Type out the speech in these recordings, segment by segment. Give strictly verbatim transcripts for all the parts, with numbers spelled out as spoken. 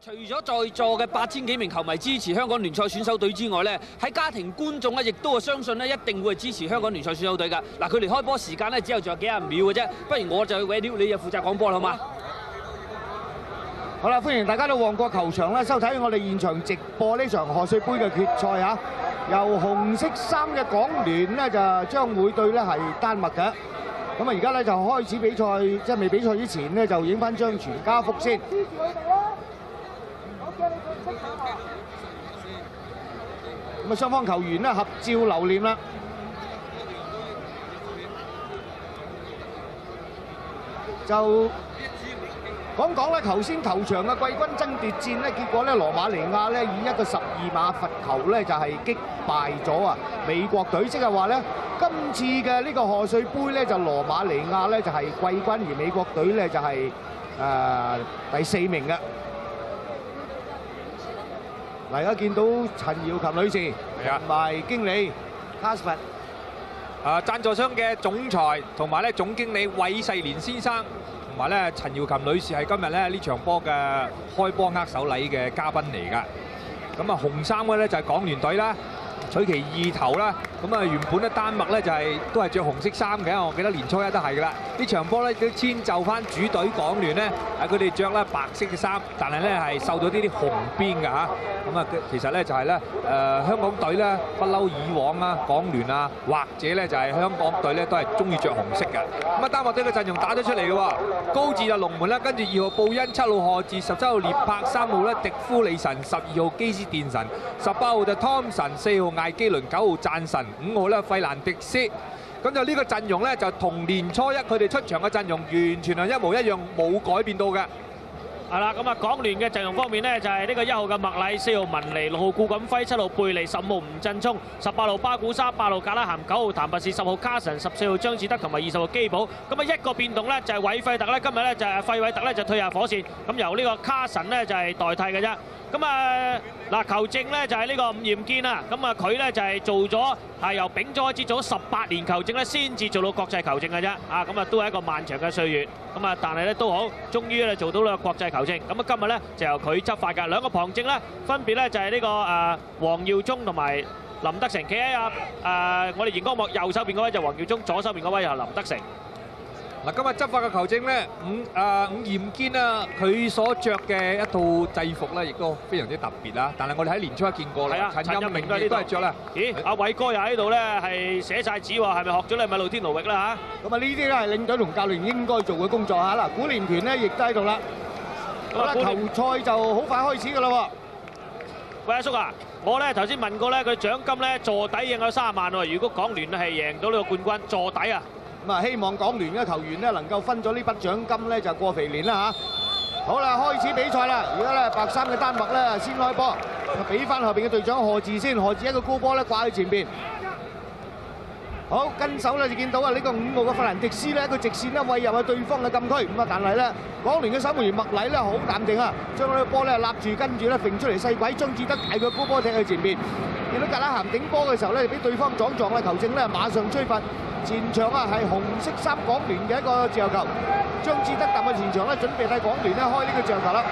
除咗在座嘅八千幾名球迷支持香港聯賽選手隊之外咧，喺家庭觀眾咧，亦都係相信咧一定會支持香港聯賽選手隊㗎。嗱，佢哋開波時間咧只有仲有幾廿秒嘅啫，不如我就去搲料，你就負責講波啦，好嘛？ 好啦，歡迎大家到旺角球場咧收睇我哋現場直播呢場賀歲杯嘅決賽嚇。由紅色衫嘅港聯咧就將會對咧係丹麥嘅。咁啊，而家咧就開始比賽，即係未比賽之前咧就影翻張全家福先。咁啊，雙方球員咧合照留念啦。就講講咧，頭先頭場嘅季軍爭奪戰咧，結果咧羅馬尼亞咧以一個十二碼罰球咧就係擊敗咗啊美國隊，即係話咧今次嘅呢個賀歲杯咧就羅馬尼亞咧就係季軍，而美國隊咧就係誒第四名嘅。嗱，而家見到陳瑤琴女士同埋經理卡斯佛， 啊贊助商嘅總裁同埋咧總經理韋世蓮先生。同埋咧，陳瑤琴女士係今日咧呢場波嘅開波握手禮嘅嘉賓嚟㗎。咁啊，紅衫嘅咧就係港聯隊啦，取其意頭啦。咁啊，原本咧丹麥咧就係都係着紅色衫嘅，我記得年初一都係㗎啦。呢場波咧都遷就翻主隊港聯咧，係佢哋着咧白色嘅衫，但係咧係繡咗呢啲紅邊㗎嚇。咁啊，其實咧就係咧誒香港隊咧不嬲以往啊港聯啊，或者咧就係香港隊咧都係中意着紅色嘅。咁啊，丹麥隊嘅陣容打咗出嚟嘅喎，高志就龍門啦，跟住二號布恩，七號賀治，十七號列柏，三號咧迪夫利神，十二號基斯電神，十八號就湯神，四號艾基倫，九號贊神，五號咧費蘭迪斯。咁就呢個陣容咧就同年初一佢哋出場嘅陣容完全係一模一樣，冇改變到嘅。 係啦，咁啊港聯嘅陣容方面呢，就係呢個一號嘅麥禮，四號文尼，六號顧錦輝，七號貝利，十五號吳振聰，十八號巴古沙，八號格拉咸，九號譚拔士，十號卡神，十四號張志德同埋二十號基寶。咁啊一個變動呢，就係韋費特呢，今日呢，就係費偉特呢，就退下火線，咁由呢個卡神呢，就係代替嘅啫。咁啊嗱，球證呢就係呢個伍嚴堅啊，咁啊佢呢就係做咗係由丙組開始做咗十八年球證咧，先至做到國際球證嘅啫。啊，咁啊都係一個漫長嘅歲月。咁啊，但係咧都好，終於咧做到呢個國際球證。咁啊今日咧就由佢執法㗎。兩個旁證咧分別咧就係呢個誒黃耀宗同埋林德成，企喺啊誒我哋熒光幕右手邊嗰位就黃耀宗，左手邊嗰位就係林德成。 嗱，今日執法嘅球證咧，伍啊伍嚴堅啊，佢所着嘅一套制服咧，亦都非常之特別啦。但係我哋喺年初一見過啦，陳蔭明亦都係着啦。 咦，阿偉哥又喺度咧，係寫曬紙喎，係咪學咗你咪露天奴域啦嚇？ 咁啊呢啲咧係領隊同教練應該做嘅工作嚇。嗱，古連權咧亦都喺度啦。好啦，球賽就好快開始㗎啦喎。 喂，阿叔啊，我咧頭先問過咧，佢獎金咧坐底已經有三十萬喎。如果港聯係贏到呢個冠軍，坐底啊！ 咁啊，希望港聯嘅球員咧能夠分咗呢筆獎金咧就過肥年啦嚇。好啦，開始比賽啦！而家咧白衫嘅丹麥咧先開波，俾翻後邊嘅隊長賀治先，賀治一個高波咧掛喺前邊。好，跟手咧就見到啊呢個五號嘅費蘭迪斯咧，佢直線咧餵入去對方嘅禁區。咁啊，但係咧港聯嘅守門員麥禮咧好淡定啊，將呢個波咧立住，跟住咧揈出嚟細鬼，張志德大個高波踢去前邊。見到格拉咸頂波嘅時候咧，俾對方撞撞啊，球證咧馬上吹罰。前場啊係紅色衫港聯嘅一個自由球，張志德踏去前場咧，準備替港聯咧開呢個自由球啦。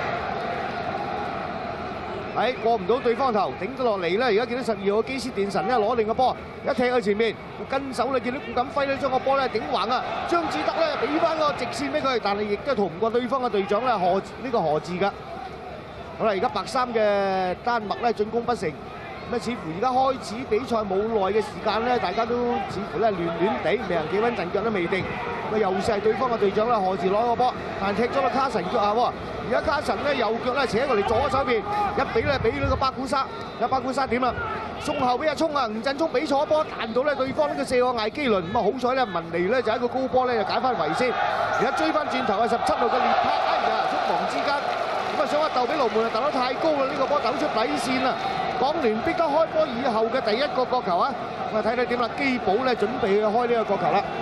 係過唔到對方頭，頂咗落嚟咧。而家見到十二號嘅基斯電神咧攞定個波，一踢去前面，跟手咧見到顧錦輝咧將個波咧頂橫啊，張志德咧俾翻個直線俾佢，但係亦都逃唔過對方嘅隊長咧何呢個何志㗎。好啦，而家白衫嘅丹麥咧進攻不成。咁啊，似乎而家開始比賽冇耐嘅時間咧，大家都似乎咧亂亂地，未人企穩陣腳都未定。咁啊，又是係對方嘅隊長啦，何治攞個波，但係踢咗個卡神腳下喎。而家卡神咧右腳咧扯過嚟左手邊，一俾咧俾呢個巴古沙，有巴古沙點啦，送後俾阿聰啊，吳振聰俾錯波，彈到咧對方呢個四個艾基倫，咁啊好彩咧文尼咧就喺個高波咧就解翻圍先。而家追翻轉頭係十七號嘅列柏，哎呀，匆忙之間咁啊想話鬥俾龍門啊，鬥得太高啦，呢個波鬥出底線啦。港聯逼得開波以後嘅第一個角球啊！咁啊睇睇點啦，基寶咧準備去開呢個角球啦。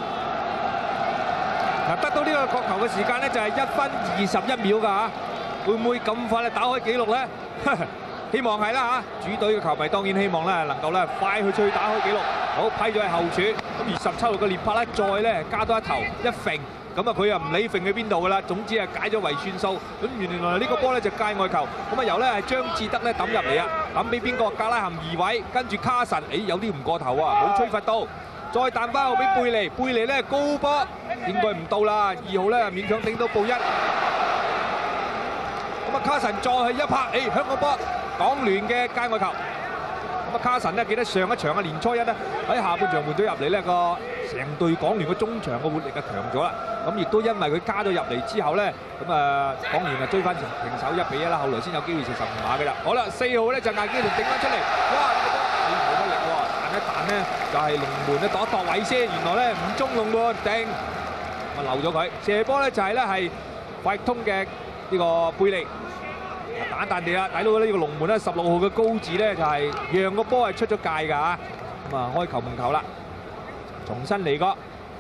嗱，得到呢個角球嘅時間咧就係一分二十一秒㗎嚇，會唔會咁快咧打開紀錄咧？希望係啦嚇，主隊嘅球迷當然希望咧能夠咧快去追打開紀錄。好，批咗係後柱，咁而十七號嘅列柏咧再咧加多一頭一揈， 咁啊佢又唔理揈去邊度㗎啦，總之係解咗為算數。咁原來呢個波咧就界外球，咁啊由咧係張志德咧抌入嚟啊，抌俾邊個？格拉咸二位，跟住卡神，誒有啲唔過頭啊，冇吹罰到，再彈翻後俾貝利，貝利咧高波應該唔到啦，二號咧勉強頂到步一。咁啊卡神再係一拍，誒香港波港聯嘅界外球。咁啊卡神咧記得上一場嘅年初一咧喺下半場換咗入嚟咧個成隊港聯嘅中場嘅活力啊強咗啦。咁亦都因為佢加咗入嚟之後咧，咁啊港聯啊追翻成平手一比一啦，後來先有機會射十二碼嘅啦。好啦，四號咧就艾基倫頂翻出嚟，哇！呢個波你冇乜力喎，彈一彈咧就係龍門咧度一度位先，原來咧唔中龍門定，啊漏咗佢射波咧就係咧係快通嘅呢個貝利。彈彈地啦，睇到呢個龍門咧，十六號嘅高字咧就係讓個波係出咗界㗎嚇，咁啊開球門球啦，重新嚟過，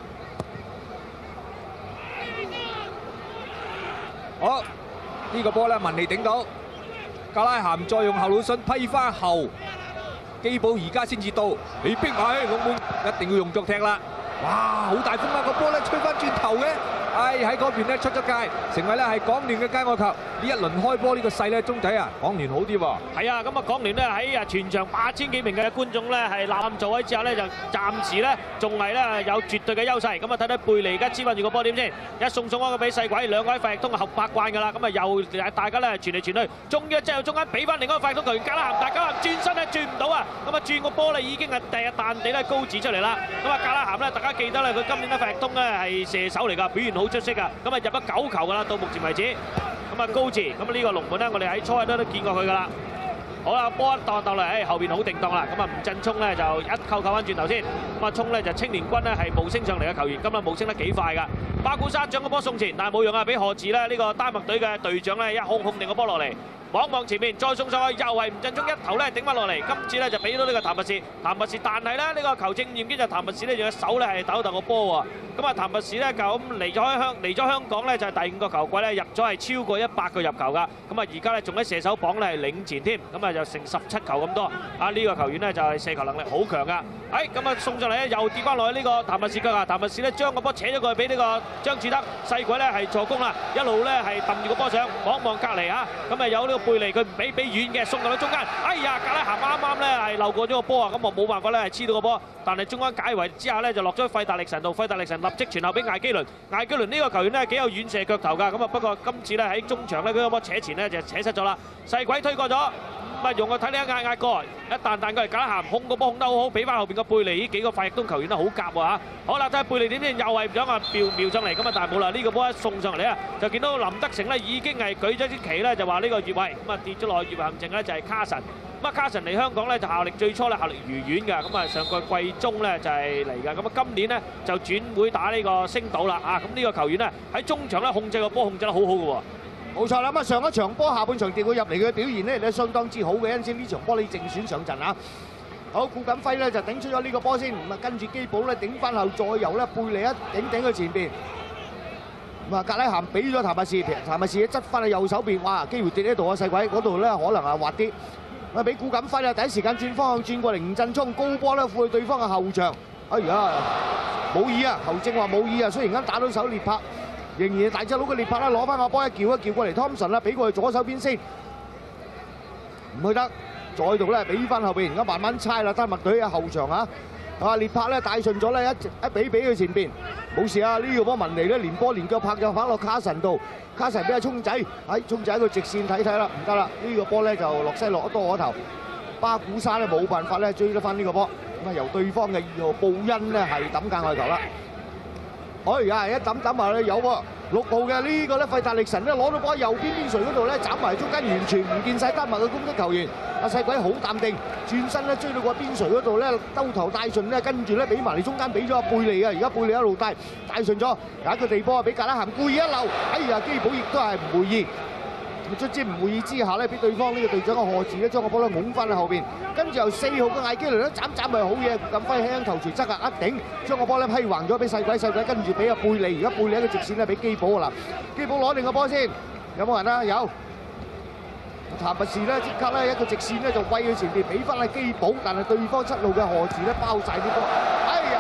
好呢個波咧文尼頂到，格拉咸再用後腦筍批翻後，基寶而家先至到，你逼埋龍門一定要用腳踢啦，哇好大風啊個波咧吹翻轉頭嘅。唉喺嗰邊咧出咗界，成為咧係港聯嘅界外球。呢一輪開波呢個勢咧，鐘仔啊，港聯好啲喎。 係啊，咁啊港聯咧喺啊全場八千幾名嘅觀眾咧係攬座位之下咧，就暫時咧仲係咧有絕對嘅優勢。咁啊睇睇貝利而家黐翻住個波點先，一送送開個俾細鬼，兩個喺快力通合八慣㗎啦。咁啊又大家咧傳嚟傳去，終於即係中間俾翻另一個快力通球員格拉咸，但格拉咸轉身咧轉唔到啊！咁啊轉個波咧已經係第一彈地咧高指出嚟啦。咁啊格拉咸咧，大家記得咧佢今年咧快力通咧係射手嚟㗎，表現好出色㗎。咁啊入咗九球㗎啦，到目前為止。咁啊高字，咁啊呢個龍門咧，我哋喺初一都都見過佢㗎啦。好啦，波一盪盪嚟，誒後邊好定當啦。咁啊吳振聰咧就一扣扣翻轉頭先。咁啊聰咧就青年軍咧係冒升上嚟嘅球員，今日冒升得幾快㗎。巴古沙將個波送前，但係冇用啊，俾賀智咧呢個丹麥隊嘅隊長咧一控控定個波落嚟。望望前面，再送上去，又係吳振聰一頭咧頂翻落嚟。今次咧就俾到呢個譚拔士，譚拔士，但係咧呢個球證驗檢就譚拔士咧用隻手咧係抖抖個波喎。咁啊譚拔士咧就咁嚟咗香嚟咗香港咧就係第五個球季咧入咗係超過一百個入球㗎。咁啊而家咧仲喺射手榜咧係領前添，咁啊就成十七球咁多。啊呢個球員咧就係射球能力好強㗎。誒咁啊送上嚟咧又跌翻落去呢個譚拔士腳啊！譚拔士咧將個波扯咗過去俾呢個張志德，細鬼咧係助攻啦，一路咧係揼住個波上，望望隔離啊！咁啊有呢個貝利佢唔俾俾遠嘅，送到去中間。哎呀，格拉咸啱啱咧係漏過咗個波啊！咁我冇辦法咧係黐到個波，但係中間解圍之下咧就落咗費達力神度，費達力神立即傳後俾艾基倫。艾基倫呢個球員咧幾有遠射腳頭㗎，咁啊不過今次咧喺中場咧佢個波扯前咧就扯失咗啦，細鬼推過咗。咁啊用個睇呢一壓壓過，一彈彈過嚟格拉咸控個波控得好好，俾翻後邊個貝利呢幾個快翼東球員都好夾喎嚇。好啦，睇下貝利點先，又係唔想話瞄瞄上嚟咁啊，但係冇啦，呢個波一送上嚟啊，就見到林德成咧已經係舉咗支旗咧，就話呢個越位，咁啊跌咗落去越位陷阱咧就係卡神。咁啊卡神嚟香港咧就效力最初咧效力愉園㗎，咁啊上個季中咧就係嚟㗎，咁啊今年咧就轉會打呢個星島啦啊，咁呢個球員咧喺中場咧控制個波控制得好好嘅喎。 冇錯啦，咁啊上一場波下半場調佢入嚟嘅表現咧，都相當之好嘅，因此呢場波你正選上陣啊！好，顧錦輝咧就頂出咗呢個波先，咁啊跟住基寶咧頂翻後，再由咧貝利一頂頂去前邊，咁啊格拉咸俾咗譚拔士，譚拔士側翻去右手邊，哇機會跌喺度啊細鬼，嗰度咧可能係滑啲，咁啊俾顧錦輝啊第一時間轉方向轉過嚟，吳振聰高波咧附去對方嘅後場，哎呀冇意啊，球證話冇意啊，雖然間打到手裂拍。仍然大隻佬嘅列柏啦，攞翻個波一叫一叫過嚟，Thompson啦，俾過去左手邊先，唔去得，再度咧俾翻後邊，而家慢慢猜啦，丹麥隊嘅後場啊，啊列柏咧帶順咗咧，一一俾俾佢前邊，冇事啊，呢個波文尼咧連波連腳拍就拍落卡神度，卡神俾阿聰仔，喺聰仔喺個直線睇睇啦，唔得啦，呢個波咧就落西落得多個頭，巴古沙咧冇辦法咧追得翻呢個波，咁啊由對方嘅二號布恩咧係抌界外球啦。哎呀！一抌抌埋咧有喎，六號嘅呢個咧費達力神咧攞到波右邊邊陲嗰度咧斬埋中間，完全唔見曬丹麥嘅攻擊球員。阿細鬼好淡定，轉身咧追到個邊陲嗰度咧兜頭帶順咧，跟住咧俾埋你中間俾咗阿貝利啊！而家貝利一路帶帶順咗，有一個地波俾格拉咸故意一漏，哎呀基寶亦都係唔會意。卒之唔會意之下咧，俾對方呢個隊長嘅賀智咧將個波咧拱翻去後邊，跟住由四號嘅艾基倫咧斬斬咪好嘢，咁揮輕頭錘側啊一頂，將個波咧批橫咗俾細鬼，細鬼跟住俾阿貝利，而家貝利喺個直線咧俾基寶啊嗱，基寶攞定個波先，有冇人啊？有。譚拔士咧即刻咧一個直線咧就揮去前邊，俾翻阿基寶，但係對方七路嘅賀智咧包曬啲波，哎呀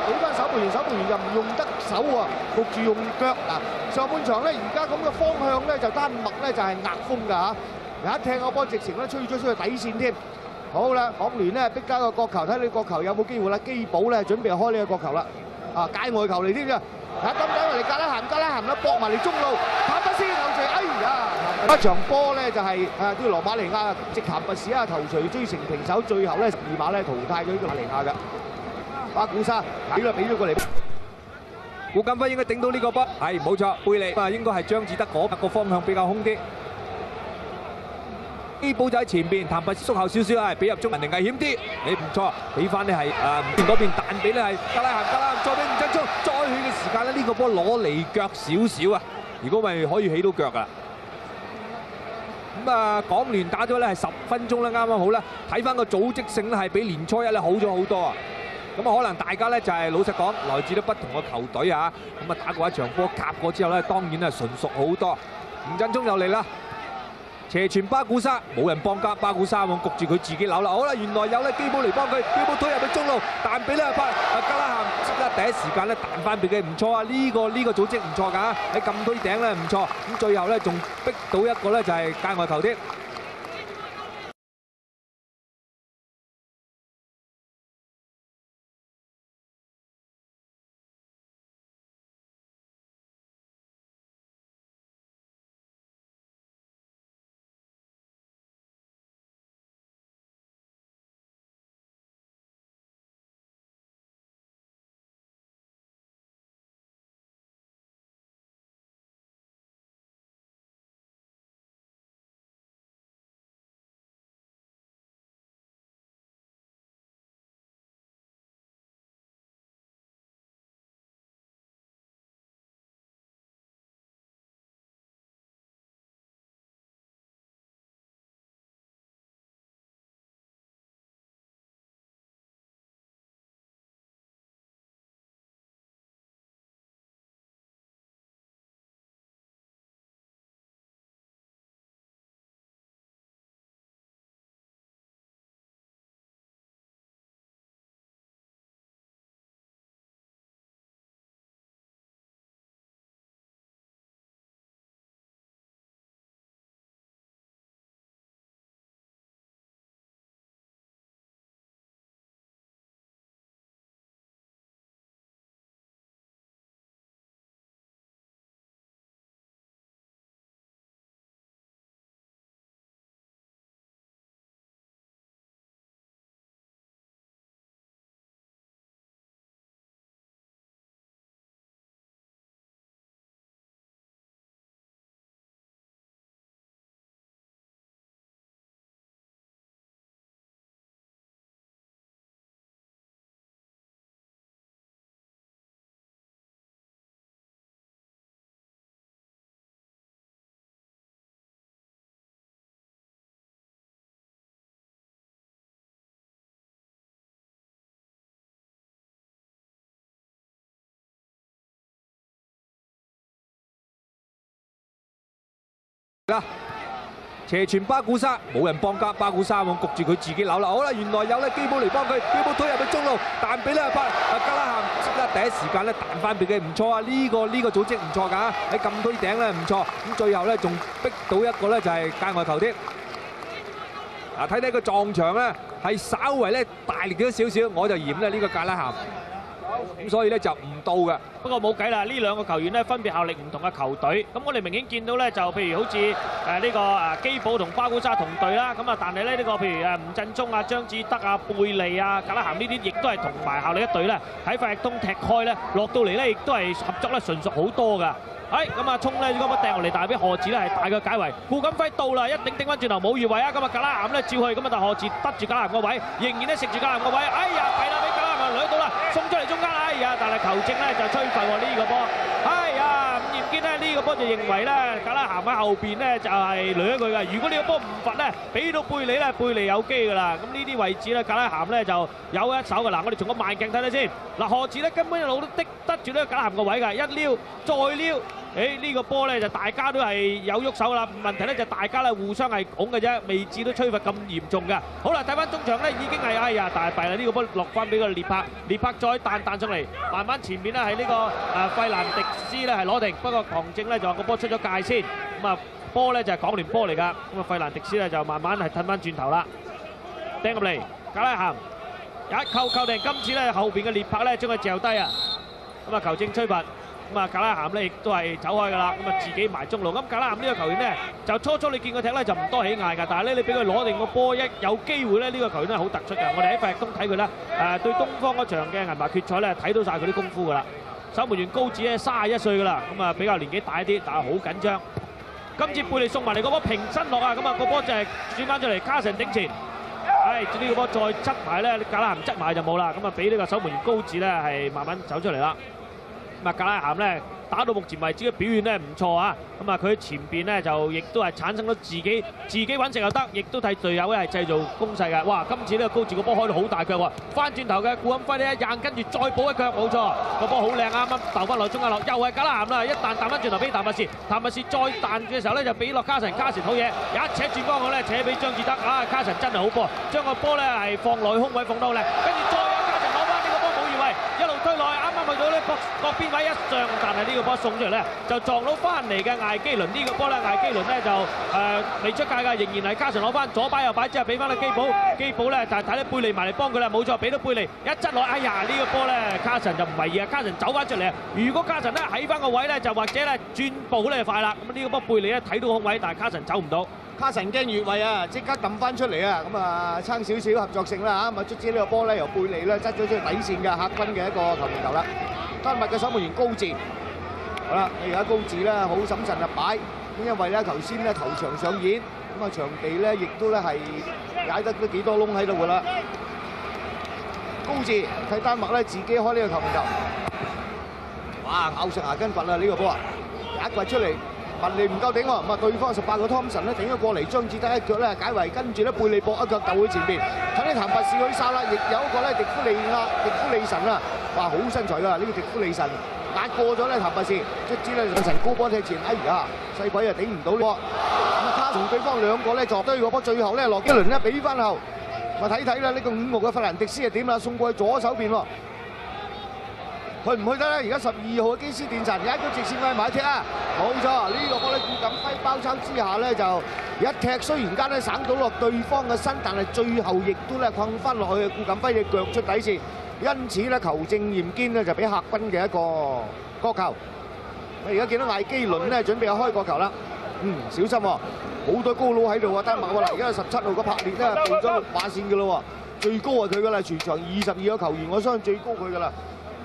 舉翻守門員，守門員又唔用得手喎，焗住用腳嗱。上半場咧，而家咁嘅方向咧就丹麥咧就係壓風㗎嚇，有一踢個波直情咧吹咗出去底線添。好啦，港聯咧逼加個角球，睇你角球有冇機會啦。基寶咧準備開呢個角球啦，啊界外球嚟添㗎。啊咁等嚟格拉咸，格拉咸啦搏埋嚟中路，譚拔斯頭槌，哎呀！一場波咧就係誒對羅馬尼亞直譚拔斯啊頭槌追成平手，最後咧十二碼咧淘汰咗呢個馬尼亞嘅。巴古沙俾啦俾咗過嚟， 顧錦輝應該頂到呢個波，係冇錯，貝利啊應該係張志德嗰個方向比較空啲。基寶就喺前邊，譚拔斯縮後少少啊，俾入中人哋危險啲。你唔錯，俾翻咧係誒嗰邊彈俾咧係格拉咸，格拉咸再俾吳振中，再去嘅時間咧呢個波攞離腳少少啊！如果咪可以起到腳噶。咁啊，港聯打咗咧係十分鐘咧，啱啱好啦。睇翻個組織性咧係比年初一咧好咗好多啊！咁啊，可能大家咧就係老實講，來自都不同嘅球隊啊。咁啊，打過一場波，夾過之後咧，當然係純熟好多。吳振中又嚟啦。斜傳巴古沙，冇人幫家，巴古沙咁焗住佢自己扭啦。好啦，原來有咧基寶嚟幫佢，基寶推入去中路，彈俾咧巴啊格拉咸，即刻第一時間咧彈翻俾佢，唔錯啊！呢、這個呢、這個組織唔錯㗎，喺禁區頂咧唔錯，咁最後咧仲逼到一個咧就係界外球添。啦，斜傳巴古沙，冇人幫家，巴古沙咁焗住佢自己扭啦。好啦，原來有咧基寶嚟幫佢，基寶推入去中路，彈俾咧巴啊格拉咸，即刻第一時間咧彈翻俾佢，唔錯啊！呢、這個呢、這個組織唔錯㗎，喺禁區頂咧唔錯，咁最後咧仲逼到一個咧就係界外球添。嗱，睇睇個撞牆咧係稍為咧大力咗少少，我就嫌咧呢個格拉咸。咁所以咧就唔到嘅。 不過冇計啦，呢兩個球員咧分別效力唔同嘅球隊。咁我哋明顯見到咧，就譬如好似誒呢個誒基寶同巴古沙同隊啦。咁啊，但係咧呢個譬如誒吳振中啊、張志德啊、貝利啊、格拉咸呢啲，亦都係同埋效力一隊咧。喺費力東踢開咧，落到嚟咧亦都係合作咧純熟好多㗎。係咁啊，衝咧嗰波掟落嚟，但係俾賀智咧係大腳解圍。顧錦輝到啦，一頂頂翻轉頭冇越位啊！咁啊，格拉咸咧照去，咁啊，但係賀智得住格拉咸個位，仍然咧食住格拉咸個位。哎呀，弊啦，俾格拉咸掠到啦，送出嚟中間。哎呀，但係球證咧就吹罰喎呢個波。哎呀，伍彥見咧呢個波就認為咧格拉咸喺後邊咧就係掠佢嘅。如果呢個波唔罰咧，俾到貝利咧，貝利有機㗎啦。咁呢啲位置咧，格拉咸咧就有一手㗎啦。我哋從個慢鏡睇睇先。嗱，何治咧根本一路都的得住呢個格拉咸個位㗎，一撩再撩。誒呢個波咧就大家都係有喐手啦，問題咧就大家咧互相係拱嘅啫，未至到吹罰咁嚴重㗎。好啦，睇翻中場咧已經係哎呀大弊啦！呢個波落翻俾個列柏，列柏再彈彈上嚟，慢慢前面咧係呢個誒費蘭迪斯咧係攞定，不過旁證咧就話個波出咗界先，咁啊波咧就係港聯波嚟㗎，咁啊費蘭迪斯咧就慢慢係褪翻轉頭啦，掟入嚟格拉咸一扣扣定，今次咧後邊嘅列柏咧將佢嚼低啊，咁啊球證吹罰。咁啊，格拉咸咧亦都係走開㗎啦，咁啊自己埋中路。咁格拉咸呢個球員咧，就初初你見佢踢咧就唔多起嗌㗎，但係咧你俾佢攞定個波，一有機會咧呢個球員咧好突出㗎。我哋喺費力東睇佢咧，誒對東方嗰場嘅銀牌決賽咧睇到晒佢啲功夫㗎啦。守門員高治咧三十一歲㗎啦，咁啊比較年紀大啲，但係好緊張。今次貝利送埋嚟個波平身落啊，咁啊個波就係轉翻出嚟，卡神頂前。唉，呢個波再側埋咧，格拉咸側埋就冇啦，咁啊俾呢個守門員高治咧係慢慢走出嚟啦。咁啊，格拉咸咧打到目前為止嘅表現咧唔錯啊！咁啊，佢喺前邊咧就亦都係產生咗自己自己揾食又得，亦都替隊友咧係製造攻勢嘅。哇！今次呢個高治個波開到好大腳喎，翻轉頭嘅顧錦輝呢一硬跟住再補一腳，冇錯，個波好靚，啱啱投翻落中間落，又係格拉咸啦！一彈彈翻轉頭俾譚拔士，譚拔士再彈嘅時候咧就俾落卡神，卡神好嘢，一扯轉光佢咧扯俾張志德，啊卡神真係好波，將個波咧係放落去空位放到靚，跟住再有卡神攞翻呢個波冇越位，一路推落去，啱啱去到呢角角邊位一上，但係呢個波送出嚟咧就撞到翻嚟嘅艾基倫，呢個波咧艾基倫咧就誒未出界㗎，仍然係卡神攞翻左擺右擺之後俾翻個基寶，基寶咧但係睇咧貝利埋嚟幫佢啦，冇錯，俾到貝利一側落，哎呀呢個波咧卡神就唔係嘢，卡神走翻出嚟啊！如果卡神咧喺翻個位咧就或者咧轉步咧快啦，咁呢個波貝利咧睇到空位，但係卡神走唔到。 卡神驚越位啊，即刻揼翻出嚟啊！咁啊，撐少少合作性啦嚇，咁啊，卒之呢個波咧由貝利咧執咗出去底線嘅客軍嘅一個球門球啦。丹麥嘅守門員高治，好啦，而家高治咧好審慎入擺，咁因為咧頭先咧球場上演，咁啊場地咧亦都咧係踩得都幾多窿喺度㗎啦。高治睇丹麥咧自己開呢個球門球，哇咬實牙根掘啦呢個波啊，一掘出嚟。文利唔夠頂喎，咁啊對方十八個湯神咧頂咗過嚟，張志德一腳咧解圍，跟住咧貝利博一腳鬥喺前邊，睇啲譚拔士去殺啦，亦有一個咧迪夫利亞、迪夫利神啊，哇好身材㗎呢個迪夫利神，壓過咗咧譚拔士，卒之咧神高波踢前，哎呀細鬼啊頂唔到呢波，咁啊卡同對方兩個咧作堆個波，最後咧羅基倫咧俾翻後，咪睇睇啦呢個五號嘅費蘭迪斯係點啦，送過去左手邊喎。去唔去得咧？而家十二號嘅基斯電神有一個直線位埋踢啊！冇錯，呢個波咧顧錦輝包抄之下咧就一踢，雖然間咧省到落對方嘅身，但係最後亦都咧困翻落去顧錦輝嘅腳出底線，因此咧球證驗堅咧就俾客軍嘅一個角球。你而家見到艾基倫咧準備開角球啦，嗯小心喎，好多高佬喺度啊，丹麥喎，而家十七號嘅柏列咧報咗馬線嘅咯喎，最高係佢㗎啦，全場二十二個球員，我相信最高佢㗎啦。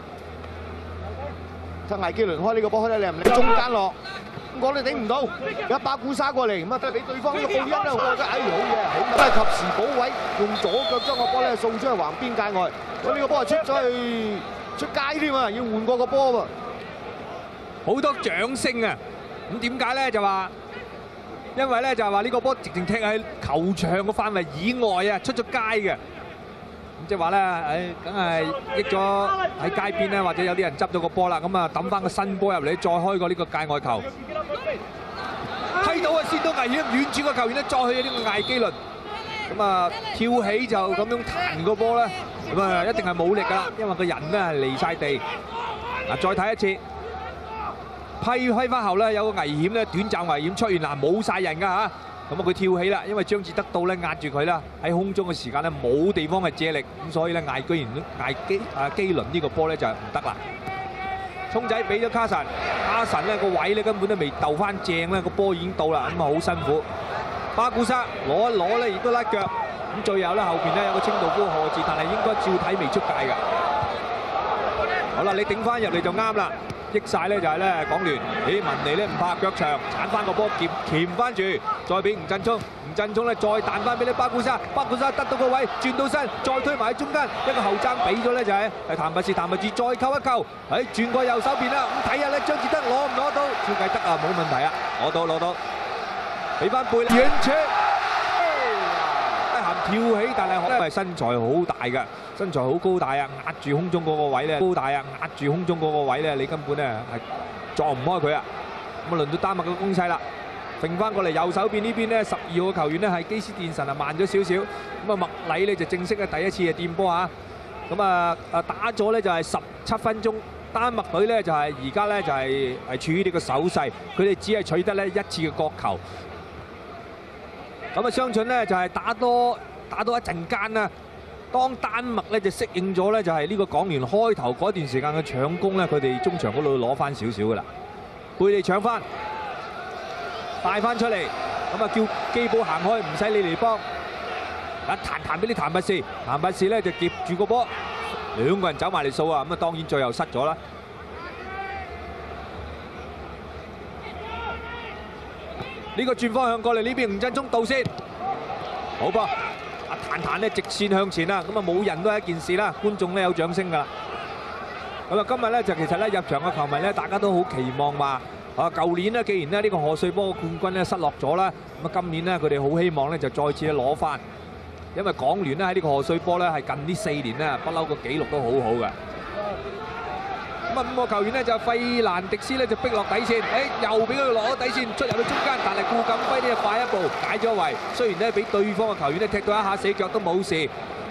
睇艾基倫開呢個波開得靚唔靚？中間落，我哋頂唔到，有巴古沙過嚟，咁啊都係俾對方呢個布恩咧，我覺得哎好嘢，好都係及時補位，用左腳將個波咧送出去橫邊界外，咁呢個波係出咗去出街添啊，要換過個波喎， 好多掌聲啊！咁點解咧？就話因為咧就係話呢個波直情踢喺球場嘅範圍以外啊，出咗街嘅。咁即係話咧，誒，梗係益咗喺街邊咧，或者有啲人執到個波啦，咁啊抌翻個新波入嚟，再開個呢個界外球。睇到啊，先到危險，遠處個球員咧，再去呢個艾基倫。咁啊，跳起就咁樣彈個波咧，咁啊一定係冇力㗎啦，因為個人咧係離曬地。嗱，再睇一次，批批翻後咧有個危險咧，短暫危險出現嗱，冇曬人㗎嚇。咁啊佢跳起啦，因為張志德到咧壓住佢啦，喺空中嘅時間咧冇地方係借力，咁所以咧艾居然艾基啊基倫呢個波咧就唔得啦。聰仔俾咗卡神，卡神咧個位咧根本都未鬥翻正咧，個波已經到啦，咁啊好辛苦。巴古沙攞一攞咧亦都甩腳，咁最後咧後邊咧有個清道夫賀治，但係應該照睇未出界㗎。好啦，你頂翻入嚟就啱啦， 益晒咧就係咧港聯，咦文尼咧唔怕腳長，鏟翻個波鉗鉗翻住，再俾吳振聰，吳振聰咧再彈翻俾你巴古沙，巴古沙得到個位轉到身，再推埋喺中間，一個後爭俾咗咧就係係譚拔士，譚拔士再扣一扣，喺轉過右手邊啦，咁睇下咧張志德攞唔攞到？超計得啊，冇問題啊，攞到攞到，俾翻貝遠處。跳起，但係因為身材好大嘅，身材好高大啊，壓住空中嗰個位咧，高大啊，壓住空中嗰個位咧，你根本咧係撞唔開佢啊！咁啊，輪到丹麥嘅攻勢啦，揈翻過嚟右手邊呢邊咧，十二號嘅球員咧係基斯電神啊，慢咗少少。咁啊，麥禮咧就正式咧第一次嘅掂波啊！咁啊啊打咗咧就係十七分鐘，丹麥隊咧就係而家咧就係係處於呢個守勢，佢哋只係取得咧一次嘅角球。咁啊，相信咧就係打多。打到一陣間啊，當丹麥咧就適應咗咧，就係呢個港聯開頭嗰段時間嘅搶攻咧，佢哋中場嗰度攞翻少少噶啦。貝利搶翻，帶翻出嚟，咁啊叫基寶行開，唔使你嚟幫。一彈彈俾啲譚拔士，譚拔士咧就夾住個波，兩個人走埋嚟掃啊，咁啊當然最後失咗啦。呢個轉方向過嚟呢邊，吳振聰導先，好噃。啊彈彈咧直線向前啦，咁啊冇人都係一件事啦，觀眾咧有掌聲㗎啦。咁啊今日咧就其實咧入場嘅球迷咧，大家都好期望話啊舊年咧既然咧呢個賀歲波嘅冠軍咧失落咗啦，咁啊今年咧佢哋好希望咧就再次攞翻，因為港聯咧喺呢個賀歲波咧係近呢四年咧不嬲個紀錄都好好嘅。咁啊五個球員咧就費蘭迪斯咧就逼落底線，誒又俾佢攞底線出入到中間，但係顧錦輝呢就快一步解咗圍，雖然咧俾對方嘅球員咧踢到一下死腳都冇事。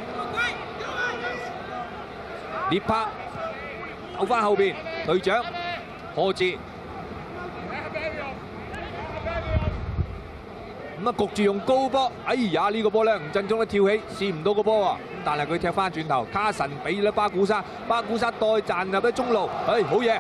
列柏走翻後邊，隊長何志咁啊焗住用高波，哎呀呢個波咧吳振聰咧跳起試唔到個波喎，但係佢踢翻轉頭，卡神俾咗巴古沙，巴古沙代賺入咗中路，哎好嘢！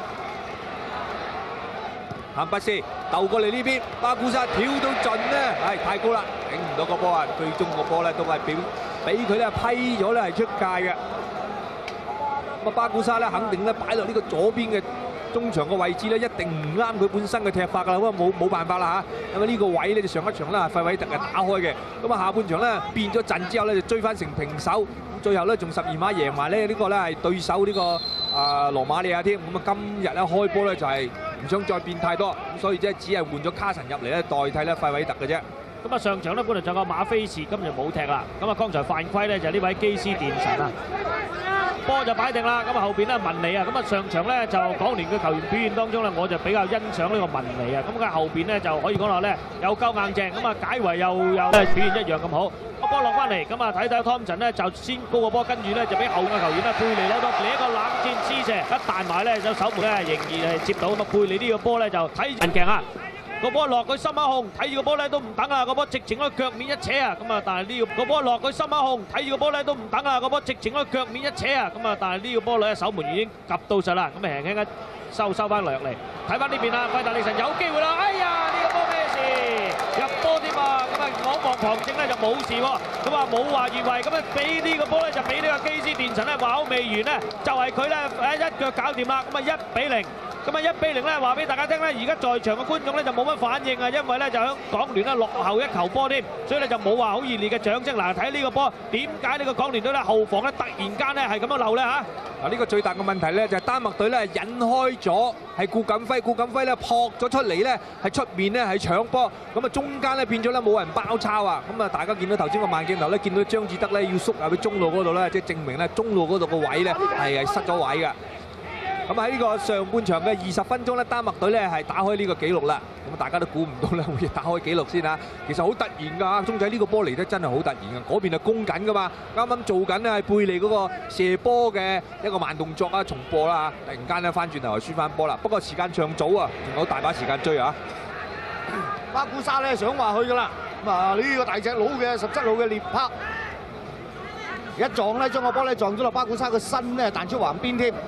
譚拔士鬥過嚟呢邊，巴古沙跳到盡咧，係太高啦，頂唔到個波啊！最終個波咧都係表俾佢咧批咗咧係出界嘅。咁啊巴古沙咧肯定咧擺落呢個左邊嘅中場嘅位置咧，一定唔啱佢本身嘅踢法㗎啦，咁啊冇冇辦法啦嚇。咁啊呢個位咧就上一場啦，費偉特係打開嘅，咁啊下半場咧變咗陣之後咧就追翻成平手，咁最後咧仲十二碼贏埋咧呢個咧係對手呢個啊羅馬利亞添。咁啊今日咧開波咧就係唔想再變太多，咁所以即係只係換咗卡神入嚟咧代替咧費偉特嘅啫。 咁啊上場咧本來仲有馬菲士，今日冇踢啦。咁啊剛才犯規咧就係呢位基斯電神啊。波就擺定啦，咁啊後邊咧文尼啊，咁啊上場咧就港聯嘅球員表現當中咧，我就比較欣賞呢個文尼啊，咁佢後邊咧就可以講話咧有夠硬淨，咁啊解圍又有表現一樣咁好。個波落翻嚟，咁啊睇睇湯臣咧就先高個波，跟住咧就俾後嘅球員咧貝利攞到另一個冷箭施射，一彈埋咧就守門咧仍然係接到，咁啊貝利呢個波咧就睇人鏡啊！個波落佢心一控，睇住個波咧都唔等啊！個波直情個腳面一扯啊！咁啊，但係呢個個波落佢心一控，睇住個波咧都唔等啊！個波直情個腳面一扯啊！咁啊，但係呢個波咧守門員已經及到實啦，咁啊輕輕一收收翻落嚟，睇翻呢邊啊！費達利神有機會啦！哎呀，呢個波咩事？入波添啊！咁啊，望望旁證咧就冇事喎，咁啊冇話越位，咁啊俾呢個波咧就俾呢個基斯電神咧話口未完咧，就係佢咧誒一腳搞掂啦！咁啊一比零。咁啊一比零咧，話俾大家聽咧，而家在場嘅觀眾咧就冇乜反應啊，因為咧就響港聯咧落後一球波添，所以咧就冇話好熱烈嘅掌聲。嗱，睇呢個波點解呢個港聯隊咧後防咧突然間咧係咁樣漏咧嚇？嗱，呢個最大嘅問題咧就係丹麥隊咧引開咗係顧錦輝，顧錦輝咧撲咗出嚟咧係出面咧係搶波，咁啊中間咧變咗咧冇人包抄啊，咁啊大家見到頭先個慢鏡頭咧見到張志德咧要縮入去中路嗰度咧，即係證明咧中路嗰度個位咧係係失咗位嘅。咁喺呢個上半場嘅二十分鐘咧，丹麥隊咧係打開呢個紀錄啦。咁大家都估唔到咧會打開紀錄先嚇。其實好突然㗎，鐘仔呢個波嚟得真係好突然㗎。嗰邊係攻緊㗎嘛，啱啱做緊咧係貝利嗰個射波嘅一個慢動作啊，重播啦嚇。突然間咧翻轉頭又輸翻波啦。不過時間尚早啊，仲有大把時間追啊。 巴古沙咧想話去㗎啦。咁啊呢個大隻佬嘅十七號嘅列柏一撞咧，將個波咧撞咗落巴古沙個身咧，彈出橫邊添。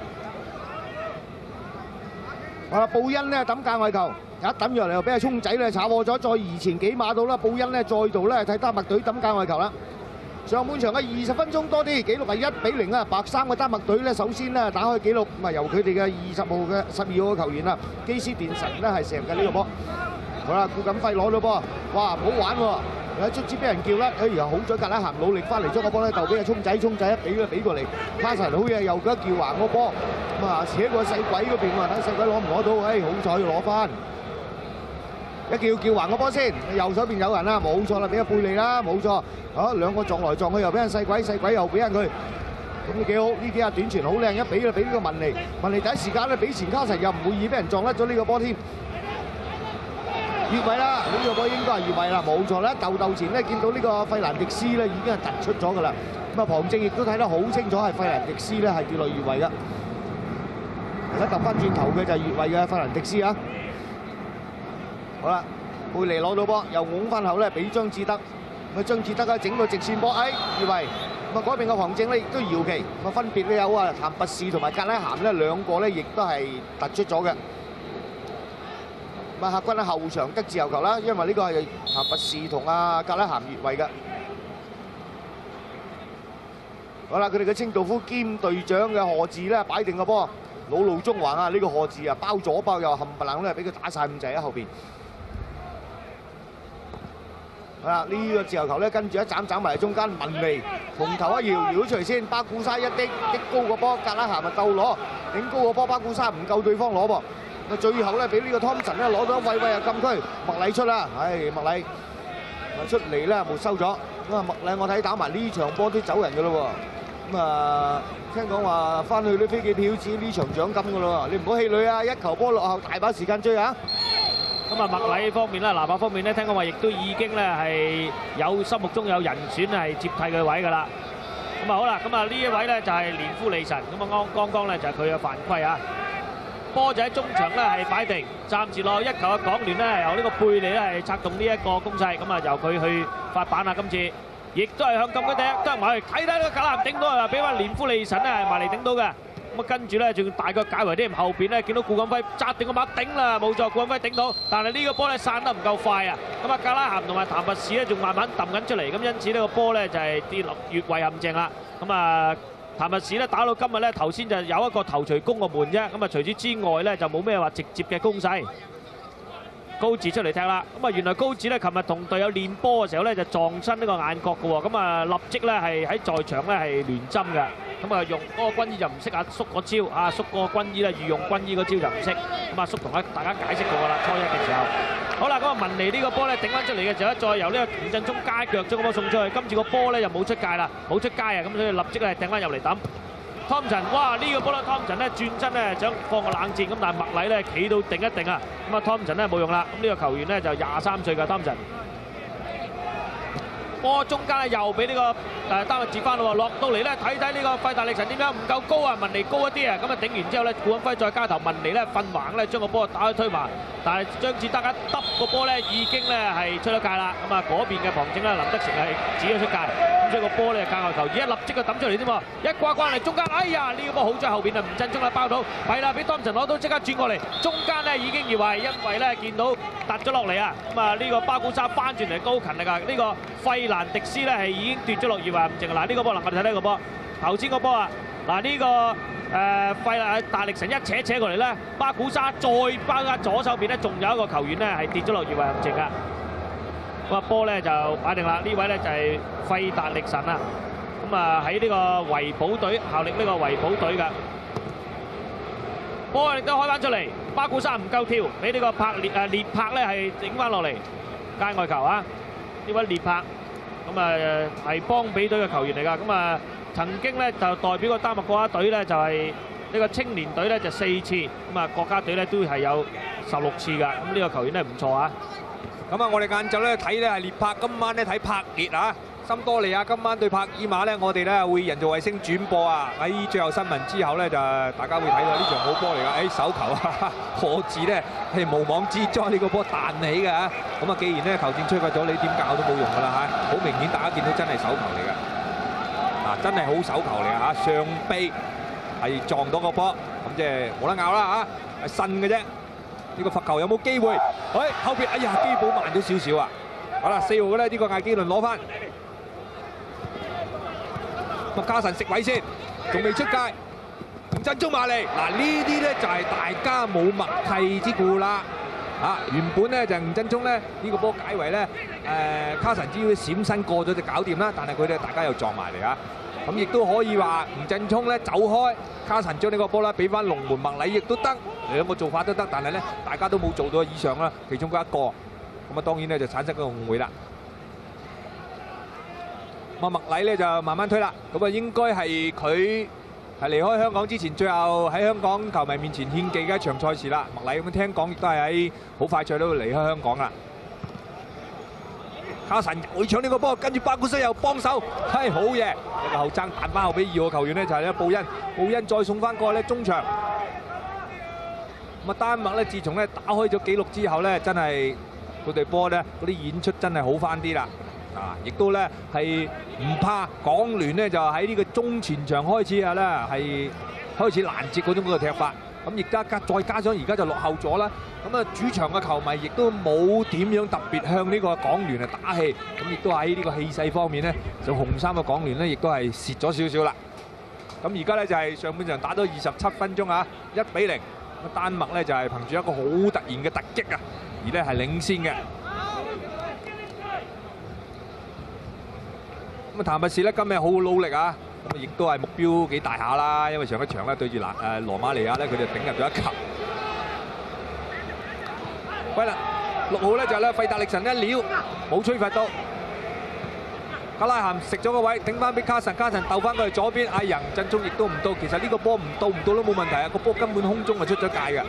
啊！布恩咧抌界外球，一抌入嚟又俾阿聰仔咧炒過咗，再移前幾碼到啦。布恩咧再度咧替丹麥隊抌界外球啦。 上半場嘅二十分鐘多啲，紀錄係一比零啊！白衫嘅丹麥隊咧，首先咧打開紀錄，咁啊由佢哋嘅二十號嘅十二號嘅球員啦，基斯電神咧係射入嘅呢個波。好啦，顧錦輝攞到波，哇唔好玩喎！有卒之俾人叫甩，哎呀好彩格拉咸努力翻嚟將個波咧鬥俾阿聰仔，聰仔一俾佢俾過嚟，卡神好嘢又一叫橫個波，咁啊扯過細鬼嗰邊喎，睇細鬼攞唔攞到？哎好彩攞翻。一叫叫橫個波先，右手邊有人啦，冇錯啦，俾個貝利啦，冇錯。啊兩個撞來撞去又俾人細鬼，細鬼又俾人佢，咁幾好。呢幾下短傳好靚，一俾就俾呢個文尼，文尼第一時間咧俾前卡神又唔會意俾人撞甩咗呢個波添。越位啦，呢個波應該係越位啦，冇錯啦。鬥鬥前咧見到呢個費蘭迪斯咧已經係突出咗㗎啦。咁啊龐正亦都睇得好清楚係費蘭迪斯咧係跌落越位㗎。而家揼翻轉頭嘅就係越位嘅費蘭迪斯啊！好啦，貝利攞到波，又拱翻後咧，俾張志德。咁啊，張志德咧整個直線波，哎，越位。咁啊，嗰邊嘅旁證咧亦都搖旗。咁啊，分別咧有啊，譚拔士同埋格拉咸咧兩個咧，亦都係突出咗嘅。咁啊，客軍喺後場得自由球啦，因為呢個係譚拔士同啊格拉咸越位嘅。好啦，佢哋嘅清道夫兼隊長嘅賀智咧擺定個波，老路中橫啊！呢個賀智啊，包左包右，冚唪唥咧俾佢打曬咁滯喺後邊。好啦，呢個自由球咧，跟住一斬斬埋喺中間，文尼紅頭一搖搖咗出嚟先，巴古沙一滴滴高個波，格拉咸咪夠攞，頂高個波，巴古沙唔夠對方攞噃。咁最後咧俾呢個湯臣咧攞到位位入禁區，麥禮出啦，唉麥禮咪出嚟啦，冇收咗。咁啊麥禮我睇打埋呢場波都走人㗎咯喎。咁啊聽講話翻去啲飛機票錢呢場獎金㗎咯喎，你唔好氣餒啊！一球波落後，大把時間追啊！ 咁啊，麥禮方面啦，南亞方面咧，聽講話亦都已經咧係有心目中有人選係接替佢位㗎啦。咁啊好啦，咁啊呢一位咧就係連夫利神，咁啊剛剛剛咧就係佢嘅犯規啊。波就喺中場咧係擺定，暫時落一球嘅港聯咧由呢個貝利咧係策動呢一個攻勢，咁啊由佢去發板啊今次。亦都係向禁區第一，都係埋去睇睇呢個格拉咸頂到啊，俾翻連夫利神咧係埋嚟頂到嘅。咁啊跟住咧仲大腳解圍添，後邊咧見到顧錦輝紮定個馬頂啦，冇錯，顧錦輝頂到，但係呢個波咧散得唔夠快啊。咁啊格拉咸同埋譚拔士咧仲慢慢揼緊出嚟，咁因此呢個波咧就係跌落越位陷阱啦。咁啊譚拔士咧打到今日咧頭先就有一個頭槌攻個門啫，咁啊除此之外咧就冇咩話直接嘅攻勢。高治出嚟踢啦，咁啊原來高治咧琴日同隊友練波嘅時候咧就撞親呢個眼角嘅喎，咁啊立即咧係喺在場咧係聯針嘅，咁啊用嗰個軍醫就唔識阿叔嗰招，阿叔嗰個軍醫咧御用軍醫嗰招就唔識，咁阿叔同大家解釋過㗎啦，初一嘅時候。好啦，咁啊文尼呢個波咧頂翻出嚟嘅時候咧，再由呢個吳振中加腳將個波送出去，今次個波咧就冇出界啦，冇出街啊，咁所以立即咧掟翻入嚟抌。湯臣，哇！呢個波咧，湯臣咧轉身咧想放個冷箭，咁但係麥禮咧企到定一定啊，咁啊湯臣咧冇用啦，咁呢個球員咧就廿三歲嘅湯臣。波中間咧又俾呢個誒丹麥接翻咯喎，落到嚟咧睇睇呢個費達力神點樣唔夠高啊，文尼高一啲啊，咁啊頂完之後咧，顧錦輝再加頭，文尼咧瞓橫咧將個波打去推埋，但係張志德一揼個波咧已經咧係出咗界啦，咁啊嗰邊嘅旁證咧林德成係指咗出界，咁所以個波咧界外球，而家立即就抌出嚟添喎，一掛關嚟中間，哎呀呢個波好在後邊啊，吳振中啦包到，係啦俾湯臣攞到即刻轉過嚟，中間咧已經以為因為咧見到突咗落嚟啊，咁啊呢個巴古沙翻轉嚟高勤力啊，呢個費蘭迪斯咧係已經奪咗落越位陷阱嗱，呢個波能夠睇睇個波，頭先個波啊，嗱呢個誒費蘭達力神一扯扯過嚟咧，巴古沙再包壓左手邊咧，仲有一個球員咧係跌咗落越位陷阱噶，咁啊波咧就擺定啦，呢位咧就係費達力神啊，咁啊喺呢個維保隊效力呢個維保隊噶，波亦都開翻出嚟，巴古沙唔夠跳，俾呢個柏列誒列柏咧係整翻落嚟，界外球啊，呢位列柏。咁啊係邦比隊嘅球員嚟㗎，咁啊曾經咧就代表個丹麥國家隊咧就係呢個青年隊咧就四次，咁啊國家隊咧都係有十六次㗎，咁呢個球員咧唔錯啊。 咁啊，我哋晏晝咧睇咧係列柏，今晚咧睇柏列啊。森多利亞今晚對柏爾馬咧，我哋咧會人造衛星轉播啊！喺最後新聞之後咧，就大家會睇到呢場好波嚟㗎。誒手球啊，賀智咧係無妄之災，呢個波彈起㗎嚇。咁啊，既然咧球證吹罰咗，你點教都冇用㗎啦嚇。好明顯，大家見到真係手球嚟㗎。啊，真係好手球嚟㗎嚇，上臂係撞到個波，咁即係冇得拗啦嚇，係呻嘅啫。呢個罰球有冇機會？誒後邊，哎呀，基寶慢咗少少啊！好啦，四號嘅咧呢個艾基倫攞翻。 咁啊嘉臣食位先，仲未出界。吳振中埋嚟，嗱呢啲咧就係大家冇默契之故啦。啊，原本咧就吳振中咧呢個波解圍咧，誒嘉臣只要閃身過咗就搞掂啦。但係佢哋大家又撞埋嚟啊！咁亦都可以話吳振聰咧走開，嘉臣將呢個波咧俾翻龍門麥禮亦都得，兩個做法都得。但係咧大家都冇做到以上啦，其中嗰一個，咁啊當然咧就產生個誤會啦。咁啊麥禮咧就慢慢推啦，咁啊應該係佢係離開香港之前，最後喺香港球迷面前獻技嘅一場賽事啦。麥禮咁聽講亦都係喺好快脆都會離開香港啦。嘉臣會搶呢個波，跟住巴古西又幫手，係好嘢！一個後爭彈翻後俾二號球員咧，就係咧布恩，布恩再送翻過去咧中場。咁啊丹麥咧，自從咧打開咗紀錄之後咧，真係嗰隊波咧嗰啲演出真係好翻啲啦。啊，亦都咧係唔怕港聯咧就喺呢個中前場開始啊咧係開始攔截嗰種嗰個踢法。咁而家加再加上而家就落後咗啦，咁啊主場嘅球迷亦都冇點樣特別向呢個港聯啊打氣，咁亦都喺呢個氣勢方面咧，就紅衫嘅港聯咧亦都係蝕咗少少啦。咁而家咧就係上半場打到二十七分鐘啊，一比零，咁丹麥咧就係憑住一個好突然嘅突擊啊，而咧係領先嘅。咁啊譚拔士咧今日好努力啊！咁亦都係目標幾大下啦，因為上一場咧對住南誒羅馬尼亞咧，佢哋頂入咗一球。喂啦，六號咧就係咧費達力神一料冇吹罰到，格拉咸食咗個位，頂翻俾卡神，卡神鬥翻過去左邊，阿仁振中亦都唔到。其實呢個波唔到唔到都冇問題啊，個波根本空中係出咗界嘅。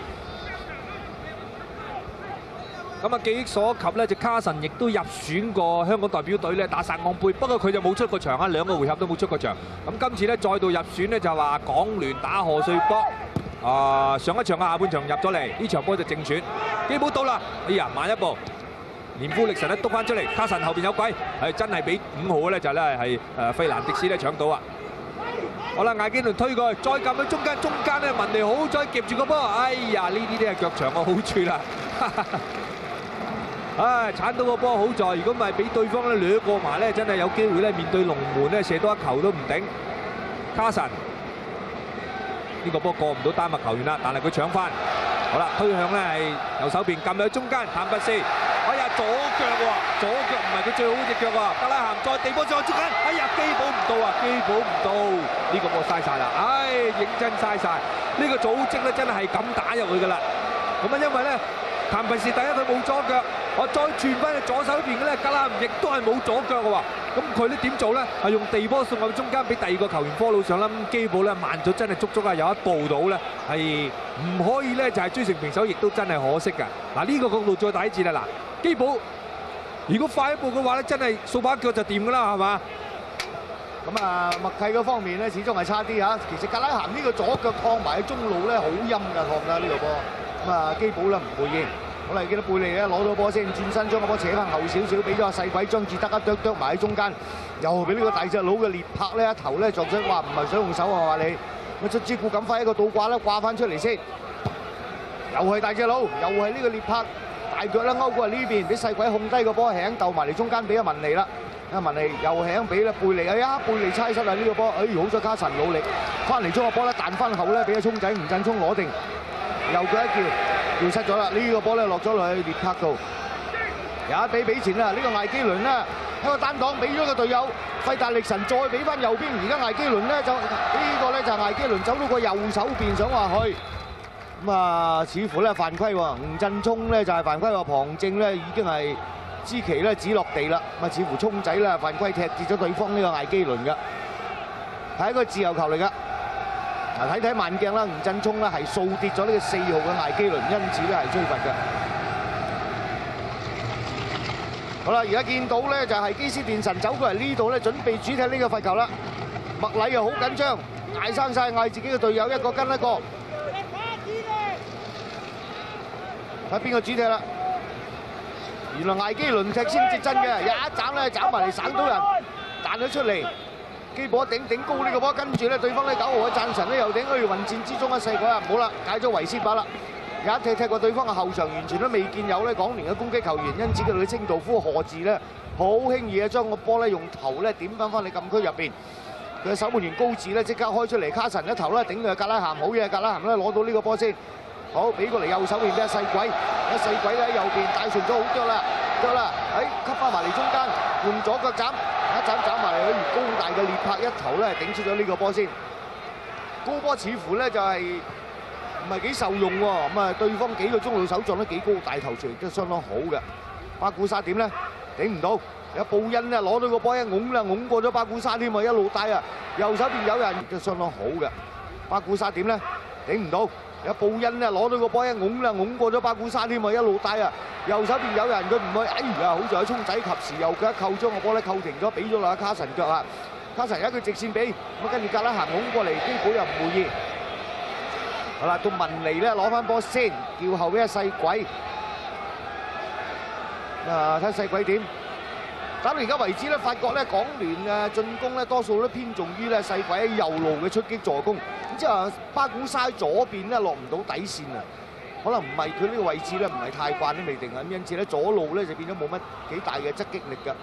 咁啊，記憶所及咧，就卡神亦都入選過香港代表隊咧打薩安杯，不過佢就冇出過場啊，兩個回合都冇出過場。咁今次咧再度入選咧就話港聯打賀歲波，啊上一場嘅下半場入咗嚟，呢場波就正選。基本到啦，哎呀慢一步，連夫力神咧督翻出嚟，卡神後邊有鬼，係真係俾五號咧就咧係誒費蘭迪斯咧搶到啊！好啦，艾基倫推過去，再撳去中間，中間咧文尼好再夾住個波，哎呀呢啲都係腳長嘅好處啦。唉，鏟到個波好在，如果唔係俾對方咧掠過埋咧，真係有機會咧面對龍門咧射多一球都唔頂。卡神呢個波過唔到丹麥球員啦，但係佢搶翻。好啦，推向咧係右手邊撳去中間，譚拔士，哎呀左腳喎，左腳唔係佢最好隻腳喎。格拉咸再地波上中間，哎呀基保唔到啊，基保唔到，呢個波嘥晒啦，唉認真嘥晒。呢個組織咧真係咁打入去㗎啦。咁啊因為咧。譚拔士第一佢冇左腳，我再轉翻去左手邊嘅咧，格拉咸亦都係冇左腳嘅喎。咁佢咧點做咧？係用地波送入中間俾第二個球員科魯上啦。咁基保咧慢咗，真係足足啊有一步到咧，係唔可以咧就係追成平手，亦都真係可惜㗎。嗱呢個角度再睇一次啦。嗱，基保如果快一步嘅話咧，真係掃把腳就掂㗎啦，係嘛？ 咁啊默契嗰方面咧，始終係差啲嚇。其實格拉咸呢個左腳趟埋喺中路咧，好陰㗎趟㗎呢個波。咁啊，基保啦唔回應，好啦，見到貝利咧攞到波先，轉身將個波扯翻後少少，俾咗阿細鬼張志德一啄啄埋喺中間，又俾呢個大隻佬嘅列柏咧一頭咧撞出，話唔係想用手啊話你，咁卒之顧錦輝一個倒掛咧掛翻出嚟先，又係大隻佬，又係呢個列柏大腳咧勾過嚟呢邊，俾細鬼控低個波，輕鬥埋嚟中間俾阿文尼啦，阿文尼又輕俾啦貝利，哎呀貝利猜失啦呢個波，哎好咗卡神努力翻嚟將個波咧彈翻後咧俾阿聰仔吳振聰攞定。右腳一叫，叫失咗啦！呢個波咧落咗落去列柏度，有一比比前啦！呢個艾基倫咧喺個單檔俾咗個隊友費達力神，再俾翻右邊。而家艾基倫咧就呢個咧就係艾基倫走到個右手邊想話去，咁啊似乎咧犯規喎。吳振聰咧就係犯規喎，旁正咧已經係支旗咧指落地啦。咁啊似乎聰仔咧犯規踢跌咗對方呢個艾基倫㗎，係一個自由球嚟㗎。嗱睇睇慢鏡啦，吳振聰咧係掃跌咗呢個四號嘅艾基倫，因此咧係追罰嘅。好啦，而家見到咧就係基斯電神走過嚟呢度咧，準備主踢呢個罰球啦。麥禮又好緊張，嗌生晒嗌自己嘅隊友一個跟一個。睇邊個主踢啦？原來艾基倫踢先至真嘅，一斬咧斬埋嚟省到人，彈咗出嚟。基保頂頂高呢個波，跟住咧對方咧九號嘅贊神咧又頂去混戰之中啊！細鬼啊，唔好啦，解咗維斯巴啦，一踢踢過對方嘅後場，完全都未見有咧港聯嘅攻擊球員，因此佢哋嘅清道夫何治咧好輕易啊將個波咧用頭咧點翻翻你禁區入邊。佢佢嘅守門員高治咧即刻開出嚟，卡神一頭咧頂佢格拉咸，好嘢，格拉咸咧攞到呢個波先。好，俾過嚟右手邊俾阿細鬼，阿細鬼喺右邊帶順咗好腳啦，腳啦，喺吸翻埋嚟中間，用左腳斬，一斬斬埋嚟，而高大嘅列柏一頭咧頂出咗呢個波先。高波似乎咧就係唔係幾受用喎，咁啊對方幾個中路手撞得幾高，大頭錘都相當好嘅。巴古沙點咧頂唔到，有布恩咧攞到個波一擁啦，擁過咗巴古沙添啊，一路帶啊，右手邊有人都相當好嘅。巴古沙點咧頂唔到。有布恩咧攞到個波一擁啦，擁過咗巴古沙添啊，一路帶啊，右手邊有人佢唔去，哎呀，好在有衝仔及時右腳一扣將個波咧扣停咗，俾咗落卡神腳啊，卡神有一個直線俾，咁跟住格拉行擁過嚟，基本又唔滿意。好啦，到文尼咧攞翻波先，叫後邊一細鬼，啊睇細鬼點？打到而家為止咧，發覺咧港聯嘅進攻咧多數都偏重於咧細鬼喺右路嘅出擊助攻，咁即係巴古沙左邊咧落唔到底線啊，可能唔係佢呢個位置咧唔係太慣都未定啊，咁因此咧左路咧就變咗冇乜幾大嘅側擊力㗎。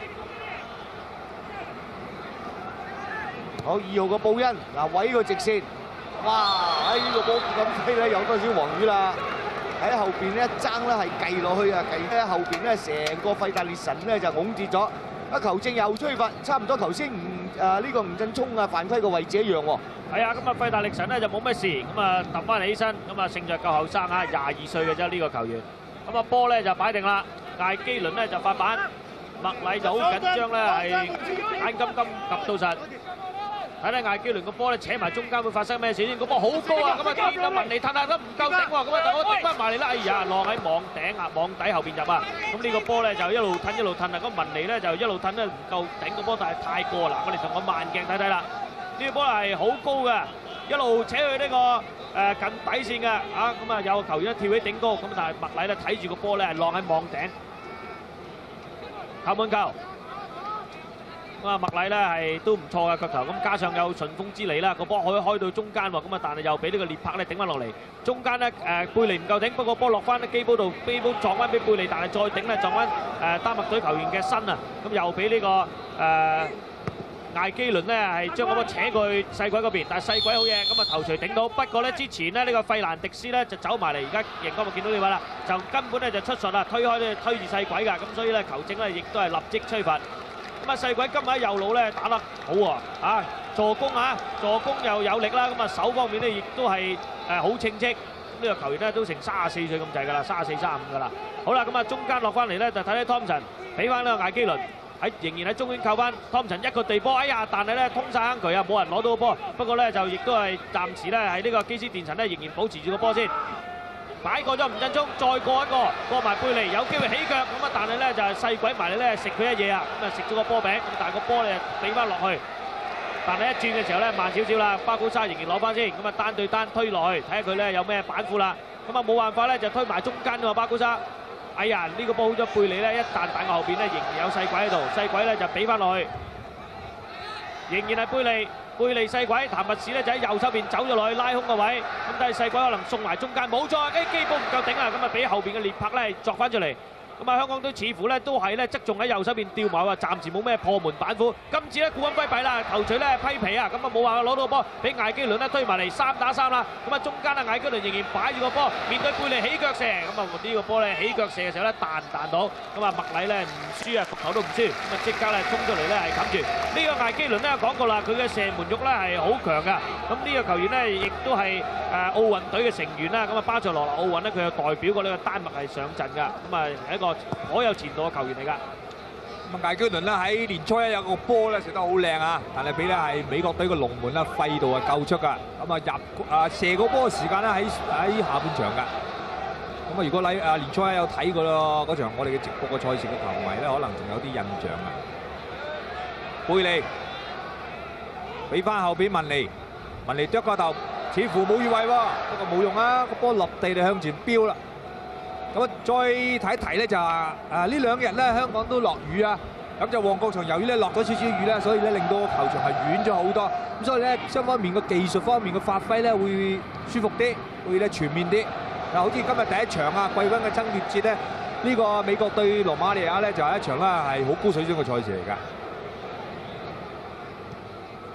好，二號個布恩嗱位個直線，哇！喺呢個波咁飛咧有多少黃魚啦？喺後邊咧一爭咧係計落去啊，計咧後邊咧成個費達列神咧就拱跌咗，一球證又吹罰，差唔多頭先吳誒呢個吳振聰啊犯規個位置一樣喎。 係啊，咁啊費達力神咧就冇咩事，咁啊揼翻起身，咁啊勝在夠後生啊，廿二歲嘅啫呢個球員。咁啊波咧就擺定啦，艾基倫咧就發板，麥禮就好緊張咧，係眼金金及到實。睇睇艾基倫個波咧扯埋中間會發生咩事先？個波好高啊！咁啊見到文尼褪下都唔夠頂喎，咁啊但我頂翻埋嚟啦！哎呀，落喺網頂啊，網底後邊入啊！咁呢個波咧就一路褪一路褪啊！咁文尼咧就一路褪咧唔夠頂個波，但係太過啦！我哋同個慢鏡睇睇啦，呢個波係好高嘅，一路扯去呢個誒近底線嘅啊！咁啊有個球員咧跳起頂高，咁但係麥禮咧睇住個波咧係落喺網頂，球門球。咁啊麥禮咧係都唔錯嘅腳頭，咁加上有順風之利啦，個波可以開到中間喎，咁啊但係又俾呢個列柏咧頂翻落嚟，中間咧誒貝利唔夠頂，不過波落翻啲基波度，基波撞翻俾貝利，但係再頂咧撞翻誒丹麥隊球員嘅身啊，咁又俾呢個誒艾基倫咧係將個波扯過去細鬼嗰邊，但係細鬼好嘢，咁啊頭槌頂到，不過咧之前咧呢個費蘭迪斯咧就走埋嚟，而家熒光幕見到呢位啦，就根本咧就出術啊，推開咧推住細鬼㗎，咁所以咧球證咧亦都係立即吹罰。咁啊細鬼今日喺右路咧打得好喎，啊助攻啊助攻又有力啦，咁啊手方面咧亦都係誒好稱職。呢個球員咧都成三十四歲咁滯㗎啦，三十四、三十五㗎啦。好啦，咁啊中間落翻嚟咧就睇睇湯神俾翻呢個艾基倫喺仍然喺中圈扣翻，湯神一個地波，哎呀！但係咧通晒坑渠啊，冇人攞到個波。不過咧就亦都係暫時咧喺呢個基斯電神咧仍然保持住個波先。擺過咗吳振聰，再過一個過埋貝利，有機會起腳咁啊！但係咧就係細鬼埋嚟咧食佢一嘢啊！咁啊食咗個波餅，咁但係個波咧俾翻落去。但係一轉嘅時候咧慢少少啦，巴古沙仍然攞翻先，咁啊單對單推落去，睇下佢咧有咩板斧啦。咁啊冇辦法咧就推埋中間喎巴古沙。哎呀！呢個波好咗貝利咧，一彈彈後邊咧仍然有細鬼喺度，細鬼咧就俾翻落去，仍然係貝利。貝利細鬼，譚密士咧就喺右手邊走咗落去拉空個位，咁但係細鬼可能送埋中間冇錯，啲基波唔夠頂啊，咁啊俾後邊嘅列柏咧作翻出嚟。咁啊香港隊似乎咧都係咧側重喺右手邊吊馬啊，暫時冇咩破門板斧。今次咧顧恩輝弊啦，頭槌咧批皮啊，咁啊冇辦法攞到個波，俾艾基倫咧推埋嚟三打三啦。咁啊中間啊艾基倫仍然擺住個波，面對貝利起腳射，咁啊呢個波咧起腳射嘅時候咧彈彈到，咁啊麥禮咧唔輸啊，伏頭都唔輸，咁啊即刻咧衝出嚟咧係冚住。呢個艾基倫咧講過啦，佢嘅射門肉咧係好強㗎。咁呢個球員咧亦都係誒奧運隊嘅成員啦。咁啊巴塞羅那奧運咧佢有代表過呢個丹麥係上陣㗎。咁啊係一個好有前途嘅球員嚟㗎。 咁啊，艾基倫咧喺年初一有個波咧射得好靚啊，但係俾咧係美國隊嘅龍門啦費度啊救出㗎。咁啊入啊射個波嘅時間咧喺喺下半場㗎。咁啊如果喺啊年初一有睇過咯嗰場我哋嘅直播嘅賽事嘅球迷咧，可能仲有啲印象啊。貝利俾翻後邊文尼，文尼啄個頭，似乎冇越位喎，不過冇用啊，個波落地就向前飆啦。咁啊，再睇一睇咧就話啊呢兩日咧香港都落雨啊，咁就旺角場由於咧落咗少少雨咧，所以咧令到個球場係軟咗好多，咁所以咧雙方面個技術方面嘅發揮咧會舒服啲，會咧全面啲。嗱，好似今日第一場啊季軍嘅爭奪戰咧，呢個美國對羅馬尼亞咧就係一場啦係好高水準嘅賽事嚟㗎。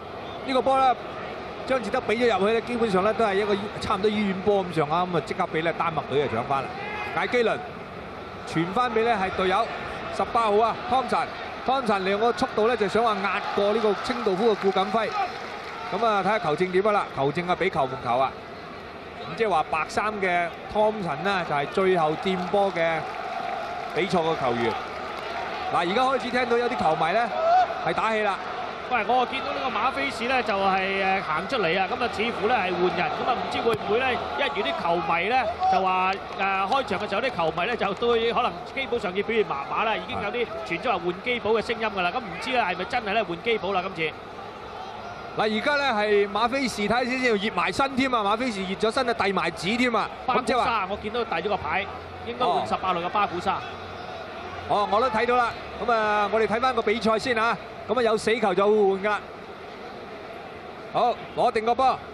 呢個波咧，張志德俾咗入去咧，基本上咧都係一個差唔多醫院波咁上下，咁啊即刻俾咧丹麥隊啊搶翻啦。艾基倫傳翻俾咧係隊友十八號啊，湯臣。湯臣兩個速度咧就想話壓過呢個清道夫嘅顧錦輝。咁啊睇下球證點啊啦，球證啊俾球無球啊。咁即係話白衫嘅湯臣呢，就係最後掂波嘅比賽嘅球員。嗱，而家開始聽到有啲球迷咧係打氣啦。 喂，我見到呢個馬菲士咧就係誒行出嚟啊，咁啊似乎咧係換人，咁啊唔知會唔會咧一如啲球迷咧就話誒開場嘅時候啲球迷咧就對可能基本上要表現麻麻啦，已經有啲傳咗話換基寶嘅聲音㗎啦，咁唔知咧係咪真係咧換基寶啦今次？ 嗱，而家咧係馬菲士睇下先先熱埋身添啊！馬菲士熱咗身啊，遞埋紙添啊！ 巴古咁即係話， 沙我見到遞咗個牌，應該換十八路嘅巴古沙。 哦，我都睇到啦。咁啊，我哋睇翻個比賽先啊。咁啊，有死球就會換噶。好，攞定個波，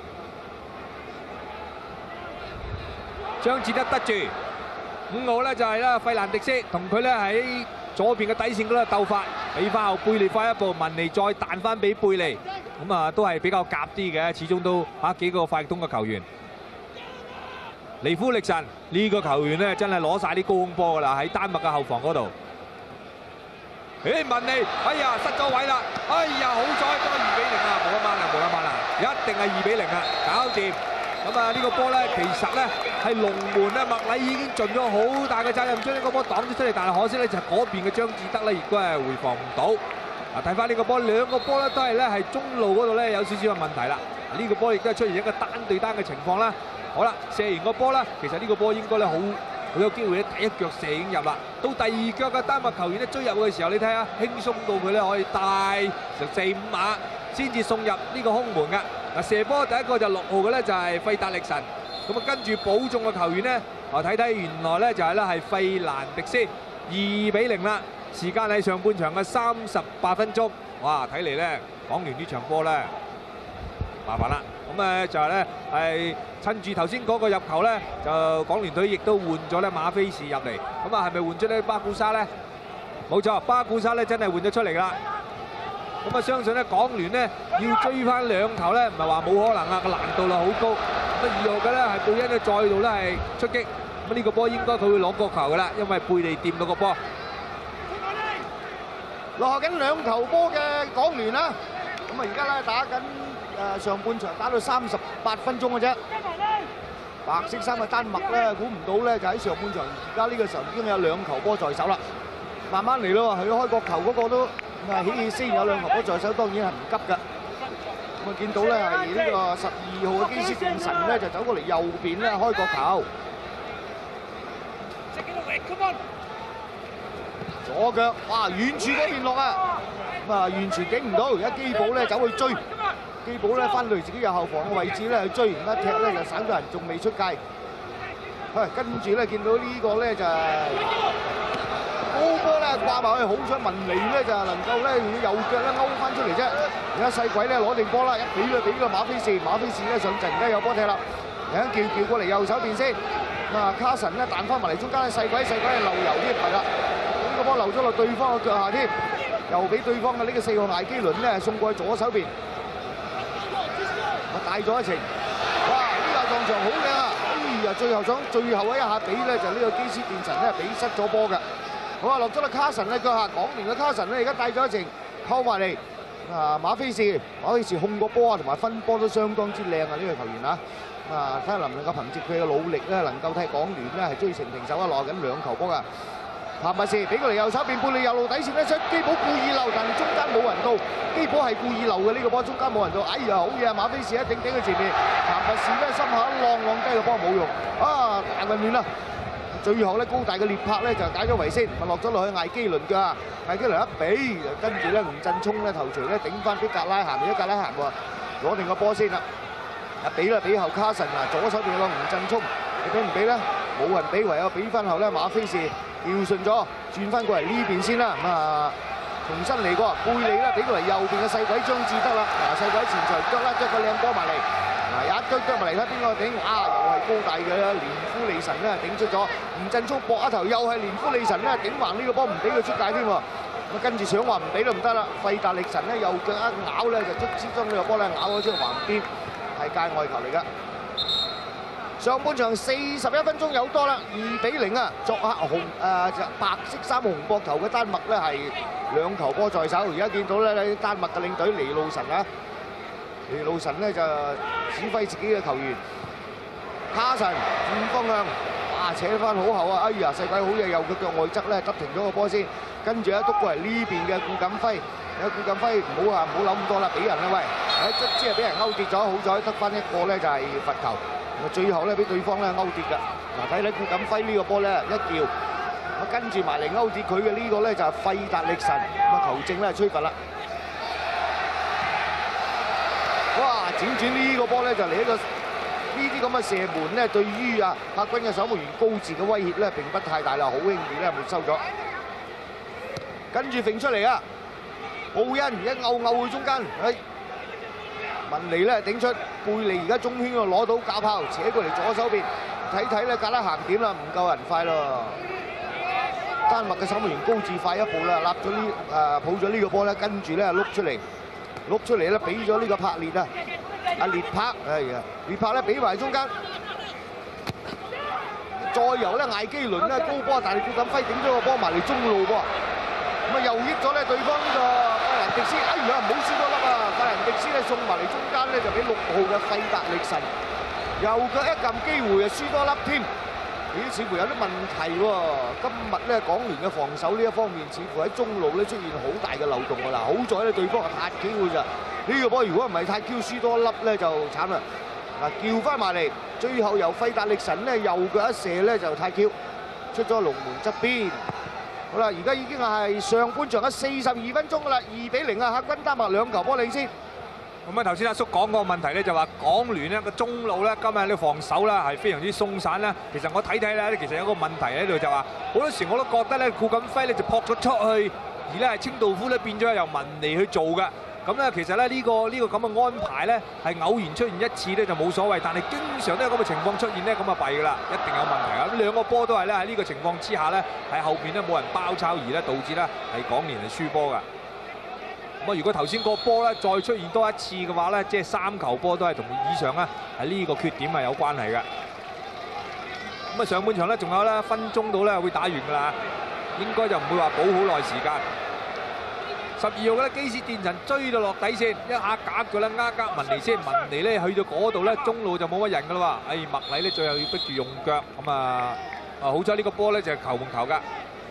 張志德得住。五號咧就係啦，費蘭迪斯同佢咧喺左邊嘅底線嗰度鬥法，俾翻後貝利快一步，文尼再彈翻俾貝利。咁啊，都係比較夾啲嘅，始終都嚇幾個快攻嘅球員。尼夫力神呢個球員咧，真係攞曬啲高空波㗎啦，喺丹麥嘅後防嗰度。誒文尼，哎呀失咗位啦！哎呀好彩，今日二比零啊，冇得掹啦，冇得掹啦，一定係二比零啊，搞掂。咁啊呢個波咧，其實咧係龍門咧，麥禮已經盡咗好大嘅責任，將呢個波擋咗出嚟，但係可惜咧就係嗰邊嘅張志德咧，亦都係回防唔到。嗱睇翻呢個波，兩個波咧都係咧係中路嗰度咧有少少嘅問題啦。呢個波亦都係出現一個單對單嘅情況啦。好啦，射完個波啦，其實呢個波應該咧好好有機會咧第一腳射已經入啦。到第二腳嘅丹麥球員咧追入嘅時候，你睇下輕鬆到佢咧可以帶成四五碼先至送入呢個空門㗎。嗱射波第一個就六號嘅咧就係費達力神，咁啊跟住保中嘅球員咧，啊睇睇原來咧就係咧係費蘭迪斯，二比零啦。時間喺上半場嘅三十八分鐘，哇！睇嚟咧港聯呢場波咧麻煩啦。咁誒就係咧係趁住頭先嗰個入球咧，就港聯隊亦都換咗咧馬菲士入嚟。咁啊係咪換咗咧巴古沙咧？冇錯，巴古沙咧真係換咗出嚟啦。咁啊相信咧港聯咧要追翻兩球咧，唔係話冇可能啊，個難度啦好高。咁二號嘅咧係布恩咧再度咧係出擊。咁呢個波應該佢會攞角球㗎啦，因為貝利掂到個波。 落後緊兩球波嘅港聯啦，咁啊而家咧打緊誒上半場打到三十八分鐘嘅啫。白色衫嘅丹麥咧，估唔到咧就喺上半場而家呢個時候已經有兩球波在手啦。慢慢嚟咯，佢開角球嗰個都咁啊起起先有兩球波在手，當然係唔急㗎。咁啊見到咧係呢個十二號嘅基斯定神咧就走過嚟右邊咧開角球。左腳，哇！遠處嗰邊落啊，咁啊完全頂唔到，而家基寶咧走去追，基寶咧翻到嚟自己右後防嘅位置咧去追，而家踢咧就省咗人，仲未出界。喂，跟住咧見到呢個咧就高波咧掛埋去，好彩文尼咧就能夠咧用右腳咧勾翻出嚟啫。而家細鬼咧攞定波啦，一俾佢俾個馬菲士，馬菲士咧上陣，而家有波踢啦，而家叫叫過嚟右手邊先。啊，卡神咧彈翻埋嚟中間咧，細鬼細鬼係漏油添，係啦。個波流咗落對方嘅腳下添，又俾對方嘅呢個四號艾基倫咧送過去左手邊，我帶咗一程，哇！呢下撞場好靚啊！哎呀，最後想最後一下俾咧就呢個基斯電神咧俾失咗波嘅，好啊落咗啦卡神嘅腳下，港聯嘅卡神咧而家帶咗一程，扣埋嚟啊馬菲士，馬菲士控個波啊同埋分波都相當之靚啊呢個球員啊！啊睇下能唔能夠憑藉佢嘅努力咧，能夠替港聯咧係追成平手啊，落緊兩球波㗎。譚拔士俾過嚟右手邊，貝利右路底線咧出，基寶故意漏，但係中間冇人到，基寶係故意漏嘅呢個波，中間冇人到，哎呀好嘢啊！馬菲士一頂頂佢前面，譚拔士咧心口一浪浪低個波冇用，啊大混亂啦！最後咧高大嘅列柏咧就解咗圍先，咪落咗落去艾基倫㗎，艾基倫一比，跟住咧吳振聰咧頭槌咧頂翻俾格拉咸，而家格拉咸喎攞定個波先啦，一比啦俾後卡神啊，左手邊有個吳振聰，你俾唔俾咧？冇人俾，唯有俾翻後咧馬菲士。調順咗，轉翻過嚟呢邊先啦。咁啊，重新嚟過，貝利啦，俾過嚟右邊嘅細鬼張志德啦。嗱，細鬼前場腳啦，腳個靚波埋嚟。嗱，一腳腳埋嚟睇邊個頂？啊，又係高大嘅連夫利神咧頂出咗。吳振聰搏一頭，又係連夫利神咧頂橫呢個波，唔俾佢出界添喎。 咁跟住想話唔俾都唔得啦，費達力神咧右腳一咬咧就卒之將呢個波咧咬咗出去橫邊，係界外球嚟㗎。上半場四十一分鐘有多啦，二比零啊！作客紅誒就白色衫紅膊頭嘅丹麥咧係兩球波在手。而家見到咧，丹麥嘅領隊尼路神啊，尼路神咧就指揮自己嘅球員，卡神轉方向，啊扯翻好後啊！哎呀，細鬼好嘢，右腳腳外側咧執停咗個波先，跟住咧督過嚟呢邊嘅顧錦輝，有顧錦輝唔好啊，唔好諗咁多啦，俾人啦喂！喺卒之係俾人勾跌咗，好彩得翻一個咧就係罰球。最後咧俾對方咧勾跌㗎。嗱，睇睇顧錦輝呢個波咧一叫，咁跟住埋嚟勾跌佢嘅呢個咧就係費達力神，咁啊球證咧吹罰啦。哇！輾轉呢個波咧就嚟一個呢啲咁嘅射門咧，對於啊客軍嘅守門員高志嘅威脅咧並不太大啦，好輕易咧沒收咗。跟住揈出嚟啊！奧恩一勾勾去中間，哎。文尼咧頂出，貝利而家中圈度攞到架炮，扯過嚟左手邊，睇睇咧格拉行點啦，唔夠人快咯。丹麥嘅守門員高志快一步啦，立咗呢誒抱咗呢個波咧，跟住咧碌出嚟，碌出嚟咧俾咗呢個柏列啊，阿列柏，哎呀，列柏咧俾埋中間，再由咧艾基倫咧高波，但係顧錦輝頂咗個波埋嚟中路喎，咁啊又益咗咧對方呢個費蘭迪斯，哎呀唔好輸多粒啊！費蘭迪斯咧送埋嚟中間咧就俾六號嘅費達力神，右腳一撳機會啊輸多粒添，咦似乎有啲問題喎！今日咧港聯嘅防守呢一方面，似乎喺中路咧出現好大嘅漏洞㗎啦。好在咧對方係塔 Q 㗎咋，呢個波如果唔係塔 Q 輸多粒咧就慘啦。嗱叫翻埋嚟，最後由費達力神咧右腳一射咧就塔 Q 出咗龍門側邊。好啦，而家已經係上半場嘅四十二分鐘㗎啦，二比零啊！客軍丹麥兩球波領先。 咁啊，頭先阿叔講嗰個問題咧，就話港聯咧個中路咧今日呢防守咧係非常之鬆散啦。其實我睇睇咧，其實有個問題喺度就話，好多時我都覺得咧顧錦輝咧就撲咗出去，而咧係清道夫咧變咗由文尼去做嘅。咁咧其實咧呢個呢個咁嘅安排咧係偶然出現一次咧就冇所謂，但係經常都有咁嘅情況出現咧，咁啊弊㗎啦，一定有問題啊！咁兩個波都係咧喺呢個情況之下咧，喺後邊咧冇人包抄而咧導致咧係港聯係輸波㗎。咁啊，如果頭先個波咧再出現多一次嘅話咧，即係三球波都係同以上咧係呢個缺點係有關係嘅。咁啊，上半場咧仲有咧分鐘到咧會打完㗎啦，應該就唔會話補好耐時間。十二號嘅咧基斯電神追到落底線，一下夾佢咧呃夾文尼先，文尼咧去到嗰度咧中路就冇乜人㗎啦喎。誒麥禮咧最後要逼住用腳，咁啊啊好彩呢個波咧就係球門球㗎。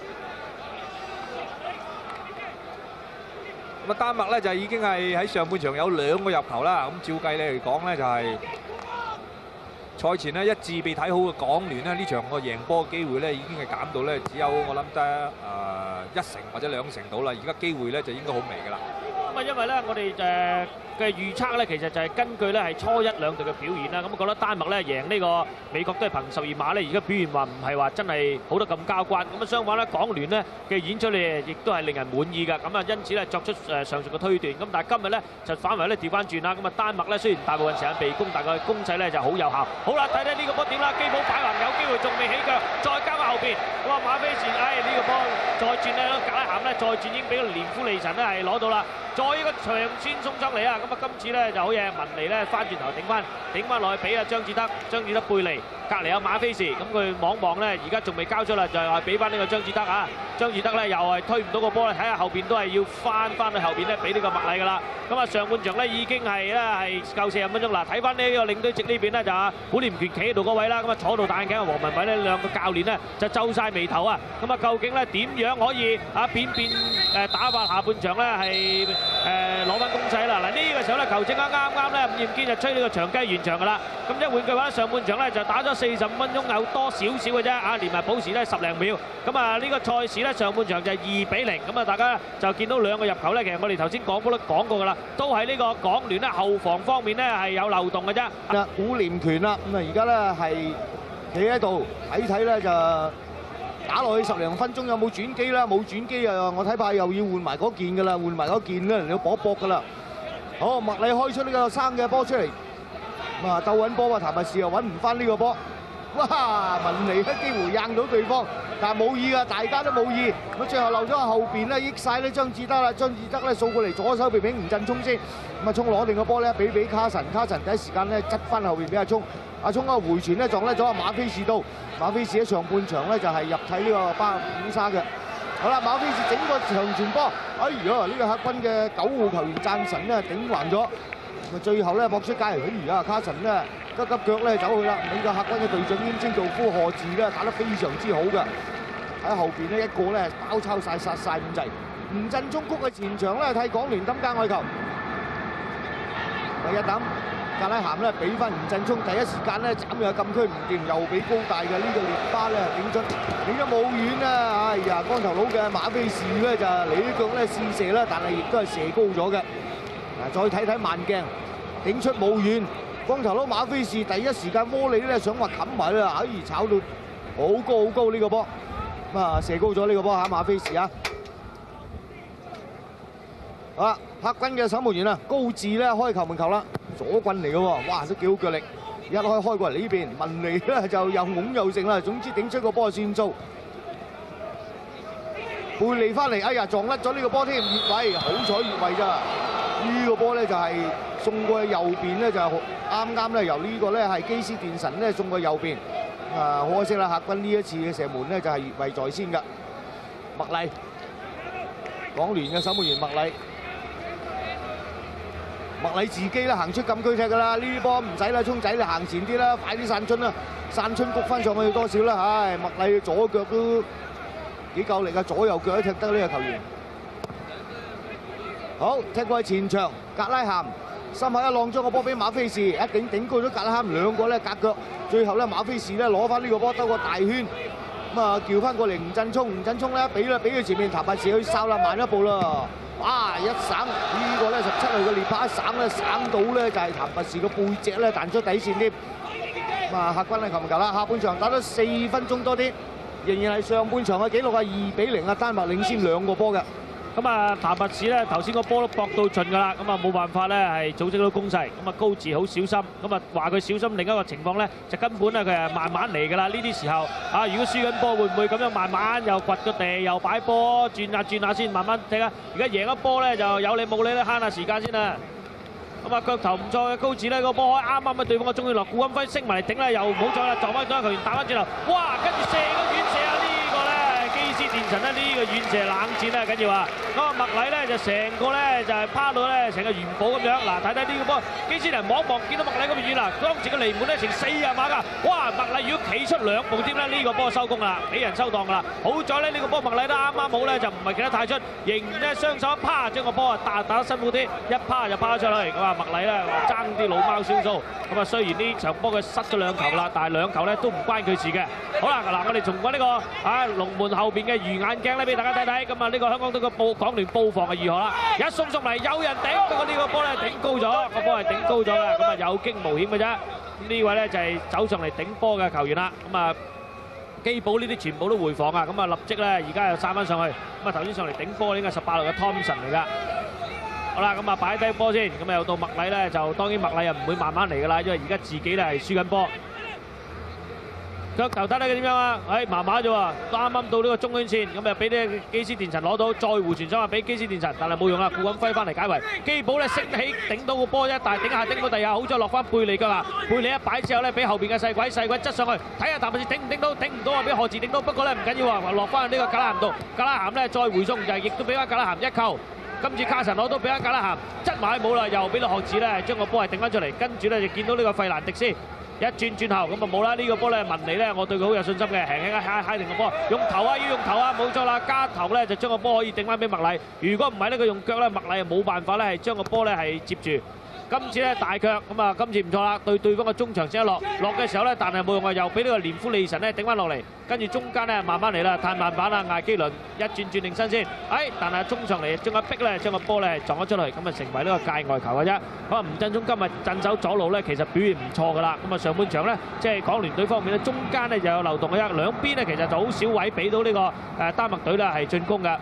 咁啊丹麥咧就已經係喺上半場有兩個入球啦。咁照計咧嚟講咧就係賽前咧一致被睇好嘅港聯咧呢場個贏波嘅機會咧已經係減到咧只有我諗得誒一成或者兩成到啦。而家機會咧就應該好微㗎啦。咁啊因為咧我哋誒嘅預測咧其實就係根據咧係初一兩隊嘅表現啦。咁我覺得丹麥咧贏呢個美國都係憑十二碼咧，而家表現話唔係話真係好得咁交關。咁啊相反咧港聯咧嘅演出咧亦都係令人滿意㗎。咁啊因此咧作出誒上述嘅推斷。咁但係今日咧就反為咧調翻轉啦。咁啊丹麥咧雖然大部分時間被攻，但係佢攻勢咧就好有效。好啦，睇睇呢個波點啦，基普擺橫有機會，仲未起腳，再加埋後邊，哇馬菲士，唉呢個波再轉咧，格拉咸咧再轉已經俾個連夫利神咧係攞到啦，再一個長傳送上嚟啊！咁啊今次咧就好嘢，文尼咧翻轉頭頂翻頂翻落去俾啊張志德，張志德背離，隔離有馬菲士，咁佢望望咧，而家仲未交出啦，就係話俾翻呢個張志德啊，張志德咧又係推唔到個波咧，睇下後邊都係要翻翻去後邊咧俾呢個麥禮㗎啦。咁啊上半場咧已經係咧係夠四十分鐘啦，睇翻呢個領隊席呢邊咧就啊古廉權企喺度嗰位啦，咁啊坐到戴眼鏡嘅黃文偉呢兩個教練咧就皺曬眉頭啊！咁啊究竟咧點樣可以啊變變誒打發下半場咧係誒攞翻攻勢啦？嗱呢個時候咧球證啱啱啱咧伍劍堅就吹呢個長雞完場㗎啦。咁一換句話上半場咧就打咗四十五分鐘，有多少少嘅啫啊！連埋補時咧十零秒。咁啊呢個賽事咧上半場就係二比零。咁啊大家就見到兩個入球咧，其實我哋頭先講過都講過㗎啦，都係呢個港聯咧後防方面咧係有漏洞嘅啫。 嗱古廉權啦，咁啊而家咧係企喺度睇睇咧就打落去十零分鐘有冇轉機啦？冇轉機啊！我睇怕又要換埋嗰件㗎啦，換埋嗰件咧，你要搏一搏㗎啦。好，麥禮開出呢個生嘅波出嚟，咁啊鬥穩波啊，譚拔士又揾唔翻呢個波。 哇！文尼咧幾乎硬到對方，但係冇意啊，大家都冇意。咁最後漏咗喺後邊咧，益晒呢張志德啦，張志德咧掃過嚟左手邊俾吳振聰先，咁啊聰攞定個波咧，俾俾卡神，卡神第一時間咧執翻後邊俾阿聰，阿聰啊回傳咧撞甩咗阿馬菲士到，馬菲士喺上半場咧就係入替呢個巴古沙嘅。好啦，馬菲士整個長傳波，哎呀！呢個客軍嘅九號球員贊神咧頂橫咗，咁最後咧搏出界，哎呀！卡神咧急急腳咧走去啦，呢個客軍嘅隊長兼稱道夫賀治咧打得非常之好嘅，喺後邊呢，一個咧包抄晒殺晒咁滯。吳振聰谷嘅前場咧替港聯抌界外球，第一抌。格拉咸咧俾翻吳振聰，第一時間咧斬入禁區唔掂，又俾高大嘅呢個列巴咧頂出，頂得冇遠啊！哎呀，光頭佬嘅馬菲士咧就嚟啲腳咧試射啦，但係亦都係射高咗嘅。嗱，再睇睇慢鏡，頂出冇遠，光頭佬馬菲士第一時間窩里咧想話冚埋啦，哎炒到好高好高呢個波，咁啊射高咗呢個波嚇馬菲士啊！啊，客軍嘅守門員啊，高志咧開球門球啦。左棍嚟嘅喎，哇都幾好腳力，一開開過嚟呢邊，文尼咧就又拱又剩啦，總之頂出個波算數。貝利翻嚟，哎呀撞甩咗呢個波添，越位，好彩越位咋？呢個波咧就係送過去右邊咧，就啱啱咧由呢個咧係基斯電神咧送過右邊，啊可惜啦，客軍呢一次嘅射門咧就係越位在先㗎。麥麗，港聯嘅守門員麥麗。麥禮自己咧行出禁區踢㗎啦，呢啲波唔使啦，聰仔你行前啲啦，快啲散春啦，散春谷翻上去多少啦？唉，麥禮左腳都幾夠力啊，左右腳都踢得呢個球員。好，踢過去前場，格拉咸心口一浪咗個波俾馬菲士，一頂頂高咗格拉咸，兩個咧隔腳，最後咧馬菲士咧攞翻呢個波兜個大圈，咁啊叫翻過嚟吳振聰，吳振聰咧俾啦俾佢前面彈拔士去哨啦，慢一步啦。哇！一省呢個咧十七號嘅列巴一省咧省到咧就係譚拔士個背脊咧彈出底線添。咁啊客軍咧球門球啦，下半場打咗四分鐘多啲，仍然係上半場嘅紀錄係二比零啊，丹麥領先兩個波嘅。 咁啊，譚拔士咧頭先個波都搏到盡㗎啦，咁啊冇辦法咧係組織到攻勢，咁啊高治好小心，咁啊話佢小心另一個情況咧就根本咧佢係慢慢嚟㗎啦，呢啲時候啊，如果輸緊波會唔會咁樣慢慢又掘個地又擺波轉下轉下先慢慢踢啊？而家贏一波咧就有理冇理啦，慳下時間先啦。咁啊腳頭唔錯嘅高治咧個波開啱啱喺對方嘅中意落，顧錦輝升埋嚟頂咧又唔好再啦，撞翻咗球員打翻轉頭，哇！跟住射個遠射啊！呢個咧基斯電神咧呢個遠射冷箭咧緊要啊！咁啊麥禮咧就成個咧就係趴到咧成個元寶咁樣，嗱睇睇呢個波，基斯人望一望見到麥禮咁遠啦，當時嘅離門咧成四啊碼㗎，哇！麥禮如果企出兩步添咧，呢個波收工啦，俾人收檔㗎啦。好在咧呢個波麥禮都啱啱好咧就唔係企得太出，仍然咧雙手一趴將個波啊打打得辛苦啲，一趴就趴咗出去。咁啊麥禮咧爭啲老貓燒鬚，咁啊雖然呢場波佢失咗兩球啦，但係兩球咧都唔關佢事嘅。好啦，嗱我哋重溫呢個啊龍門後邊嘅魚眼鏡咧俾大家睇睇，咁啊呢個香港隊嘅布港聯布防係如何啦？一送送嚟有人頂，不過呢個波咧頂高咗，個波係頂高咗嘅，咁啊有驚無險嘅啫。呢位咧就係走上嚟頂波嘅球員啦，咁啊基寶呢啲全部都回防啊，咁啊立即咧而家又散翻上去，咁啊頭先上嚟頂波應該係十八號嘅 Thompson 嚟㗎。好啦，咁啊擺低波先，咁啊又到麥禮咧，就當然麥禮又唔會慢慢嚟㗎啦，因為而家自己咧係輸緊波。腳頭睇睇佢點樣啊？誒麻麻啫喎，啱啱到呢個中圈線，咁啊俾呢基斯電神攞到，再回傳想話俾基斯電神，但係冇用啦，顧錦輝翻嚟解圍，基寶咧升起頂到個波啫，但係頂下頂到地下，好彩落翻貝利㗎啦，貝利一擺之後咧，俾後邊嘅細鬼細鬼側上去，睇下譚拔士頂唔頂到，頂唔到啊，俾何治頂到，不過咧唔緊要啊，落翻去呢個格拉咸度，格拉咸咧再回送就係亦都俾翻格拉咸一球。今次卡神攞到俾翻格拉咸，側埋冇啦，又俾到何治咧將個波係頂翻出嚟，跟住咧就見到呢個費蘭迪斯。一轉轉後咁啊冇啦！呢個波咧文尼咧，我對佢好有信心嘅，輕輕一揩揩定個波，用頭啊要用頭啊，冇錯啦，加頭咧就將個波可以頂翻俾麥禮。如果唔係咧，佢用腳咧，麥禮係冇辦法咧係將個波咧係接住。今次咧大腳咁啊，今次唔錯啦，對對方嘅中場先一落，落嘅時候咧，但係冇用啊，又俾呢個連夫利神咧頂翻落嚟，跟住中間咧慢慢嚟啦，太慢板啦，艾基倫一轉轉定身先，誒，但係中上嚟將個逼咧，將個波咧撞咗出去，咁啊成為呢個界外球嘅啫。咁啊吳振聰今日鎮守左路咧，其實表現唔錯㗎啦。咁啊上半場咧，即係港聯隊方面咧，中間咧就有漏洞嘅啫，兩邊咧其實就好少位俾到呢個誒丹麥隊啦係進攻㗎。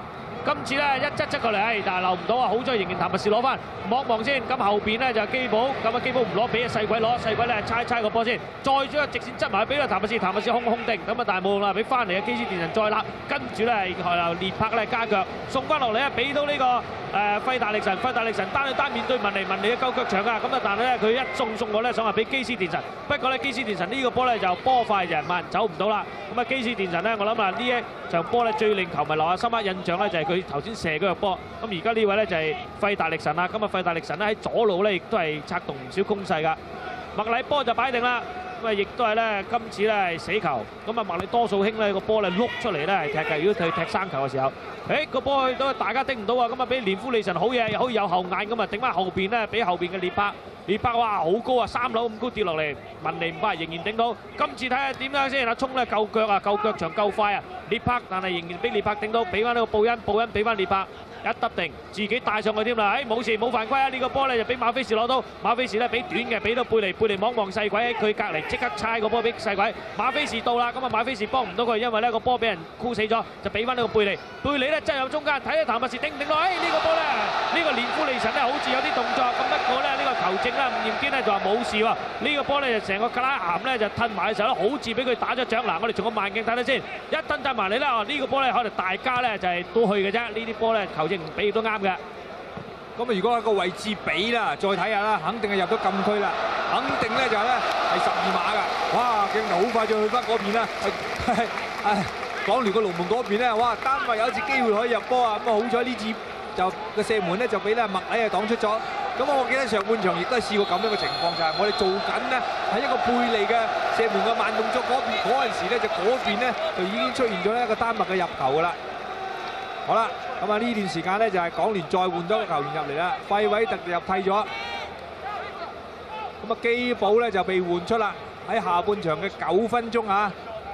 今次咧一側側過嚟，唉，但係留唔到啊！好在仍然譚拔士攞翻，望望先。咁後邊咧就基寶，咁啊基寶唔攞，俾阿細鬼攞，細鬼咧猜猜個波先，再將個直線側埋俾阿譚拔士，譚拔士空空定，咁啊但係冇用啦，俾翻嚟嘅基斯電神再揦，跟住咧係列柏咧加腳送翻落嚟啊，俾到呢個誒費達力神，費達力神單對單面對文尼，文尼嘅夠腳長啊！咁啊但係咧佢一送送過咧想話俾基斯電神，不過咧基斯電神呢個波咧就波快人慢，走唔到啦。咁啊基斯電神咧，我諗啊呢一場波咧最令球迷留下深刻印象咧就係佢頭先射嗰個波。咁而家呢位咧就係費達力神啦。咁啊費達力神咧喺左路咧亦都係策動唔少攻勢㗎。麥禮波就擺定啦。咁啊亦都係咧今次咧係死球。咁啊麥禮多數興咧個波咧碌出嚟咧係踢嘅。如果佢踢生球嘅時候，誒個波去到大家頂唔到啊！咁啊俾連夫利神好嘢，又可以有後眼咁啊頂翻後邊咧，俾後邊嘅列柏。列柏哇好高啊，三樓咁高跌落嚟，文尼唔怕，仍然頂到。今次睇下點樣先，阿聰咧夠腳啊，夠腳長夠快啊，列柏但係仍然俾列柏頂到，俾翻呢個布恩，布恩俾翻列柏一揼定，自己帶上去添啦。誒冇事冇犯規啊！呢個波咧就俾馬菲士攞到，馬菲士咧俾短嘅，俾到貝尼，貝尼望望細鬼喺佢隔離，即刻猜個波俾細鬼。馬菲士到啦，咁啊馬菲士幫唔到佢，因為咧個波俾人箍死咗，就俾翻呢個貝尼。貝尼咧擠入中間，睇下譚拔士頂唔頂到？誒呢個波咧，呢個連夫利神咧好似有啲動作，咁不過咧呢個球證啦，吳念堅咧就話冇事喎。呢個波咧就成個格拉咸咧就褪埋嘅時候咧，好似俾佢打咗掌。嗱，我哋從個慢鏡睇睇先，一褪褪埋嚟啦。呢個波咧可能大家咧就係都去嘅啫。呢啲波咧球證唔俾都啱嘅。 咁啊，如果個位置比啦，再睇下啦，肯定係入咗禁區啦，肯定咧就係咧係十二碼㗎。哇，鏡頭好快就去翻嗰邊啦。係港聯個龍門嗰邊咧，哇，單位有一次機會可以入波啊！咁啊，好彩呢次就個射門咧就俾咧麥禮啊擋出咗。咁我記得上半場亦都係試過咁樣嘅情況，就係我哋做緊呢喺一個貝利嘅射門嘅慢動作嗰邊嗰陣時咧，就嗰邊咧就已經出現咗一個丹麥嘅入球㗎啦。好啦，咁啊呢段時間咧就係港聯再換咗個球員入嚟啦，費偉特入替咗。咁啊基寶咧就被換出啦，喺下半場嘅九分鐘啊。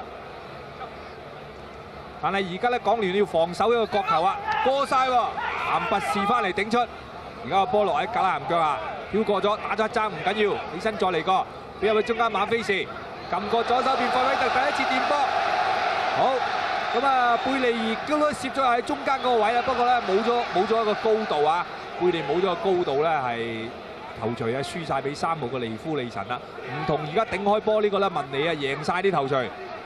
但係而家咧港聯要防守一個角球啊，過曬喎，譚拔士翻嚟頂出。而家個波落喺格拉咸腳下，飄過咗，打咗一爭唔緊要，起身再嚟過，俾入去中間馬菲士，撳過左手邊費偉特第一次掂波，好，咁啊貝利亦都攝咗喺中間嗰個位啦，不過咧冇咗冇咗一個高度啊，貝利冇咗個高度咧係頭槌啊輸曬俾三號嘅利夫利神啦，唔同而家頂開波呢個咧文尼啊贏曬啲頭槌，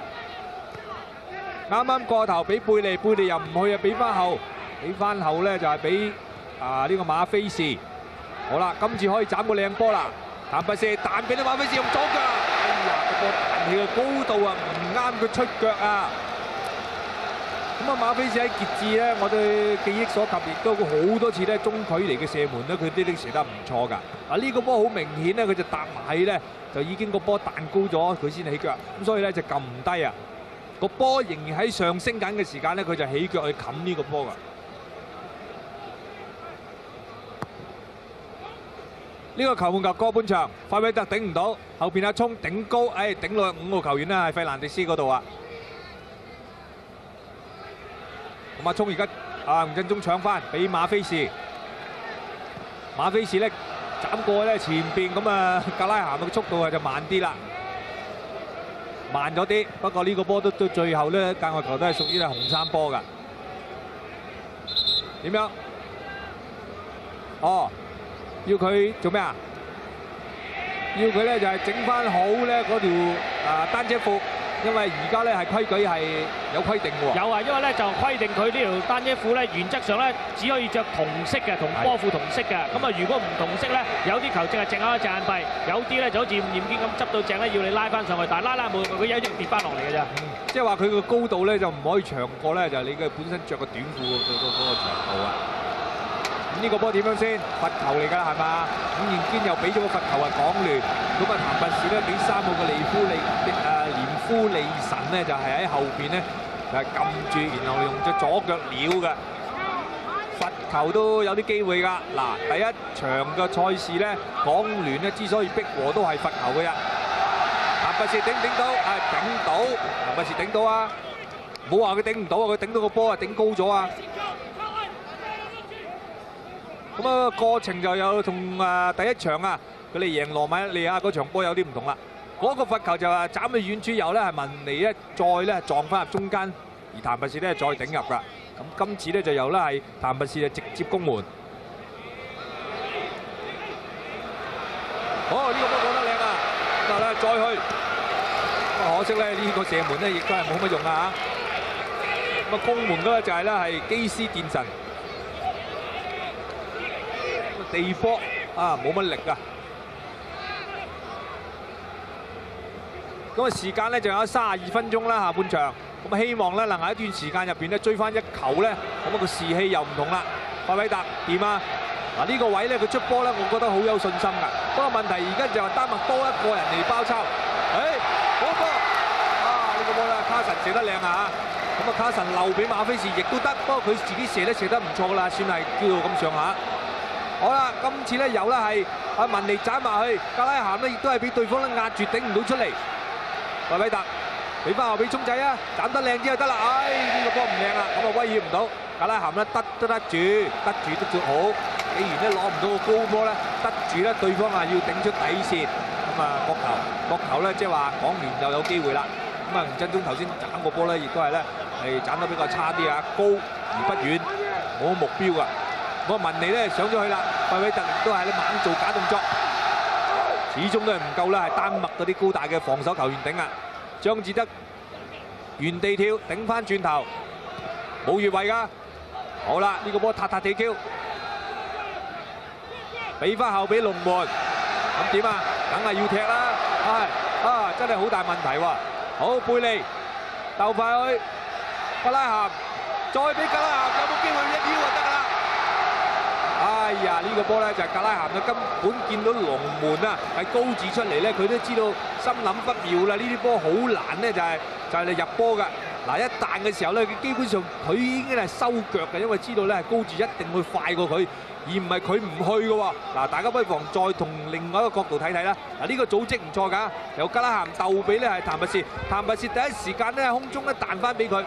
啱啱過頭俾貝利，貝利又唔去啊，俾翻後，俾翻後咧就係俾。啊！呢個馬菲士，好啦，今次可以斬個靚波啦。譚拔士彈俾啲馬菲士用左腳，哎呀！個波彈起嘅高度啊，唔啱佢出腳啊。咁啊，馬菲士喺傑志咧，我對記憶所及，亦都好多次咧中距離嘅射門咧，佢啲啲射得唔錯㗎。啊！呢個波好明顯咧，佢就搭埋咧，就已經個波彈高咗，佢先起腳。咁所以咧就撳唔低啊。個波仍然喺上升緊嘅時間咧，佢就起腳去冚呢個波㗎。呢個球門球過半場，費偉特頂唔到，後邊阿聰頂高，誒頂落五號球員啦，係費蘭迪斯嗰度啊。咁阿聰而家啊吳振中搶翻，俾馬菲士，馬菲士咧斬過咧前邊，咁啊格拉咸嘅速度啊就慢啲啦，慢咗啲。不過呢個波都到最後咧界外球都係屬於係紅衫波㗎。點樣？哦。要佢做咩啊？要佢咧就係整翻好咧嗰條啊單車褲，因為而家咧係規矩係有規定喎。有啊，因為咧就規定佢呢條單車褲咧原則上咧只可以着同色嘅，同波褲同色嘅。咁啊，如果唔同色咧，有啲球證係隻眼開隻眼閉，有啲咧就好似吳念堅咁執到正咧，要你拉翻上去，但係拉拉冇，佢有一定跌翻落嚟嘅啫。即係話佢個高度咧就唔可以長過咧，就係你嘅本身着個短褲嗰嗰嗰個長度啊。呢個波點樣先？罰球嚟㗎係嘛？伍賢堅又俾咗個罰球係港聯，咁啊譚拔士咧俾三號嘅利夫利誒連夫利神咧就係喺後邊咧就係撳住，然後用隻左腳撩嘅罰球都有啲機會㗎。嗱，第一場嘅賽事咧，港聯咧之所以逼和都係罰球嘅啫。譚拔士頂唔頂到？啊頂到，譚拔士頂到啊！冇話佢頂唔到啊，佢頂到個波啊頂高咗啊！咁啊過程就有同啊第一場啊佢哋贏羅馬利亞嗰場波有啲唔同啦。嗰個罰球就係斬去遠處右咧，係文尼咧再咧撞翻入中間，而譚拔士咧再頂入㗎。 咁今次咧就由咧係譚拔士就直接攻門。好，呢、這個波講得靚啊！咁啊咧再去，可惜咧呢個射門咧亦都係冇乜用啊嚇。咁啊攻門嗰個就係咧係基斯電神，地波啊冇乜力啊。咁啊時間咧仲有三十二分鐘啦，下半場。咁啊希望咧能喺一段時間入邊咧追翻一球咧，咁啊個士氣又唔同啦。費偉特掂啊！嗱呢個位咧佢出波咧，我覺得好有信心㗎。不過問題而家就係丹麥多一個人嚟包抄。誒好波啊！呢個波咧卡神射得靚啊！咁啊卡神漏俾馬菲士亦都得，不過佢自己射咧射得唔錯㗎啦，算係叫到咁上下。好啦，今次咧有啦係阿文尼斬埋去，格拉咸咧亦都係俾對方咧壓住頂唔到出嚟。費偉特俾翻後俾聰仔啊，斬得靚啲就得啦。唉呢個波唔靚啊，咁啊威脅唔到。格拉咸咧得都得住，得住得住好。既然咧攞唔到個高波咧，得住咧對方啊要頂出底線，咁啊角球角球咧即係話港聯又有機會啦。咁啊吳振中頭先斬個波咧，亦都係咧係斬得比較差啲啊，高而不遠，冇目標啊。咁啊文尼咧上咗去啦，費偉特都係咧猛做假動作，始終都係唔夠啦，係丹麥嗰啲高大嘅防守球員頂啊。張志德原地跳頂翻轉頭，冇越位㗎。好啦，呢個波塔塔地 Q。俾翻後俾龍門，咁點啊？梗係要踢啦！唉啊，真係好大問題喎！好貝利鬥快去格拉咸，再俾格拉咸有冇機會一腰就得㗎啦！哎呀，呢個波咧就係格拉咸啊，根本見到龍門啊係高字出嚟咧，佢都知道心諗不妙啦！呢啲波好難咧，就係就係你入波㗎。嗱，一彈嘅時候咧，佢基本上佢已經係收腳嘅，因為知道咧係高字一定會快過佢。而唔係佢唔去嘅喎，嗱大家不妨再從另外一個角度睇睇啦。嗱呢個組織唔錯㗎，由格拉咸鬥俾咧係譚拔士，譚拔士第一時間咧喺空中咧彈翻俾佢。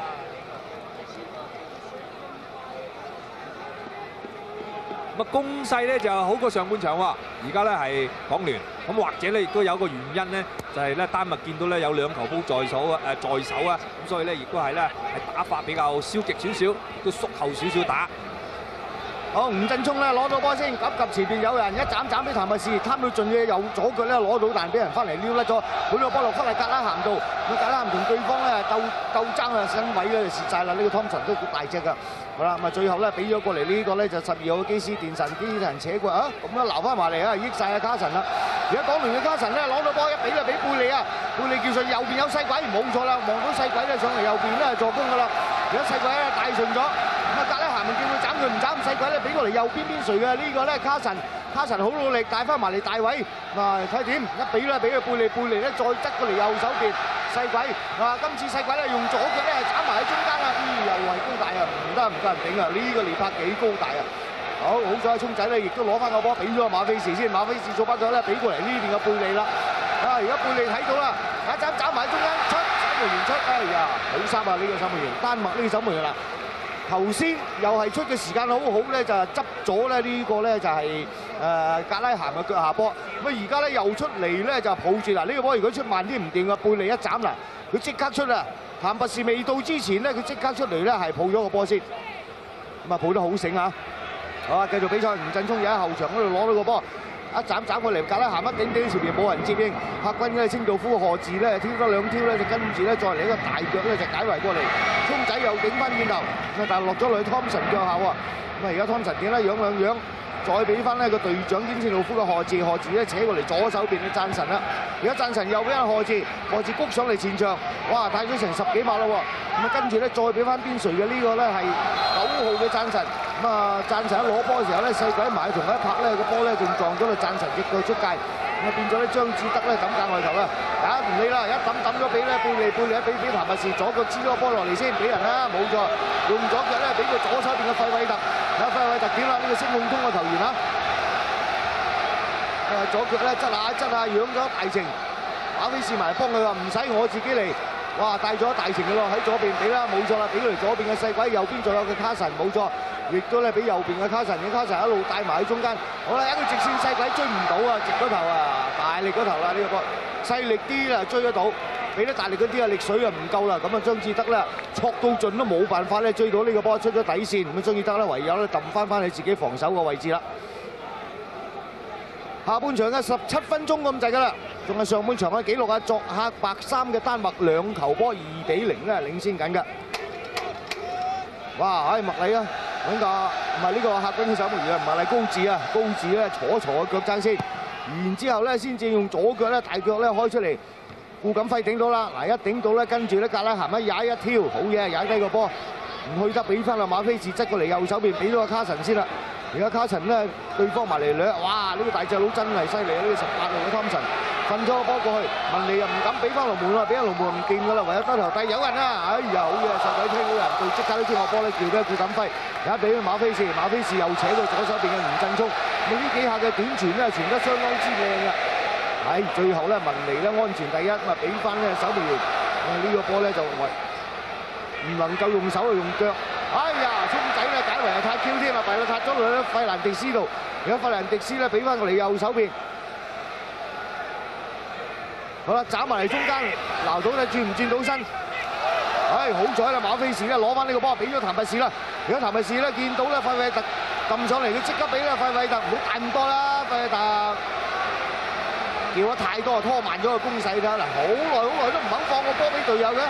咁啊攻勢咧就好過上半場喎，而家咧係港聯，咁或者咧亦都有個原因咧，就係咧丹麥見到咧有兩球波在手啊，誒在手啊，咁所以咧亦都係咧係打法比較消極少少，都縮後少少打。 好，吳振聰咧攞到波先，急及前邊有人一斬斬俾譚拔士，貪到盡嘅右左腳咧攞到，但俾人翻嚟撩甩咗，佢個波落翻嚟格拉咸度，咁格拉咸同對方咧鬥鬥爭啊身位咧就蝕曬啦，呢個湯臣都好大隻㗎。好啦，咁啊最後咧俾咗過嚟呢個咧就十二號基斯電神，基斯電神扯過啊，咁樣撈翻埋嚟啊，益曬阿卡神啦。而家港聯嘅卡神咧攞到波一比咧俾貝利啊，貝利叫上右邊有細鬼，冇錯啦，望到細鬼咧上嚟右邊咧助攻㗎啦，而家細鬼咧大順咗。咁啊，格拉咸咪叫佢斬佢唔斬，細鬼咧俾過嚟右邊邊垂嘅呢個咧卡神，卡神好努力帶翻埋嚟大位，嗱睇點一比咧俾佢貝利，貝利咧再側過嚟右手邊細鬼，嗱今次細鬼咧用左腳咧斬埋喺中間啦，咦又係高大啊，唔得唔得人頂啊！呢個列柏幾高大啊！好好彩聰仔咧亦都攞翻個波俾咗馬菲士先，馬菲士做翻咗咧俾過嚟呢邊嘅貝利啦，啊而家貝利睇到啦，一斬斬埋喺中間出守門員出，哎呀好三啊呢個守門員，丹麥呢個守門員啦。頭先又係出嘅時間好好咧，就係執咗咧呢個咧就係誒格拉咸嘅腳下波。咁啊而家咧又出嚟咧就抱住嗱呢個波，如果出慢啲唔掂嘅，貝利一斬嗱，佢即刻出啊！譚拔士未到之前咧，佢即刻出嚟咧係抱咗個波先，咁啊抱得好醒啊！好啊，繼續比賽，吳振聰又喺後場嗰度攞到個波。一斬斬過嚟，格拉咸一頂頂前面冇人接應，客軍咧清道夫賀治咧挑多兩挑咧，就跟住咧再嚟一個大腳咧就解圍過嚟，聰仔又頂翻轉頭，咁啊但係落咗落去湯臣腳下喎，咁啊而家湯臣點咧養兩養，再俾翻呢個隊長兼清道夫嘅賀治，賀治咧扯過嚟左手邊嘅贊臣啦，而家贊臣又俾人賀治，賀治谷上嚟前場，哇帶咗成十幾碼啦喎，咁啊跟住咧再俾翻邊陲嘅呢個咧係九號嘅贊臣。咁啊，贊臣一攞波嘅時候咧，細鬼埋同佢一拍咧，個波咧仲撞咗個贊臣隻腳出界，咁啊變咗咧張志德咧抌界外球啦，啊唔理啦，一抌抌咗俾咧貝利，貝利一俾俾譚拔士左腳支咗個波落嚟先俾人啦，冇錯，用左腳咧俾個左手邊嘅費偉特，啊費偉特點啦？呢個星夢通嘅球員啊，誒左腳咧側下側下養咗大程，馬菲士埋幫佢話唔使我自己嚟。哇！帶咗大程嘅咯，喺左邊俾啦，冇錯啦，俾佢嚟左邊嘅細鬼，右邊仲有個卡神，冇錯，亦都咧俾右邊嘅卡神，嘅卡神一路帶埋喺中間。好啦，一個直線細鬼追唔到啊，直嗰頭啊，大力嗰頭啦呢個波，細力啲啦追得到。 俾得大力嗰啲啊，力水啊唔夠啦，咁啊張志德咧戳到盡都冇辦法咧追到呢個波出咗底線，咁張志德咧唯有咧揼翻翻去自己防守個位置啦。下半場嘅十七分鐘咁滯㗎啦，仲係上半場嘅紀錄啊！作客白衫嘅丹麥兩球波二比零咧領先緊㗎。哇！唉，麥禮啊，揾個唔係呢個客軍嘅守門員啊，麥禮高志啊，高志咧坐一坐個腳踭先，然之後咧先至用左腳咧大腳咧開出嚟，顧錦輝頂到啦，嗱一頂到咧，跟住咧格拉咸一踩一挑，好嘢，踩低個波，唔去得俾翻啦馬菲士側過嚟右手邊，俾咗個卡神先啦。而家卡神咧對方埋嚟掠，哇！呢個大隻佬真係犀利啊！呢個十八號嘅湯神瞓咗個波過去，文尼又唔敢俾翻龍門喎，俾阿龍門唔見㗎啦，唯有低頭低有人啊！哎呀，好嘢，實鬼聽到人到，即刻都知我波咧叫咧顧錦輝，而家俾咗馬菲士，馬菲士又扯到左手邊嘅吳振聰，咁呢幾下嘅短傳咧傳得相當之靚㗎。唉，最後咧文尼咧安全第一，咁啊俾翻咧守門員，呢個波咧就為唔能夠用手去用腳。哎呀，聰仔咧解圍又太 Q 添啊，弊啦，撻咗落去費蘭迪斯度。而家費蘭迪斯咧俾翻過嚟右手邊。好啦，斬埋嚟中間，撈到咧轉唔轉到身？唉，好彩啦，馬菲士咧攞翻呢個波，俾咗譚拔士啦。而家譚拔士咧見到咧費偉特撳上嚟，佢即刻俾啦費偉特，唔好大咁多啦，費偉特叫得太多，拖慢咗個攻勢㗎啦。好耐好耐都唔肯放個波俾隊友嘅。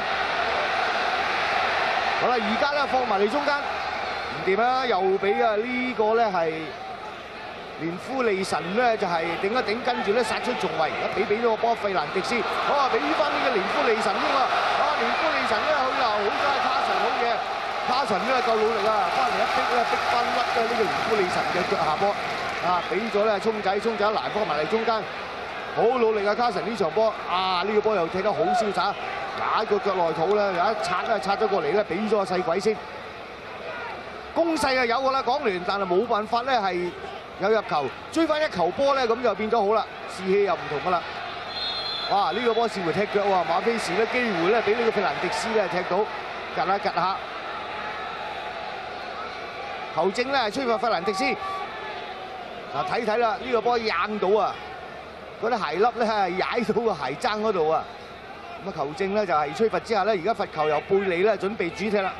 好啦，而家咧放埋嚟中間，唔掂啦，又俾啊呢個咧係連夫利神咧就係頂一頂，跟住咧殺出重圍，而家俾俾咗個波費蘭迪斯，好啊俾翻呢個連夫利神添啊！啊連夫利神咧去啦，好彩卡神好嘢，卡神咧夠努力啊，翻嚟一逼咧逼翻甩嘅呢個連夫利神嘅腳下波，啊俾咗咧聰仔，聰仔一攔波埋嚟中間，好努力啊卡神呢場波，啊呢個波又踢得好瀟灑。打個腳內土咧，有一擦咧擦咗過嚟咧，俾咗個細鬼先。攻勢啊有㗎啦，港聯，但係冇辦法咧係有入球，追翻一球波咧，咁就變咗好啦，士氣又唔同㗎啦。哇！呢個波試回踢腳喎，馬菲士咧機會咧俾呢個費蘭迪斯咧踢到，趌下趌下。球證咧吹發費蘭迪斯。嗱睇睇啦，呢個波硬到啊，嗰啲鞋粒咧係踩到個鞋踭嗰度啊。咁啊球證咧就係吹罰之下咧，而家罰球由貝利咧準備主踢啦，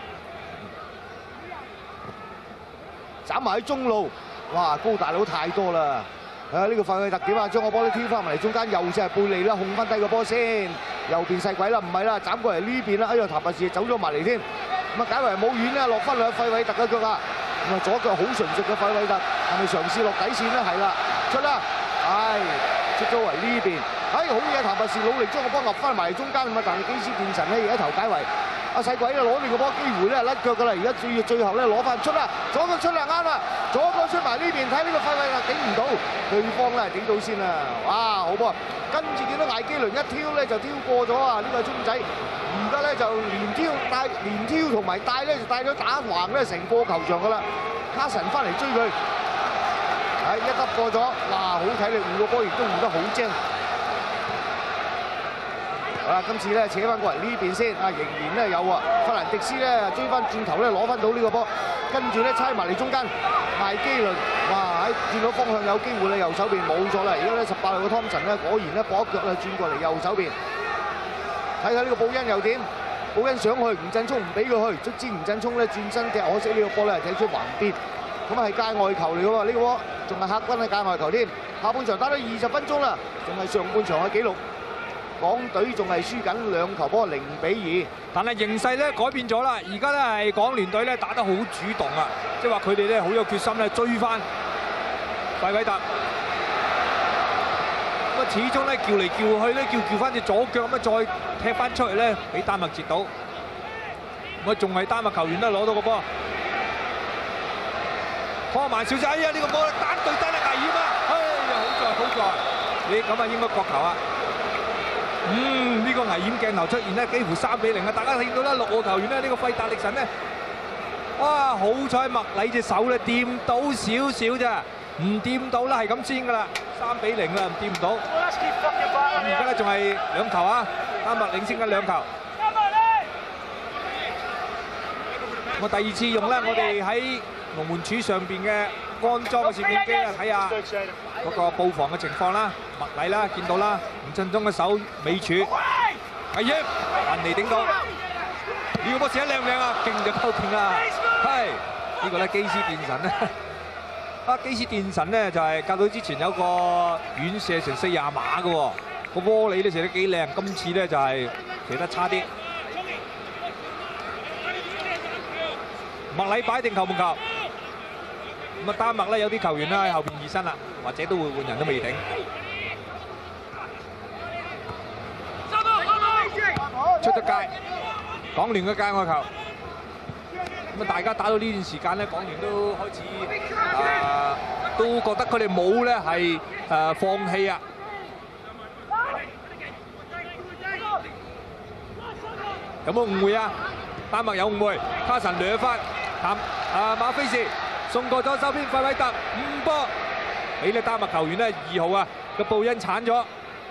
斬埋喺中路，哇高大佬太多啦！啊呢個費偉特點啊，將個波咧挑翻埋嚟中間，又就係貝利啦，控翻低個波先，右邊細鬼啦，唔係啦，斬過嚟呢邊啦，哎呀譚拔士走咗埋嚟添，咁啊解圍冇遠咧，落翻落去費偉特嘅腳啊，咁啊左腳好純熟嘅費偉特，係咪嘗試落底線咧？係啦，出啦，唉出咗圍呢邊。哎，好嘢！譚拔士努力將個波壓翻埋嚟中間咁啊，但係基斯電神咧而家頭解圍，阿細鬼咧攞住個波機會咧甩腳㗎啦，而家最最後咧攞翻出啦，左腳出啦啱啦，左腳出埋呢邊睇呢個費偉特頂唔到，對方咧頂到先啦，哇好波！跟住見到艾基倫一挑咧就挑過咗啊！呢個聰仔而家咧就連挑帶連挑同埋帶咧就帶咗打橫咧成個球場㗎啦，卡神翻嚟追佢，係一揼過咗，哇好睇力，護個波亦都護得好精。啊！今次咧扯翻過嚟呢邊先，啊仍然咧有啊，費蘭迪斯咧追翻轉頭咧攞翻到呢個波，跟住咧猜埋嚟中間，艾基倫，哇喺轉到方向有機會咧右手邊冇咗啦，而家咧十八號嘅湯神咧果然咧搏一腳咧轉過嚟右手邊，睇下呢個布恩又點？布恩上去，吳振聰唔俾佢去，卒之吳振聰咧轉身踢，可惜呢個波咧踢出橫邊，咁啊係界外球嚟㗎喎，呢個波仲係客軍嘅界外球添。下半場打咗二十分鐘啦，仲係上半場嘅紀錄。港隊仲係輸緊兩球波零比二， 但係形勢咧改變咗啦，而家咧係港聯隊咧打得好主動啊，即係話佢哋咧好有決心咧追翻費偉特，咁啊始終咧叫嚟叫去咧叫叫翻隻左腳咁啊再踢翻出去咧，俾丹麥截到，咁啊仲係丹麥球員咧攞到個波，拖慢少少，哎呀呢個波單對單嘅危險啊，哎呀好在好在，你咁啊應該角球啊！嗯，呢、這個危險鏡頭出現咧，幾乎三比零啊！大家睇到啦，六號球員咧，呢個費達力神咧，哇！好彩麥禮隻手咧掂到少少咋，唔掂到啦，係咁先噶啦，三比零啦，唔掂唔到。咁而家咧仲係兩球啊，丹麥領先緊兩球。我第二次用咧，我哋喺龍門柱上邊嘅安裝嘅攝影機啊，睇下嗰個布防嘅情況啦，麥禮啦，見到啦，吳振中嘅手尾柱， 危險，雲尼頂到。呢個波射得靚唔靚啊？勁就夠勁啊！係呢個咧基斯電神咧，啊基斯電神咧就係教到之前有個遠射成四廿碼嘅喎，個窩裏咧射得幾靚，今次咧就係射得差啲。麥禮擺定球門球，咁啊丹麥咧有啲球員咧喺後邊熱身啦，或者都會換人都未定。出咗界，港聯嘅界外球。咁啊，大家打到呢段時間咧，港聯都開始啊，都覺得佢哋冇咧係誒放棄啊。有冇誤會啊？丹麥有誤會，卡神掠翻，譚啊馬菲士送過咗手邊費偉特五波，俾咧丹麥球員咧二號啊嘅布恩鏟咗，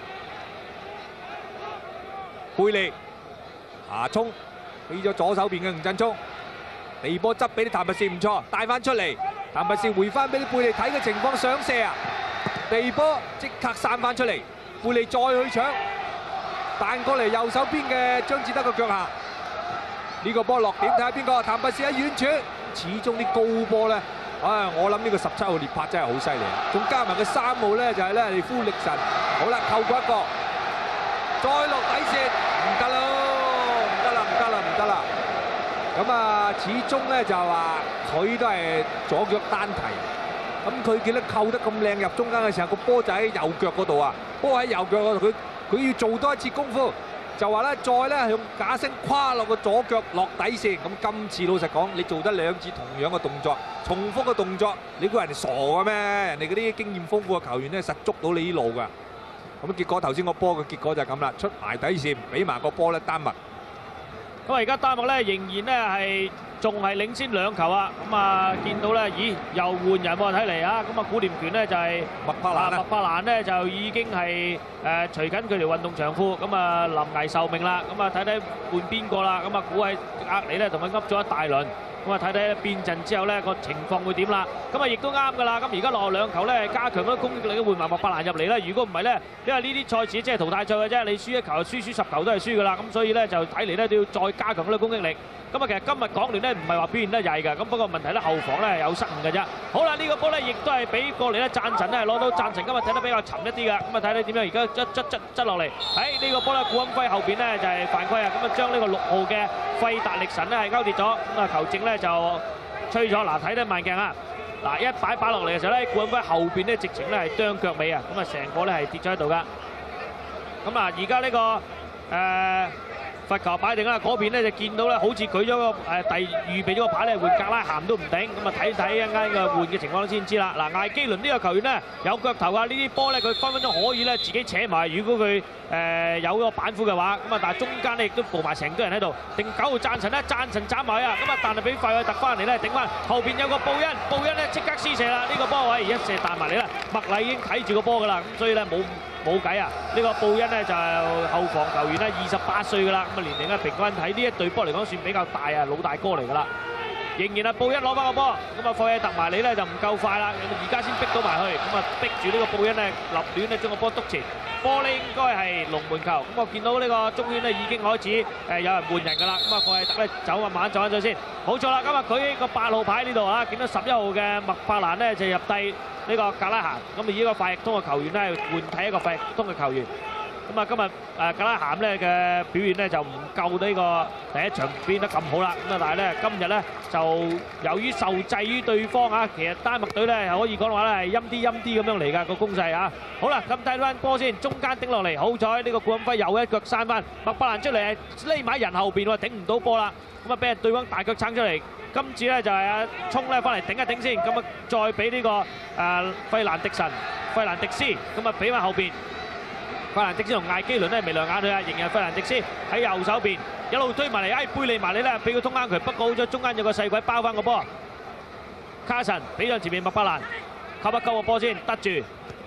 貝利下衝俾咗左手邊嘅吳振聰。地波執俾啲譚拔士唔錯，帶翻出嚟，譚拔士回翻俾啲貝利睇嘅情況想射啊！地波即刻散翻出嚟，貝利再去搶，彈過嚟右手邊嘅張志德嘅腳下，呢個波落點睇下邊個？譚拔士喺遠處，始終啲高波咧，唉，我諗呢個十七號列帕真係好犀利，仲加埋個三號咧就係咧利夫力神，好啦，扣過一個，再落底線，唔得咯，唔得啦，唔得啦，唔得啦！咁啊，始終咧就話佢都係左腳單提，咁佢見得扣得咁靚入中間嘅時候，個波就喺右腳嗰度啊，波喺右腳嗰度，佢佢要做多一次功夫，就話咧再咧用假身跨落個左腳落底線。咁今次老實講，你做得兩次同樣嘅動作，重複嘅動作，你估人哋傻嘅咩？人哋嗰啲經驗豐富嘅球員咧，實捉到你啲路㗎。咁結果頭先個波嘅結果就係咁啦，出埋底線，俾埋個波咧丹麥。 咁啊，而家丹麥咧仍然咧係仲係領先兩球啊！咁啊，見到咧，咦，又換人喎，睇嚟啊！咁啊，古廉權咧就係麥柏蘭啊， 麥柏蘭咧就已經係誒除緊佢條運動長褲，咁啊臨危受命啦！咁啊睇睇換邊個啦？咁啊，估喺隔離咧同佢噏咗一大輪。咁啊睇睇變陣之後咧個情況會點啦？咁啊亦都啱㗎啦！咁而家落後兩球咧，加強嗰啲攻擊力，換埋麥柏蘭入嚟啦。如果唔係咧，因為呢啲賽事即係淘汰賽嘅啫，你輸一球輸輸十球都係輸㗎啦。咁所以咧就睇嚟咧都要再加強嗰啲攻擊力。咁啊其實今日港聯咧唔係話表現得曳㗎，咁不過問題咧後防咧有失誤㗎啫。好啦，呢個波咧亦都係俾過嚟咧贊臣咧攞到贊臣，今日睇得比較沉一啲㗎。咁啊睇睇點樣而家執執執執落嚟。喺呢個波咧，顧恩輝後邊咧就係犯規啊！咁啊將呢個六號嘅費達力神咧係勾跌咗，咁啊球證咧就吹咗。嗱睇得慢鏡啊！嗱一擺擺落嚟嘅時候咧，顧恩輝後邊咧直情咧係啄腳尾啊！咁啊成個咧係跌咗喺度㗎。咁啊而家呢個誒。罰球擺定啦，嗰邊咧就見到咧，好似舉咗個誒第預備咗個牌咧，換格拉咸都唔頂，咁啊睇睇一間嘅換嘅情況先知啦。嗱，艾基倫呢個球員咧有腳頭啊，呢啲波咧佢分分鐘可以咧自己扯埋，如果佢誒有個板斧嘅話，咁啊但係中間咧亦都佈埋成堆人喺度，定九號贊臣咧，贊臣斬埋啊，咁啊但係俾費偉特翻嚟咧頂翻，後邊有個布恩，布恩咧即刻施射啦，呢個波位一射彈埋嚟啦，麥麗已經睇住個波㗎啦，咁所以咧冇。冇計啊！呢個布恩咧就係後防球員咧，二十八歲㗎啦，咁啊年齡咧平均喺呢一隊波嚟講算比較大啊，老大哥嚟㗎啦。仍然係布恩攞翻個波，咁啊費偉特埋你咧就唔夠快啦，而家先逼到埋去，咁啊逼住呢個布恩咧立亂咧將個波篤前，波咧應該係龍門球。咁我見到呢個中圈咧已經開始誒有人換人㗎啦，咁啊費偉特咧走慢慢走翻咗先，好咗啦，今日佢個八號牌呢度啊，見到十一號嘅麥柏蘭咧就入低呢個格拉咸，咁啊以呢個快翼通嘅球員咧換替一個快翼通嘅球員。咁啊，今日誒格拉咸咧嘅表現咧就唔夠呢個第一場變得咁好啦。咁啊，但係咧今日咧就由於受制於對方啊，其實丹麥隊咧係可以講話咧係陰啲陰啲咁樣嚟㗎個攻勢啊。好啦，咁睇翻波先，中間頂落嚟，好彩呢個顧恩輝又一腳閂翻，麥柏蘭出嚟匿埋人後邊喎，頂唔到波啦。咁啊，俾人對方大腳撐出嚟。今次咧就係阿聰咧翻嚟頂一頂先，咁啊再俾呢個誒費蘭迪神、費蘭迪斯，咁啊俾翻後邊。費蘭迪斯同艾基倫咧眉來眼去啊，仍然係費蘭迪斯喺右手邊一路推埋嚟，哎貝利埋你咧，俾佢通啱佢，不過好在中間有個細鬼包翻個波。卡神俾咗前面麥柏蘭，扣一扣個波先得住，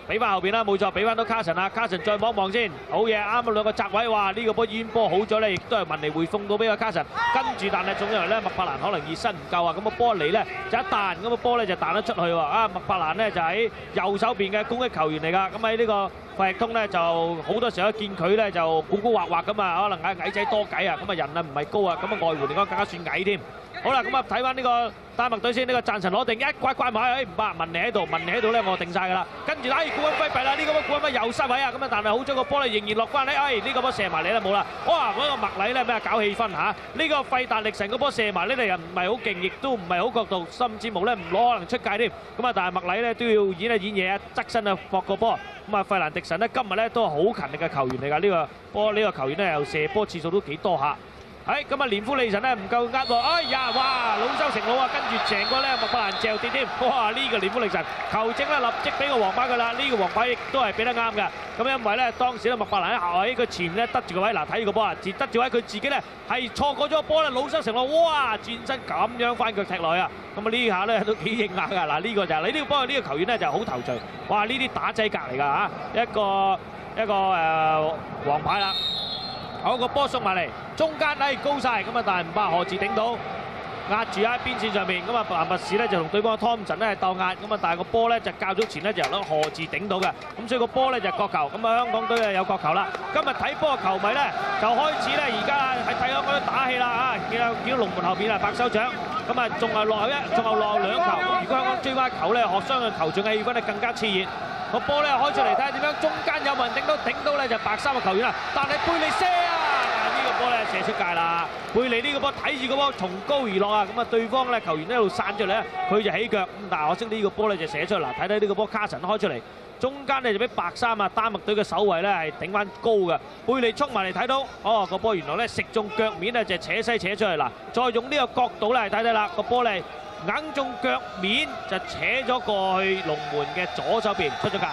俾翻後邊啦，冇錯，俾翻到卡神啦，卡神再望一望先，好嘢，啱啊兩個窄位，哇！呢個波煙波好咗咧，亦都係文尼回奉到俾個卡神，跟住但係仲因為咧麥柏蘭可能熱身唔夠啊，咁個波嚟咧就一彈，咁個波咧就彈得出去喎，啊麥柏蘭咧就喺右手邊嘅攻擊球員嚟㗎，咁喺呢個費力通咧就好多時候見佢咧就古古惑惑咁啊，可能矮矮仔多計啊，咁啊人啊唔係高啊，咁啊外援嚟講更加算矮添。好啦，咁啊睇翻呢個丹麥隊先，呢個贊臣攞定一刮刮埋，誒唔怕，文尼喺度，文尼喺度咧我定晒㗎啦。跟住打住顧恩輝弊啦，呢個波顧恩輝又失位啊，咁啊但係好咗個波咧仍然落翻嚟，誒呢個波射埋嚟啦冇啦。哇！嗰個麥禮咧咩啊搞氣氛嚇，呢個費達力神個波射埋呢嚟又唔係好勁，亦都唔係好角度，甚至無咧唔攞可能出界添。咁啊但係麥禮咧都要演一演嘢啊，側身啊搏個波。咁啊費蘭迪神咧今日咧都係好勤力嘅球員嚟㗎，呢個波呢個球員咧又射波次數都幾多下。係咁啊！連夫利神咧唔夠呃喎，哎呀！哇！老羞成怒啊，跟住成個咧麥柏蘭嚼跌添，哇！呢個連夫利神球證咧立即俾個黃牌佢啦，呢個黃牌亦都係俾得啱㗎。咁因為咧當時咧麥柏蘭喺佢前咧得住個位，嗱睇呢個波啊，自得住位佢自己咧係錯過咗個波咧，老羞成怒，哇！轉身咁樣翻腳踢落去啊！咁啊呢下咧都幾硬㗎。嗱呢個就係你呢個波呢個球員咧就係好頭槌，哇！呢啲打仔格嚟㗎嚇，一個一個誒黃牌啦。好個波送埋嚟，中間誒高曬，咁啊但係唔怕何治頂到，壓住喺邊線上面，咁啊蘭拔士咧就同對方嘅湯臣咧係鬥壓，咁啊但係個波咧就較早前咧就由何治頂到嘅，咁所以個波咧就角球，咁啊香港隊啊有角球啦。今日睇波嘅球迷咧就開始咧而家係睇香港隊打氣啦啊！見到見到龍門後邊啊拍手掌，咁啊仲係落後一，仲係落後兩球，咁如果香港追翻球咧，學雙嘅球場嘅氣氛咧更加熾熱。個波咧開出嚟睇下點樣，中間有冇人頂到？頂到咧就白衫嘅球員啦，但係貝利射啊！但係呢個波咧射出界啦。貝利呢個波睇住個波從高而落啊，咁啊對方咧球員一路散出嚟咧，佢就起腳，咁但係可惜呢個波咧就射出嚟。嗱睇睇呢個波卡神開出嚟，中間咧就俾白衫啊丹麥隊嘅守衞咧係頂翻高嘅。貝利衝埋嚟睇到，哦個波原來咧食中腳面咧就扯西扯出嚟嗱，再用呢個角度咧睇睇啦，個波咧。硬中腳面就扯咗過去龍門嘅左手邊出咗界。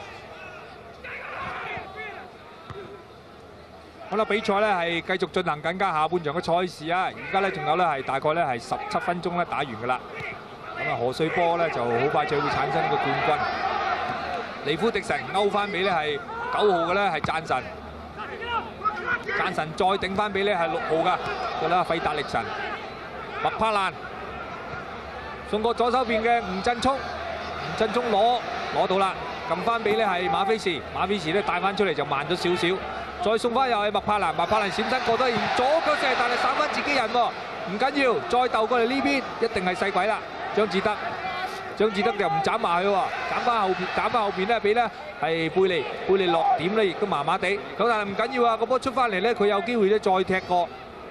好啦，比賽咧係繼續進行緊加下半場嘅賽事啊！而家咧仲有咧係大概咧係十七分鐘咧打完㗎啦。咁啊，賀歲波咧就好快就會產生呢個冠軍。尼夫迪神勾翻俾咧係九號嘅咧係贊神，贊神再頂翻俾咧係六號㗎嘅啦費達力神，麥柏蘭。送過左手邊嘅吳振聰，吳振聰攞攞到啦，撳翻俾咧係馬菲士，馬菲士咧帶翻出嚟就慢咗少少，再送翻又係麥柏蘭，麥柏蘭閃身過得然左腳射，但係散翻自己人喎，唔緊要，再鬥過嚟呢邊一定係細鬼啦，張志德，張志德又唔斬埋佢喎，斬翻後邊，斬翻後邊咧俾咧係貝利，貝利落點咧亦都麻麻地，咁但係唔緊要啊，個波出翻嚟咧佢有機會咧再踢過。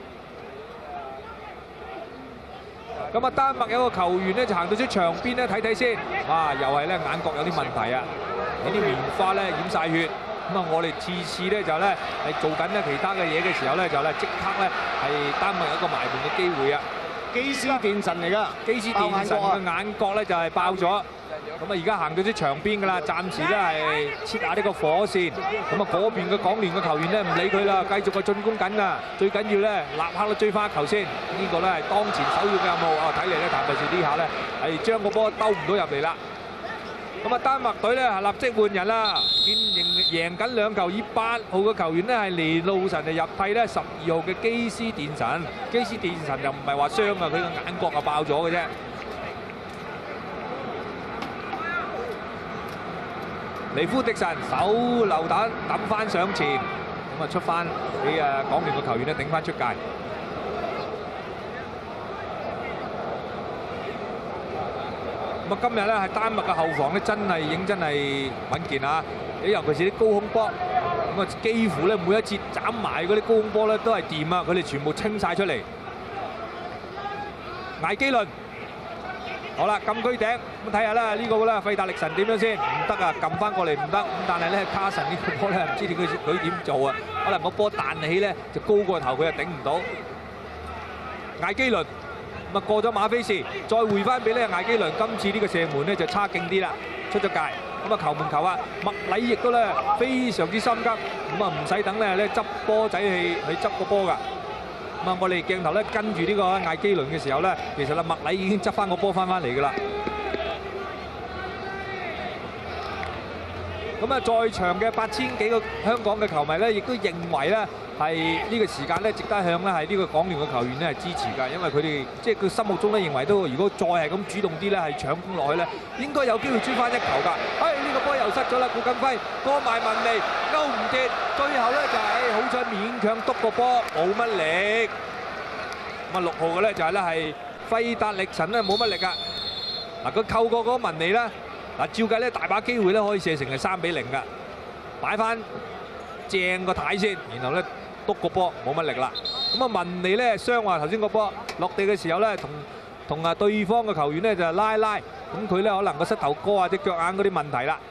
咁啊，丹麥有個球員咧就行到出場邊咧睇睇先，哇！又係咧眼角有啲問題啊，有啲棉花咧染晒血。咁啊，我哋次次咧就咧係做緊咧其他嘅嘢嘅時候咧就咧即刻咧係丹麥有一個埋門嘅機會啊！ 基斯電神嚟㗎， 基斯電神嘅眼角咧就係爆咗。咁啊，而家行到啲場邊㗎啦，暫時咧係切下呢個火線。咁啊，嗰邊嘅港聯嘅球員咧唔理佢啦，繼續去進攻緊啊！最緊要咧立刻咧追翻球先，呢個咧係當前首要嘅任務啊！睇嚟咧，譚拔士呢下咧係將個波兜唔到入嚟啦。咁啊，丹麥隊咧係立即換人啦，見贏贏緊兩球，以八號嘅球員咧係連路神就入替咧十二號嘅基斯電神。基斯電神又唔係話傷啊，佢個眼角啊爆咗嘅啫。尼夫迪神手榴彈抌翻上前，咁啊出翻俾誒港聯嘅球員咧頂翻出界。咁啊今日咧係丹麥嘅後防咧真係認真係穩健啊！尤其是啲高空波，咁啊幾乎咧每一次斬埋嗰啲高空波咧都係掂啊！佢哋全部清晒出嚟。艾基倫。好啦，禁區頂咁睇下啦，呢個咧費達力神點樣先？唔得啊，撳翻過嚟唔得。咁但係咧卡神呢個波咧唔知點佢佢點做啊？可能個波彈起咧就高過頭，佢又頂唔到。艾基倫咁啊過咗馬菲士，再回翻俾咧艾基倫。今次呢個射門咧就差勁啲啦，出咗界。咁啊球門球啊，麥禮亦都咧非常之心急，咁啊唔使等咧咧執波仔去去執個波㗎。咁啊！我哋鏡頭咧跟住呢個艾基倫嘅時候咧，其實啦麥禮已經執翻個波翻翻嚟㗎啦。 咁啊，在場嘅八千幾個香港嘅球迷咧，亦都認為咧係呢個時間咧值得向咧係呢個港聯嘅球員咧係支持㗎，因為佢哋即係佢心目中咧認為都如果再係咁主動啲咧係搶攻落去咧，應該有機會追翻一球㗎。哎，呢個波又失咗啦，顧錦輝過埋文尼勾唔跌，最後咧就係好彩勉強篤個波，冇乜力。咁啊六號嘅咧就係咧係費達力神咧冇乜力㗎。嗱，佢扣過嗰個文尼咧。嗱，照計咧大把機會咧可以射成係三比零㗎，擺翻正個態先，然後咧篤個波冇乜力啦。咁啊文尼咧傷話頭先個波落地嘅時候咧，同同啊對方嘅球員咧就拉拉，咁佢咧可能個膝頭哥啊、隻腳眼嗰啲問題啦。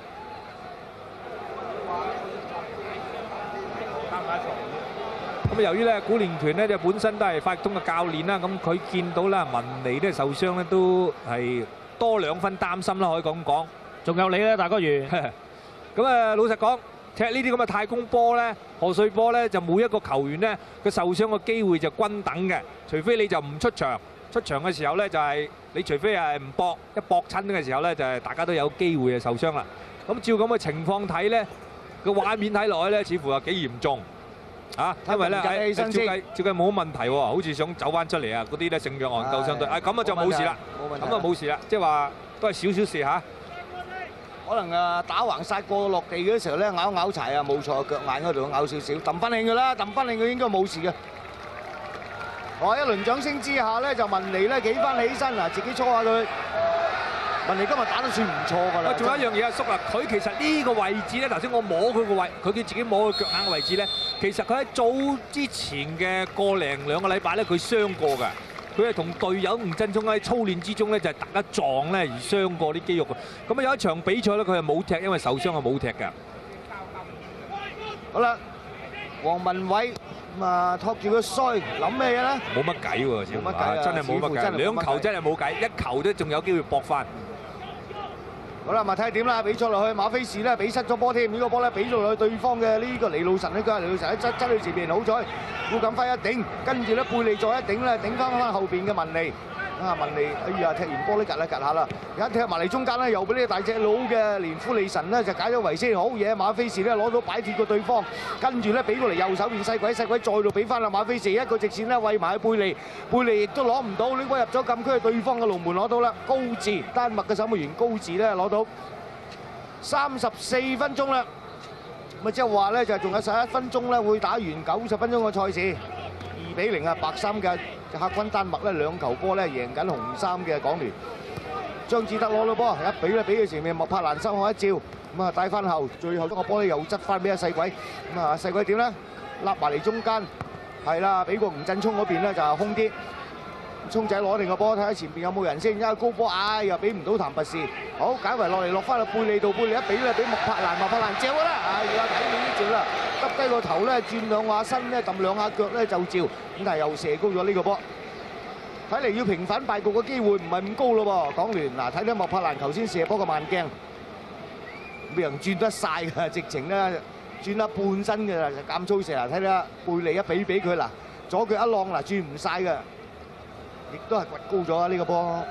咁啊由於咧古連權咧就本身都係法通嘅教練啦，咁佢見到咧文尼咧受傷咧都係多兩分擔心啦，可以咁講。 仲有你咧，大哥魚。 咁啊，老實講，踢呢啲咁嘅太空波咧、賀歲波咧，就每一個球員咧，佢受傷嘅機會就均等嘅，除非你就唔出場。出場嘅時候咧，就係你除非係唔搏，一搏親嘅時候咧，就係大家都有機會係受傷啦。咁照咁嘅情況睇咧，個畫面睇落去咧，似乎係幾嚴重。啊，因為咧喺照計照計冇問題喎，好似想走翻出嚟啊！嗰啲咧聖約翰救傷隊，啊咁啊就冇事啦，咁啊冇事啦，即係話都係少少事嚇。 可能啊打橫殺過落地嗰時候咧咬咬柴啊，冇錯，腳眼嗰度咬少少，揼翻興㗎啦，揼翻興佢應該冇事嘅。我一輪掌聲之下咧，就文尼咧企翻起身嗱，自己搓下佢。文尼今日打得算唔錯㗎啦。 仲有一樣嘢，阿叔啊，佢其實呢個位置咧，頭先我摸佢個位，佢佢自己摸佢腳眼嘅位置咧，其實佢喺早之前嘅個零兩個禮拜咧，佢傷過㗎。佢係同隊友吳振中喺操練之中咧，就係突一撞咧而傷過啲肌肉。咁啊有一場比賽咧，佢係冇踢，因為受傷啊冇踢㗎。 好啦，黃文偉咁啊托住個腮，諗咩嘢咧？ 冇乜計喎，冇乜計，真係冇乜計。兩球真係冇計，一球都仲有機會搏翻。 好啦，咪睇下點啦！比賽落去，馬菲士咧俾失咗波添，呢個波咧俾咗落去對方嘅呢個尼路神呢，佢係尼路神喺側側去前邊，好彩顧錦輝一頂，跟住咧貝利再一頂咧，頂翻翻後邊嘅文尼。啊文尼，哎呀踢完波咧趌下趌下啦，而家踢埋嚟中間咧，又俾呢個大隻佬嘅連夫利神咧就解咗圍先，好嘢！馬菲士咧攞到擺脫過對方，跟住咧俾過嚟右手邊細鬼，細鬼再度俾翻啦馬菲士一個直線咧餵埋去貝利，貝利亦都攞唔到，呢波入咗禁區，對方嘅龍門攞到啦，高治丹麥嘅守門員高治咧攞到三十四分鐘啦，咁啊即係話咧就仲有十一分鐘咧會打完九十分鐘嘅賽事，二比零啊白衫嘅客軍丹麥咧兩球波咧贏緊紅衫嘅港聯，張志德攞到波一比咧俾佢前面莫柏蘭收開一照，咁啊帶翻後，最後個波咧又執翻俾阿細鬼，咁啊細鬼點咧？笠埋嚟中間，係啦，俾個吳振聰嗰邊咧就係空啲。聰仔攞定個波，睇下前邊有冇人先。一個高波，唉，又俾唔到譚拔士。好，解圍落嚟，落翻去貝利度，貝利一俾咧，俾莫柏蘭，莫柏蘭照啦。唉，而家睇面呢照啦，耷低個頭咧，轉兩下身咧，揼兩下腳咧就照。咁但係又射高咗呢個波。睇嚟要平反敗局嘅機會唔係咁高咯喎，港聯嗱睇睇莫柏蘭頭先射波個慢鏡，冇人轉得曬㗎，直情咧轉得半身嘅啦，咁粗射啊！睇睇貝利一俾俾佢嗱，左腳一浪嗱轉唔曬嘅。亦都係掘高咗啊！呢個波，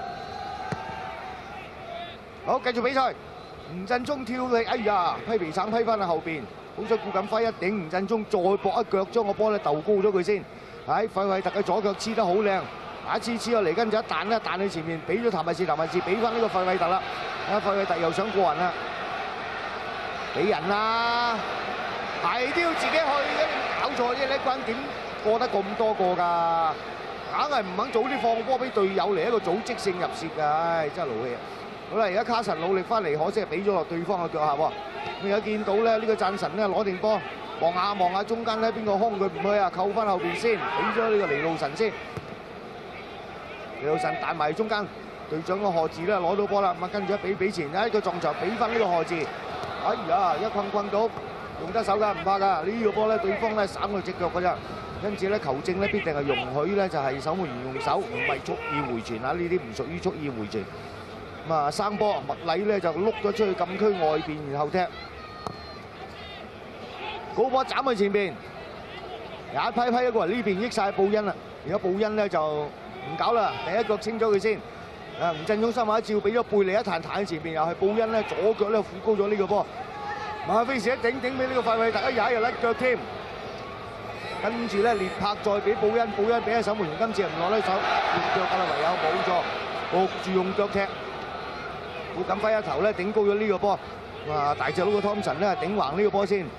好繼續比賽。吳振中跳力，哎呀，批皮橙批翻去後邊，好彩顧錦輝一頂，吳振中再搏一腳，將個波咧鬥高咗佢先。喺費偉特嘅左腳黐得好靚，一黐黐落嚟，跟住一彈咧彈去前面，俾咗譚拔士，譚拔士俾翻呢個費偉特啦。啊，費偉特又想過人啦，俾人啦，係都要自己去嘅，搞錯啫！呢關點過得咁多個㗎？硬係唔肯早啲放波俾隊友嚟一個組織性入蝕㗎，唉，真係勞氣啊！好啦，而家卡神努力翻嚟，可惜係俾咗落對方嘅腳下喎。咁而家見到咧，呢個贊神咧攞定波，望下望下中間咧邊個空佢唔去啊？扣翻後邊先，俾咗呢個尼路神先。尼路神彈埋中間，隊長個賀字咧攞到波啦，咁啊跟住一俾俾前，一個撞牆俾翻呢個賀字。哎呀，一困困到，用得手㗎，唔怕㗎。呢個波咧，對方咧省佢隻腳㗎咋。因此咧，球證咧必定係容許咧，就係守門員用手，唔係蓄意回傳啊！呢啲唔屬於蓄意回傳。咁啊，生波麥禮咧就碌咗出去禁區外邊，然後踢高波斬去前邊，一批批一個人呢邊益曬布恩啦。而家布恩咧就唔搞啦，第一腳清咗佢先。啊，吳振中心下一照俾咗貝利一彈彈喺前邊，又係布恩咧左腳咧扶高咗呢個波。 馬菲士一頂頂俾呢個費偉特一踩又甩腳添。跟住咧，列柏再俾布恩，布恩俾一守門員，今次唔落呢手，用腳㗎啦，唯有冇錯，焗住用腳踢。古錦輝一頭咧頂高咗呢個波，哇！大隻佬個湯神咧頂橫呢個波先。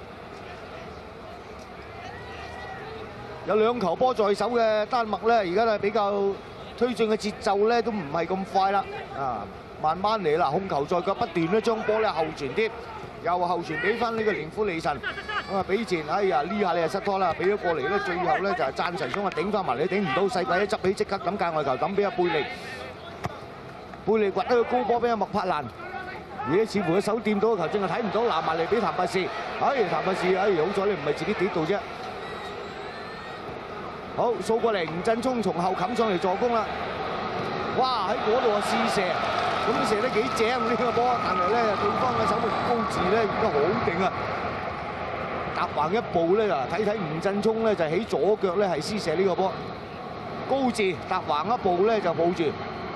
有兩球波在手嘅丹麥咧，而家咧比較推進嘅節奏咧都唔係咁快啦，啊，慢慢嚟啦，控球在腳，不斷咧將波咧後傳啲。又後傳俾翻呢個連夫利臣，咁啊俾前，哎呀呢下你就失拖啦，俾咗過嚟咧，最後咧就係贊神想話頂翻埋，你頂唔到，細鬼一執起即刻咁界外球抌俾阿貝利，貝利掘一個高波俾阿麥柏蘭，而家似乎佢手掂到個球，淨係睇唔到，攬埋嚟俾譚拔士，哎譚拔士，哎好彩你唔係自己跌到啫，好掃過嚟，吳振聰從後冚上嚟助攻啦，哇喺嗰度啊試射。咁射得幾正呢個波，但係咧對方嘅守門高治咧而家好勁啊！踏橫一步咧，嗱睇睇吳振聰咧就喺左腳咧係施射呢個波，高治踏橫一步咧就抱住。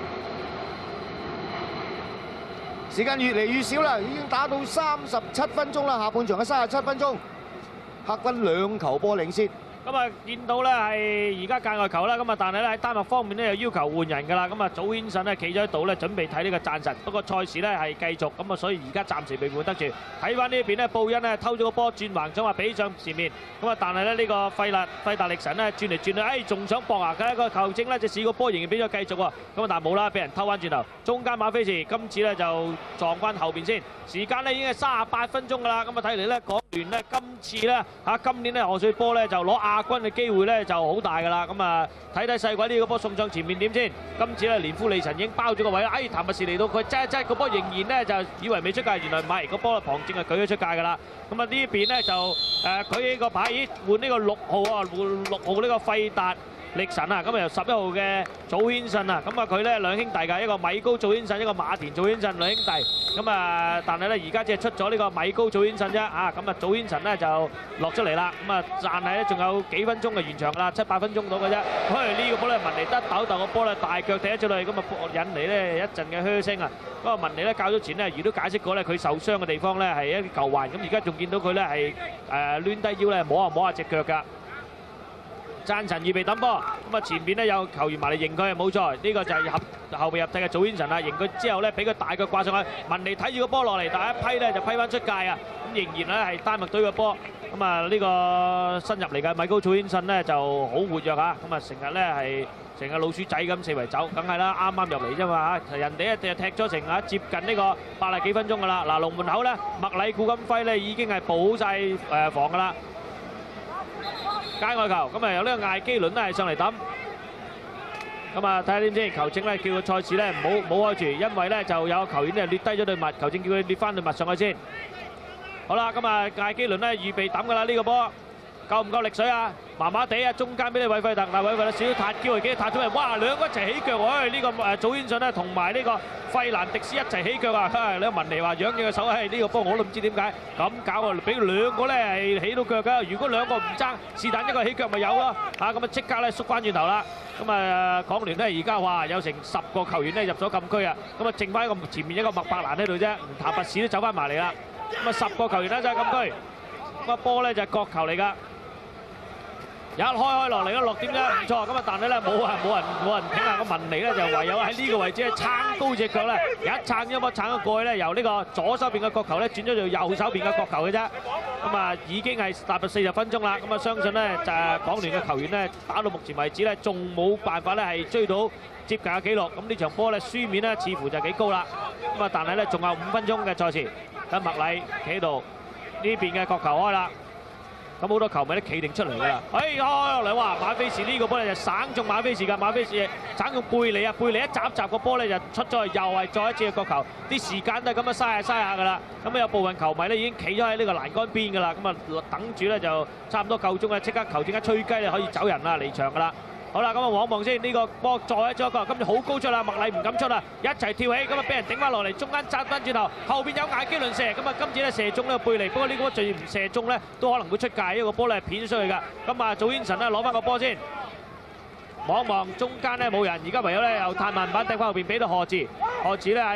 時間越嚟越少啦，已經打到三十七分鐘啦，下半場嘅三十七分鐘，客軍兩球波領先。 咁啊，見到咧係而家界外球啦，咁啊，但係咧喺丹麥方面咧又要求換人㗎啦，咁啊，祖軒臣咧企咗喺度咧，準備睇呢個贊神。不過賽事咧係繼續，咁啊，所以而家暫時未換得住。睇翻呢邊咧，布恩咧偷咗個波轉橫，想話俾上前面，咁啊，但係咧呢個費勒費達力神咧轉嚟轉去，誒仲想搏啊！嘅一個球證咧就試個波仍然俾咗繼續喎，咁啊但係冇啦，俾人偷翻轉頭。中間馬菲士今次咧就撞翻後邊先，時間咧已經係三十八分鐘㗎啦，咁啊睇嚟咧港聯咧今次咧嚇今年咧賀歲波咧就攞亞軍嘅機會咧就好大㗎啦，咁啊睇睇細鬼呢個波送上前面點先。今次咧連夫利臣已經包咗個位啦，哎譚拔士嚟到佢擠一擠個波仍然咧就以為未出界，原來唔係，個波旁證係舉咗出界㗎啦。咁啊呢邊咧就誒舉起個牌，咦換呢個六號啊，換六號呢個費達力神啊，咁啊由十一號嘅祖軒臣啊，咁啊佢咧兩兄弟㗎，一個米高祖軒臣，一個馬田祖軒臣兩兄弟，咁啊但係咧而家只係出咗呢個米高祖軒臣啫，啊咁啊祖軒臣咧就落出嚟啦，咁啊但係咧仲有幾分鐘嘅完場啦，七八分鐘到嘅啫，嘿呢個波咧文尼德抖抖個波咧大腳踢咗出嚟，咁啊引嚟咧一陣嘅噓聲啊，嗰個文尼咧較咗前咧亦都解釋過咧佢受傷嘅地方咧係一啲舊患，咁而家仲見到佢咧係誒攣低腰咧摸下摸下隻腳㗎。贊神預備抌波，咁啊前邊咧有球員埋嚟迎佢，冇錯，呢個就係合後備入替嘅祖軒臣啊，迎佢之後咧俾佢大腳掛上去，文尼睇住個波落嚟，第一批咧就批翻出界啊，咁仍然咧係丹麥隊嘅波，咁啊呢個新入嚟嘅米高祖軒臣咧就好活躍啊，咁啊成日咧係成個老鼠仔咁四圍走，梗係啦，啱啱入嚟啫嘛嚇，人哋一就踢咗成啊接近呢個八十幾分鐘㗎啦，嗱龍門口咧麥禮顧金輝咧已經係補晒誒防㗎啦。界外球，咁啊由呢個艾基倫咧係上嚟抌，咁啊睇下點先，球證咧叫個賽事咧唔好唔好開住，因為咧就有球員咧掠低咗對襪，球證叫佢掠翻對襪上去先。好啦，咁啊艾基倫咧預備抌㗎啦呢個波，夠唔夠力水啊？麻麻地啊，中間俾你韋費特，嗱韋費特少少撻叫嚟，幾撻咗嚟，哇兩個一齊起腳喎！呢個誒祖軒臣咧同埋呢個費蘭迪斯一齊起腳啊！你文尼話揚住個手，係呢個波我都唔知點解咁搞啊！俾兩個咧係起到腳㗎，如果兩個唔爭，是但一個起腳咪有咯嚇，咁啊即刻咧縮翻轉頭啦！咁啊港聯咧而家話有成十個球員咧入咗禁區啊，咁啊剩翻一個前面一個麥伯蘭喺度啫，譚拔士都走翻埋嚟啦，咁啊十個球員咧就係禁區，咁啊波咧就係角球嚟㗎。一開開落嚟咯，落點啫，唔錯。咁啊，但係咧冇啊，冇人冇人挺啊，個文尼咧就唯有喺呢個位置撐高隻腳咧，一撐一波撐咗過去咧，由呢個左手邊嘅角球咧轉咗做右手邊嘅角球嘅啫。咁啊，已經係踏入四十分鐘啦。咁啊，相信咧就係港聯嘅球員咧打到目前為止咧，仲冇辦法咧係追到接近嘅紀錄。咁呢場波咧輸面咧似乎就幾高啦。咁啊，但係咧仲有五分鐘嘅賽事，等麥禮企喺度，呢邊嘅角球開啦。咁好多球迷都企定出嚟㗎啦！哎，開落嚟哇！馬菲士呢個波咧就省中馬菲士㗎，馬菲士省中貝利啊，貝利一集集個波咧就出咗去，又係再一次嘅角球，啲時間都係咁樣嘥下嘥下㗎啦。咁啊有部分球迷咧已經企咗喺呢個欄杆邊㗎啦，咁啊等住咧就差唔多夠鐘啦，即刻球證一吹雞咧可以走人啦，離場㗎啦。好啦，咁啊望望先，呢個波再一咗一個，今次好高出啦，麥禮唔敢出啦，一齊跳起，咁啊俾人頂翻落嚟，中間扎翻轉頭，後邊有艾基倫射，咁啊今次咧射中呢個貝利，不過呢個波就算唔射中咧，都可能會出界，呢個波咧片出去㗎。咁啊祖軒臣咧攞翻個波先，望望中間咧冇人，而家唯有咧由太慢板掟翻後邊俾到賀治，賀治咧喺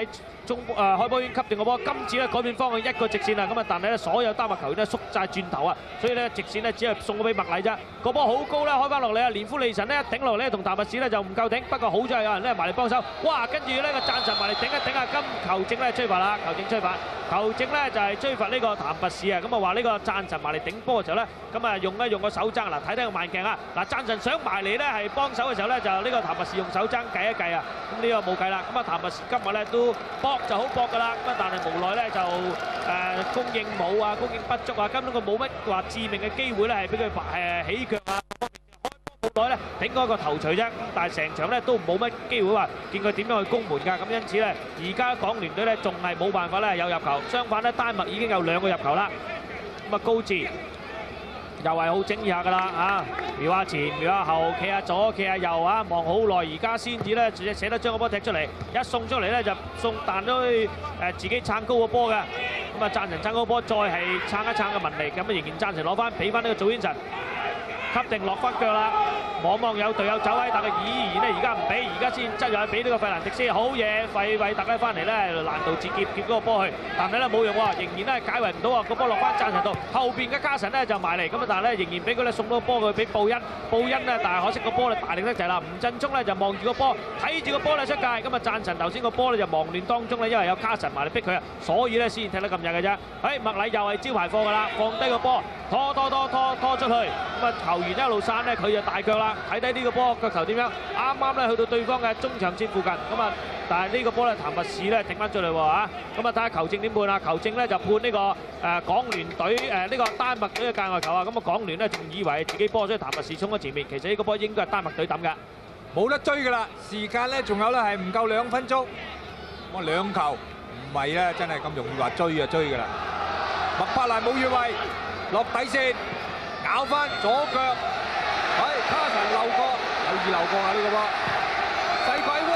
中誒開波圈吸定個波，今次咧改變方向一個直線啊！咁啊，但係咧所有丹麥球員咧縮晒轉頭啊，所以咧直線咧只係送咗俾麥禮啫。個波好高咧，開翻落嚟啊！連夫利臣咧一頂落嚟同譚拔士咧就唔夠頂，不過好在有人咧埋嚟幫手。哇！跟住呢個贊臣埋嚟頂一頂啊！今球證咧吹罰啦，球證吹罰，球證咧就係吹罰呢個譚拔士啊！咁啊話呢個贊臣埋嚟頂波嘅時候咧，咁啊用一用個手踭嗱，睇睇個慢鏡啊！嗱，贊臣想埋嚟咧係幫手嘅時候咧，就呢個譚拔士用手踭計一計啊！咁呢個冇計啦。咁啊譚拔士今日咧都搏就好搏㗎啦，咁啊但係無奈咧就誒供應冇啊，供應不足啊，根本佢冇乜話致命嘅機會咧係俾佢誒起腳啊！開波好耐咧頂嗰個頭槌啫，但係成場咧都冇乜機會話見佢點樣去攻門㗎，咁因此咧而家港聯隊咧仲係冇辦法咧有入球，相反咧丹麥已經有兩個入球啦。咁啊高志又係好整意下㗎啦嚇，瞄下前瞄下後，企下左企下右啊，望好耐，而家先至咧捨得將個波踢出嚟，一送出嚟咧就送彈咗去誒自己撐高個波嘅，咁啊贊臣撐高個波，再係撐一撐嘅文尼，咁啊仍然贊臣攞翻俾翻呢個祖軒臣，吸定落翻腳啦，望望有隊友走喺，但係依然咧而家唔俾，而家先執入去俾呢個費蘭迪斯，好嘢，費偉特咧翻嚟咧難度截劫劫嗰個波去，但係咧冇用喎，仍然咧解圍唔到啊，個波落翻贊臣度，後邊嘅加臣咧就埋嚟，咁啊但係咧仍然俾佢咧送到個波佢俾布恩，布恩咧但係可惜個波咧大力得滯啦，吳振中咧就望住個波，睇住個波咧出界，咁啊贊臣頭先個波咧就忙亂當中咧，因為有加臣埋嚟逼佢啊，所以咧先踢得咁曳嘅啫。誒麥禮又係招牌貨㗎啦，放低個波，拖拖拖拖拖出去，咁啊球員一路散咧，佢就大腳啦，睇低呢個波腳球點樣，啱啱咧去到對方嘅中場線附近，咁啊，但係呢個波咧譚拔士咧頂翻出嚟喎嚇，咁啊睇下球證點判啦，球證咧就判呢個誒港聯隊誒呢個丹麥隊嘅界外球啊，咁啊港聯咧仲以為自己波，所以譚拔士衝咗前面，其實呢個波應該係丹麥隊抌嘅， 冇得追㗎啦，時間咧仲有咧係唔夠兩分鐘，我兩球唔係咧真係咁容易話追啊追㗎啦，麥柏蘭冇越位，落底線。咬翻左腳，係卡神漏過，有意漏過啊！呢個波細鬼喎，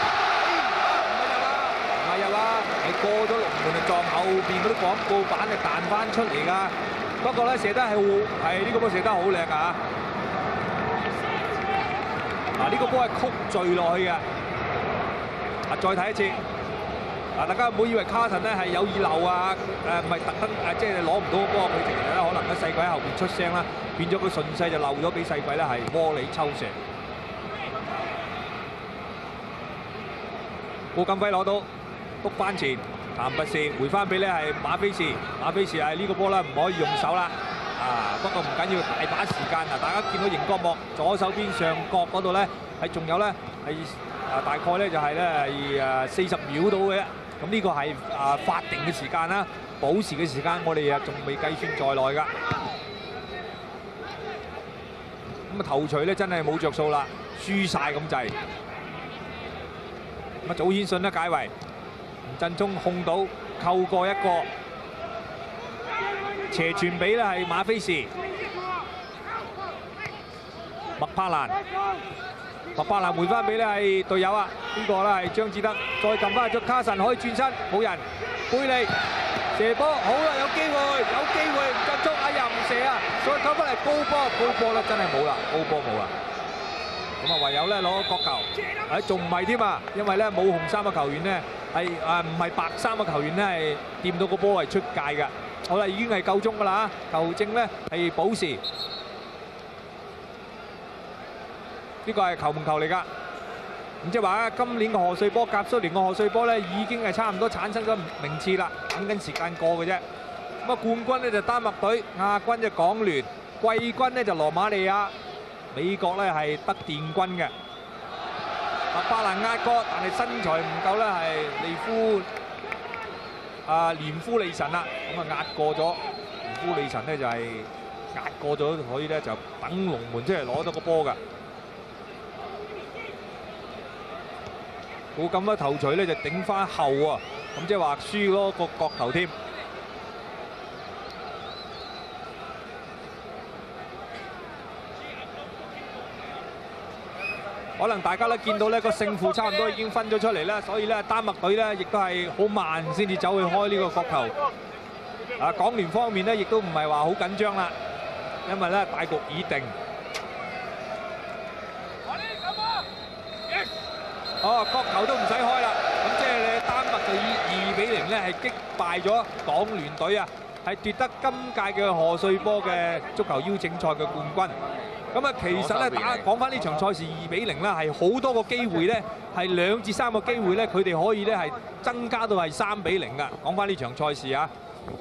唔係入啦，唔係入啦，係過咗龍門就撞後邊嗰啲廣告板就彈翻出嚟㗎。不過咧射得係係呢個波射得好靚啊！嗱呢個波係曲墜落去嘅，啊再睇一次。嗱，大家唔好以為卡神咧係有意漏啊，誒唔係特登誒，即係攞唔到個波，佢其實咧可能咧細鬼喺後邊出聲啦，變咗佢順勢就漏咗俾細鬼咧係窩裏抽射。顧錦輝攞到，篤翻前，譚拔士回翻俾咧係馬菲士，馬菲士係呢個波咧唔可以用手啦，啊不過唔緊要，大把時間啊！大家見到熒光幕左手邊上角嗰度咧係仲有咧係啊大概咧就係咧係誒四十秒到嘅。咁呢個係啊法定嘅時間啦，保時嘅時間我哋啊仲未計算在內㗎。咁啊頭槌咧真係冇着數啦，輸晒咁滯。咁啊祖顯信咧解圍，吳振中控到扣過一個，斜傳俾咧係馬菲士，麥柏蘭。麥柏蘭回翻俾咧係隊友啊，呢個咧係張志德，再撳翻咗卡神可以轉身，冇人，貝利射波好啦，有機會，有機會，唔振中，哎呀唔射啊，再扣翻嚟高波，高波咧真係冇啦，高波冇啦，咁啊唯有咧攞角球，誒仲唔係添啊，因為咧冇紅衫嘅球員咧係誒唔係白衫嘅球員咧係掂到個波係出界㗎，好啦已經係夠鐘㗎啦，球證咧係保時。呢個係球門球嚟㗎，咁即係話今年嘅賀歲波甲蘇聯嘅賀歲波咧已經係差唔多產生咗名次啦，等緊時間過嘅啫。咁啊冠軍咧就丹麥隊，亞軍就港聯，季軍咧就羅馬利亞，美國咧係得電軍嘅。麥柏蘭壓過，但係身材唔夠咧係利夫啊連夫利臣啦，咁啊壓過咗，連夫利臣咧就係壓過咗，所以咧就等龍門即係攞到個波㗎。顧錦輝頭槌咧就頂翻後啊，咁即係話輸嗰個角球添。可能大家都見到呢個勝負差唔多已經分咗出嚟啦，所以咧丹麥隊咧亦都係好慢先至走去開呢個角球。啊，港聯方面咧亦都唔係話好緊張啦，因為咧大局已定。哦，角球都唔使開啦，咁即係你丹麥隊以二比零咧係擊敗咗港聯隊啊，係奪得今屆嘅賀歲波嘅足球邀請賽嘅冠軍。咁啊，其實咧打講翻呢場賽事二比零啦，係好多個機會咧，係兩至三個機會咧，佢哋可以咧係增加到係三比零噶。講翻呢場賽事啊，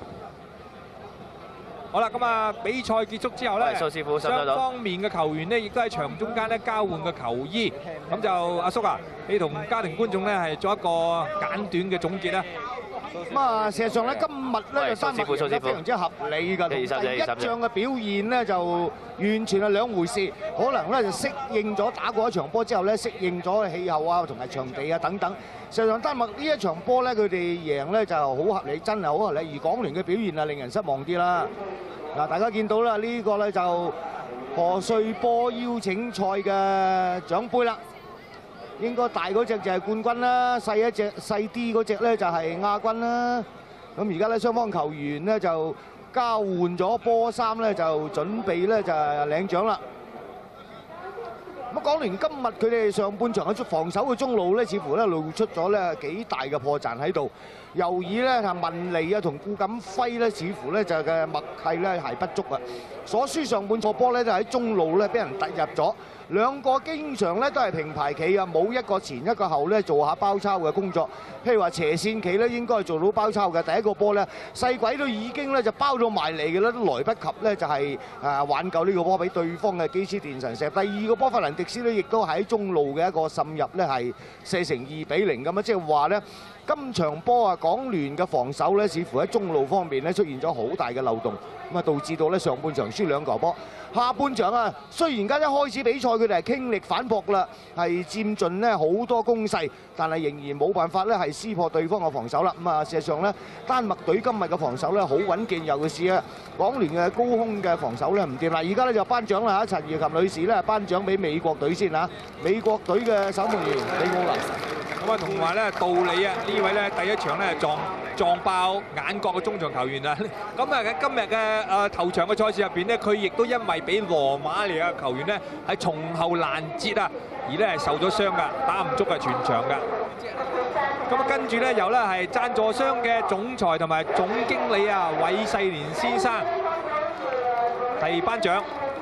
好啦，咁啊比賽結束之後咧， 蘇師傅收雙方面嘅球員咧，亦都喺場中間咧交換嘅球衣。咁就阿叔啊，你同家庭觀眾咧係做一個簡短嘅總結啦。 咁啊，事實上咧，今日咧就丹麥贏得非常之合理㗎，同第一仗嘅表現咧就完全係兩回事。可能咧就適應咗打過一場波之後咧，適應咗氣候啊同埋場地啊等等。事實上丹麥呢一場波咧，佢哋贏咧就好合理，真係好合理。而港聯嘅表現啊，令人失望啲啦。嗱，大家見到啦，呢個咧就賀歲波邀請賽嘅獎杯啦。應該大嗰隻就係冠軍啦，細一隻細啲嗰隻咧就係亞軍啦。咁而家咧雙方球員咧就交換咗波衫咧，就準備咧就係領獎啦。咁講完今日佢哋上半場嘅防守嘅中路咧，似乎咧露出咗咧幾大嘅破綻喺度。尤以咧係文尼啊同顧錦輝咧，似乎咧就嘅默契咧係不足啊。所輸上半場波咧就喺中路咧俾人突入咗。兩個經常咧都係平排企啊，冇一個前一個後咧做下包抄嘅工作。譬如話斜線企咧應該係做到包抄嘅，第一個波咧細鬼都已經咧就包到埋嚟嘅啦，都來不及咧就係誒挽救呢個波俾對方嘅基斯電神射。第二個波法蘭迪斯咧亦都喺中路嘅一個滲入咧係射成二比零咁啊，即係話咧今場波啊港聯嘅防守咧似乎喺中路方面咧出現咗好大嘅漏洞，咁啊導致到咧上半場輸兩球波。下半場啊，雖然間一開始比賽佢哋係傾力反撲啦，係佔盡咧好多攻勢，但係仍然冇辦法咧係撕破對方嘅防守啦。咁啊，事實上咧，丹麥隊今日嘅防守咧好穩健，尤其是啊港聯嘅高空嘅防守咧唔掂啦。而家咧就頒獎啦嚇，陳怡琴女士咧頒獎俾美國隊先嚇，美國隊嘅守門員李奧能。 咁啊，同埋咧道理啊，呢位咧第一場咧撞撞爆眼角嘅中場球員啊。咁啊喺今日嘅誒頭場嘅賽事入邊咧，佢亦都因為俾羅馬尼亞球員咧係從後攔截啊，而咧係受咗傷㗎，打唔足係全場㗎。咁啊，跟住咧由咧係贊助商嘅總裁同埋總經理啊韋世連先生係頒獎。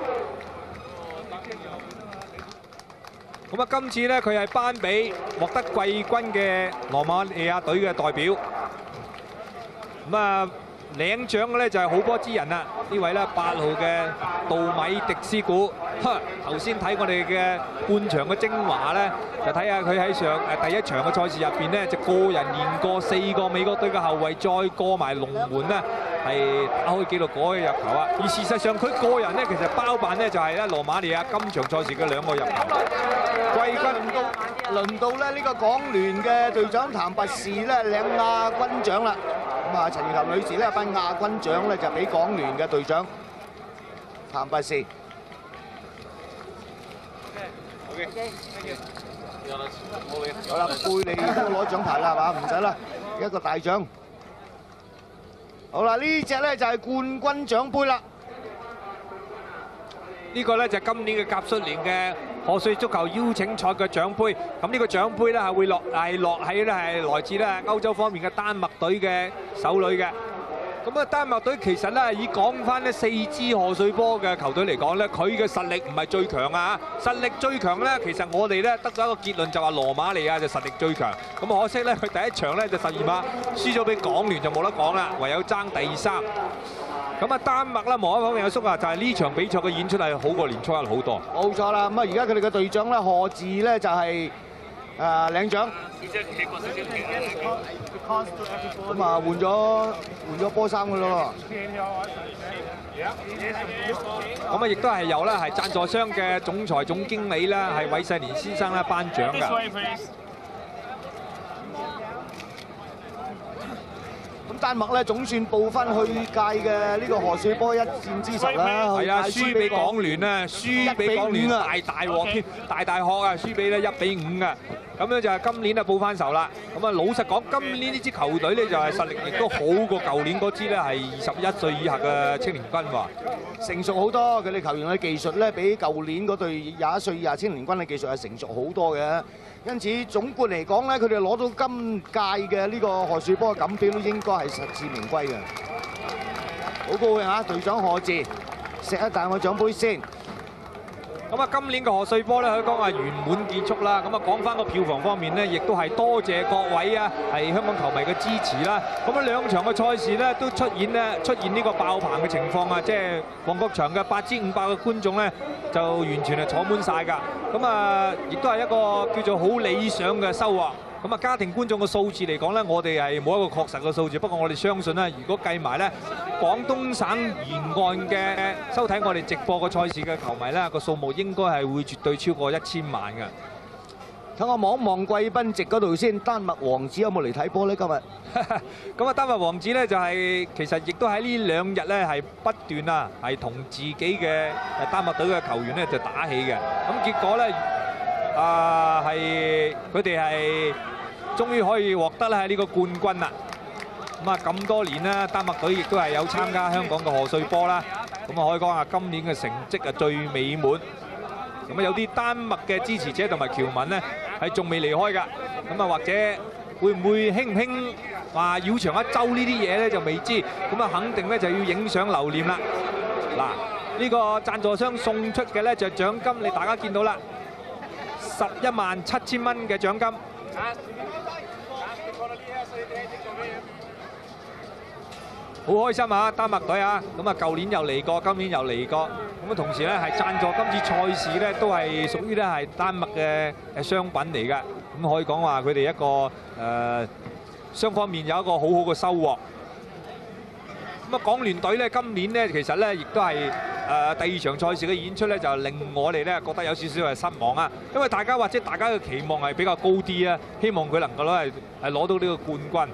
咁啊，今次咧佢係頒俾獲得季軍嘅羅馬尼亞隊嘅代表。咁啊，領獎嘅咧就係好波之人啦！呢位咧八號嘅杜米迪斯古，頭先睇我哋嘅半場嘅精華咧，就睇下佢喺上誒第一場嘅賽事入邊咧，就個人連過四個美國隊嘅後衛，再過埋龍門咧，係打開紀錄嗰個入球啊！而事實上佢個人咧其實包辦咧就係咧羅馬尼亞今場賽事嘅兩個入球。 季軍到輪到咧呢個港聯嘅隊長譚拔士咧領亞軍獎啦。咁啊，陳怡琴女士咧頒亞軍獎咧就俾港聯嘅隊長譚拔士。好啦，貝利都攞獎牌啦，係嘛？唔使啦，一個大獎。好啦，呢隻咧就係冠軍獎杯啦。 呢個咧就係今年嘅甲戌年嘅賀歲足球邀請賽嘅獎杯。咁呢個獎杯咧係會落係落喺咧係來自咧歐洲方面嘅丹麥隊嘅手裏嘅。咁啊，丹麥隊其實咧以講翻呢四支賀歲波嘅球隊嚟講咧，佢嘅實力唔係最強啊！實力最強咧，其實我哋咧得咗一個結論就話羅馬尼亞就實力最強。咁可惜咧，佢第一場咧就十二碼輸咗俾港聯就冇得講啦，唯有爭第三。咁啊，丹麥啦，無可否認，阿叔啊，就係呢場比賽嘅演出係好過年初一好多。 冇錯啦，咁啊，而家佢哋嘅隊長咧賀智咧就係誒領獎。咁啊，換咗換咗波衫嘅咯。 咁啊，亦都係有啦，係贊助商嘅總裁總經理啦，係韋世連先生咧頒獎㗎。 咁丹麥咧總算報翻去屆嘅呢個賀歲波一戰之仇啦。 係啊，輸俾港聯啊，輸俾港聯大大鑊添，大大殼啊，輸俾咧一比五啊。咁樣就係今年啊報翻仇啦。咁啊，老實講，今年呢支球隊咧就係實力亦都好過舊年嗰支咧係二十一歲以下嘅青年軍喎， 成熟好多。佢哋球員嘅技術咧比舊年嗰隊廿一歲以下青年軍嘅技術係成熟好多嘅。 因此總括嚟講咧，佢哋攞到今屆嘅呢個賀歲波嘅錦標都應該係實至名歸嘅。好高興啊！隊長賀智食一啖個獎杯先。 咁啊，今年嘅賀歲波咧，可以講係圓滿結束啦。咁啊，講翻個票房方面呢，亦都係多謝各位啊，係香港球迷嘅支持啦。咁啊，兩場嘅賽事呢，都出現呢出現呢個爆棚嘅情況啊，即係旺角場嘅八千五百個觀眾呢，就完全係坐滿晒㗎。咁啊，亦都係一個叫做好理想嘅收穫。咁啊，家庭觀眾嘅數字嚟講咧，我哋係冇一個確實嘅數字。不過我哋相信咧，如果計埋咧廣東省沿岸嘅收睇我哋直播嘅賽事嘅球迷咧，個數目應該係會絕對超過一千萬嘅。 等我望望貴賓席嗰度先，丹麥王子有冇嚟睇波咧？今日咁啊，丹麥王子咧就係其實亦都喺呢兩日咧係不斷啊，係同自己嘅丹麥隊嘅球員咧就打氣嘅。咁結果咧啊係佢哋係。終於可以獲得咧係呢個冠軍啦！咁啊咁多年啦，丹麥隊亦都係有參加香港嘅賀歲波啦。咁啊可以講啊，今年嘅成績啊最美滿。咁啊有啲丹麥嘅支持者同埋僑民呢係仲未離開㗎。咁啊或者會唔會興唔興話繞場一周呢啲嘢咧就未知。咁啊肯定咧就要影相留念啦。嗱，呢個贊助商送出嘅咧就係獎金，你大家見到啦，十一萬七千蚊嘅獎金。好開心啊！丹麥隊啊，咁啊舊年又嚟過，今年又嚟過，咁啊同時咧係贊助今次賽事咧都係屬於咧係丹麥嘅誒商品嚟㗎，咁可以講話佢哋一個誒雙方面有一個好好嘅收穫。咁啊港聯隊咧今年咧其實咧亦都係誒第二場賽事嘅演出咧就令我哋咧覺得有少少係失望啊，因為大家或者大家嘅期望係比較高啲啊，希望佢能夠咧係係攞到呢個冠軍。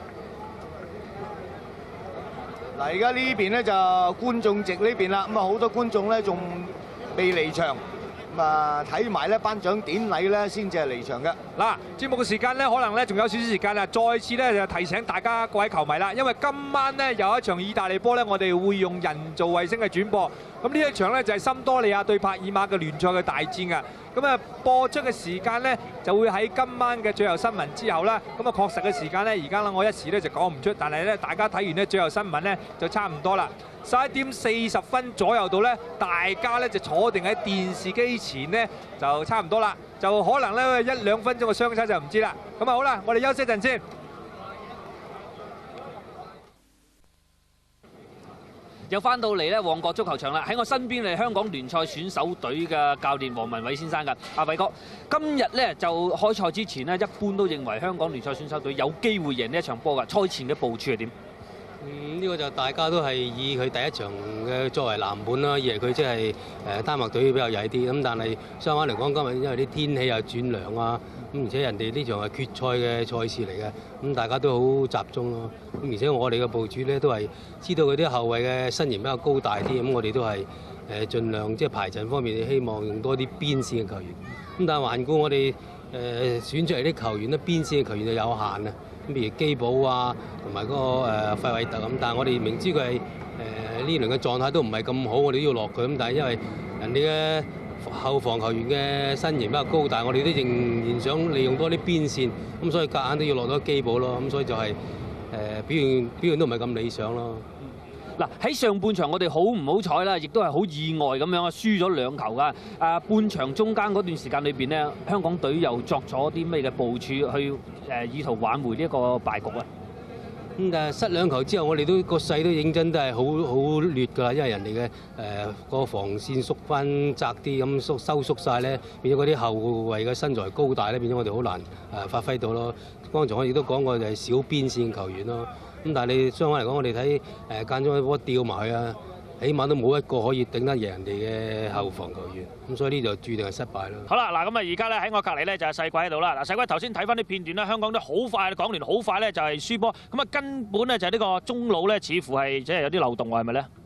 嗱，而家呢邊咧就觀眾席呢邊啦，咁啊好多觀眾咧仲未離場，咁啊睇埋咧頒獎典禮咧先至係離場嘅。 嗱，節目嘅時間咧，可能咧仲有少少時間啊，再次咧就提醒大家各位球迷啦，因為今晚咧有一場意大利波咧，我哋會用人造衛星嘅轉播。咁呢一場咧就係森多利亞對帕爾馬嘅聯賽嘅大戰啊！咁啊播出嘅時間咧就會喺今晚嘅最後新聞之後啦。咁啊確實嘅時間咧，而家咧我一時咧就講唔出，但係咧大家睇完咧最後新聞咧就差唔多啦。十一點四十分左右到咧，大家咧就坐定喺電視機前咧就差唔多啦，就可能咧一兩分鐘嘅相差就唔知啦。咁啊好啦，我哋休息一陣先。 又翻到嚟咧旺角足球場啦，喺我身邊係香港聯賽選手隊嘅教練黃文偉先生㗎。阿偉哥，今日咧就開賽之前咧，一般都認為香港聯賽選手隊有機會贏呢一場波㗎。賽前嘅部署係點？ 嗯，呢、這個就大家都係以佢第一場嘅作為藍本啦，以為佢即係誒丹麥隊比較曳啲，咁但係相反嚟講，今日因為啲天氣又轉涼啊，咁而且人哋呢場係決賽嘅賽事嚟嘅，咁大家都好集中咯。咁而且我哋嘅部署咧都係知道佢啲後衞嘅身形比較高大啲，咁我哋都係誒盡量即係排陣方面希望用多啲邊線嘅球員。咁但係環顧我哋誒選出嚟啲球員咧，邊線嘅球員就有限啊。咁譬如基寶啊，同埋嗰個誒費偉特咁，但係我哋明知佢係誒呢輪嘅狀態都唔係咁好，我哋都要落佢。咁但係因為人哋嘅後防球員嘅身形比較高大，我哋都仍然想利用多啲邊線，咁所以夾硬都要落到基寶咯。咁所以就係誒表現表現都唔係咁理想咯。 嗱喺上半場我哋好唔好彩啦，亦都係好意外咁樣啊，輸咗兩球㗎。誒半場中間嗰段時間裏邊呢，香港隊又作咗啲咩嘅部署去誒意圖挽回呢一個敗局啊？ 咁但係失兩球之後，我哋都個勢都認真都係好好劣㗎啦，因為人哋嘅誒個防線縮翻窄啲，咁縮收縮晒咧，變咗嗰啲後衞嘅身材高大咧，變咗我哋好難誒發揮到咯。剛才我亦都講過就係小邊線球員咯。咁但係你相反嚟講，我哋睇誒間中一波吊埋去啊，起碼都冇一個可以頂得贏人哋嘅後防球員，咁所以呢就注定係失敗咯。 好啦，嗱咁啊，而家咧喺我隔離咧就係細鬼喺度啦。嗱，細鬼頭先睇翻啲片段咧，香港都好快，港聯好快咧就係輸波，咁啊根本咧就係呢個中路咧似乎係即係有啲漏洞喎，係咪咧？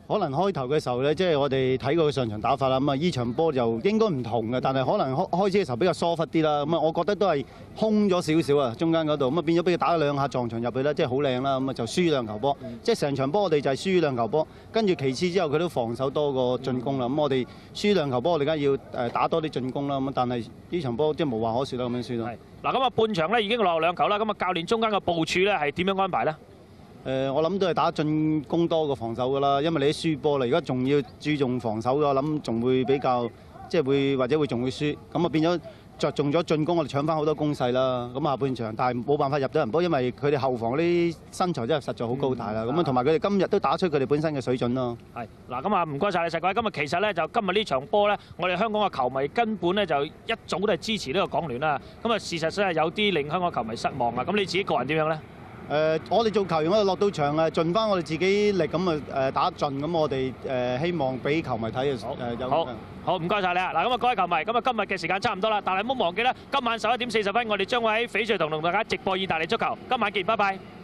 可能開頭嘅時候咧，即係我哋睇過佢上場打法啦。咁啊，依場波就應該唔同嘅，但係可能開開始嘅時候比較疏忽啲啦。咁啊，我覺得都係空咗少少啊，中間嗰度咁啊，變咗俾佢打咗兩下撞牆入去啦，即係好靚啦。咁啊，就輸兩球波，即係成場波我哋就係輸兩球波。跟住其次之後佢都防守多過進攻啦。咁我哋輸兩球波，我哋梗係要誒打多啲進攻啦。咁但係呢場波即係無話可説啦，咁樣輸咯。 嗱，咁啊半場咧已經落後兩球啦。咁啊教練中間嘅部署咧係點樣安排咧？ 誒、呃，我諗都係打進攻多過防守㗎啦，因為你啲輸波啦，而家仲要注重防守嘅，我諗仲會比較即係會或者會仲會輸，咁啊變咗着重咗進攻，我哋搶翻好多攻勢啦。咁下半場，但係冇辦法入到人波，因為佢哋後防嗰啲身材真係實在好高大啦。咁啊同埋佢哋今日都打出佢哋本身嘅水準咯。係嗱，咁啊唔該晒你石鬼。今日其實咧就今日呢場波咧，我哋香港嘅球迷根本咧就一早都係支持呢個港聯啦。咁啊事實上係有啲令香港球迷失望啊。咁你自己個人點樣咧？ 誒、呃，我哋做球員，我哋落到場誒，盡翻我哋自己力咁啊誒打盡，咁我哋誒、呃、希望俾球迷睇嘅誒有。好， 好唔該晒你啊！嗱，咁啊各位球迷，咁啊今日嘅時間差唔多啦，但係唔好忘記啦，今晚十一點四十分，我哋將會喺翡翠同同大家直播意大利足球，今晚見，拜拜。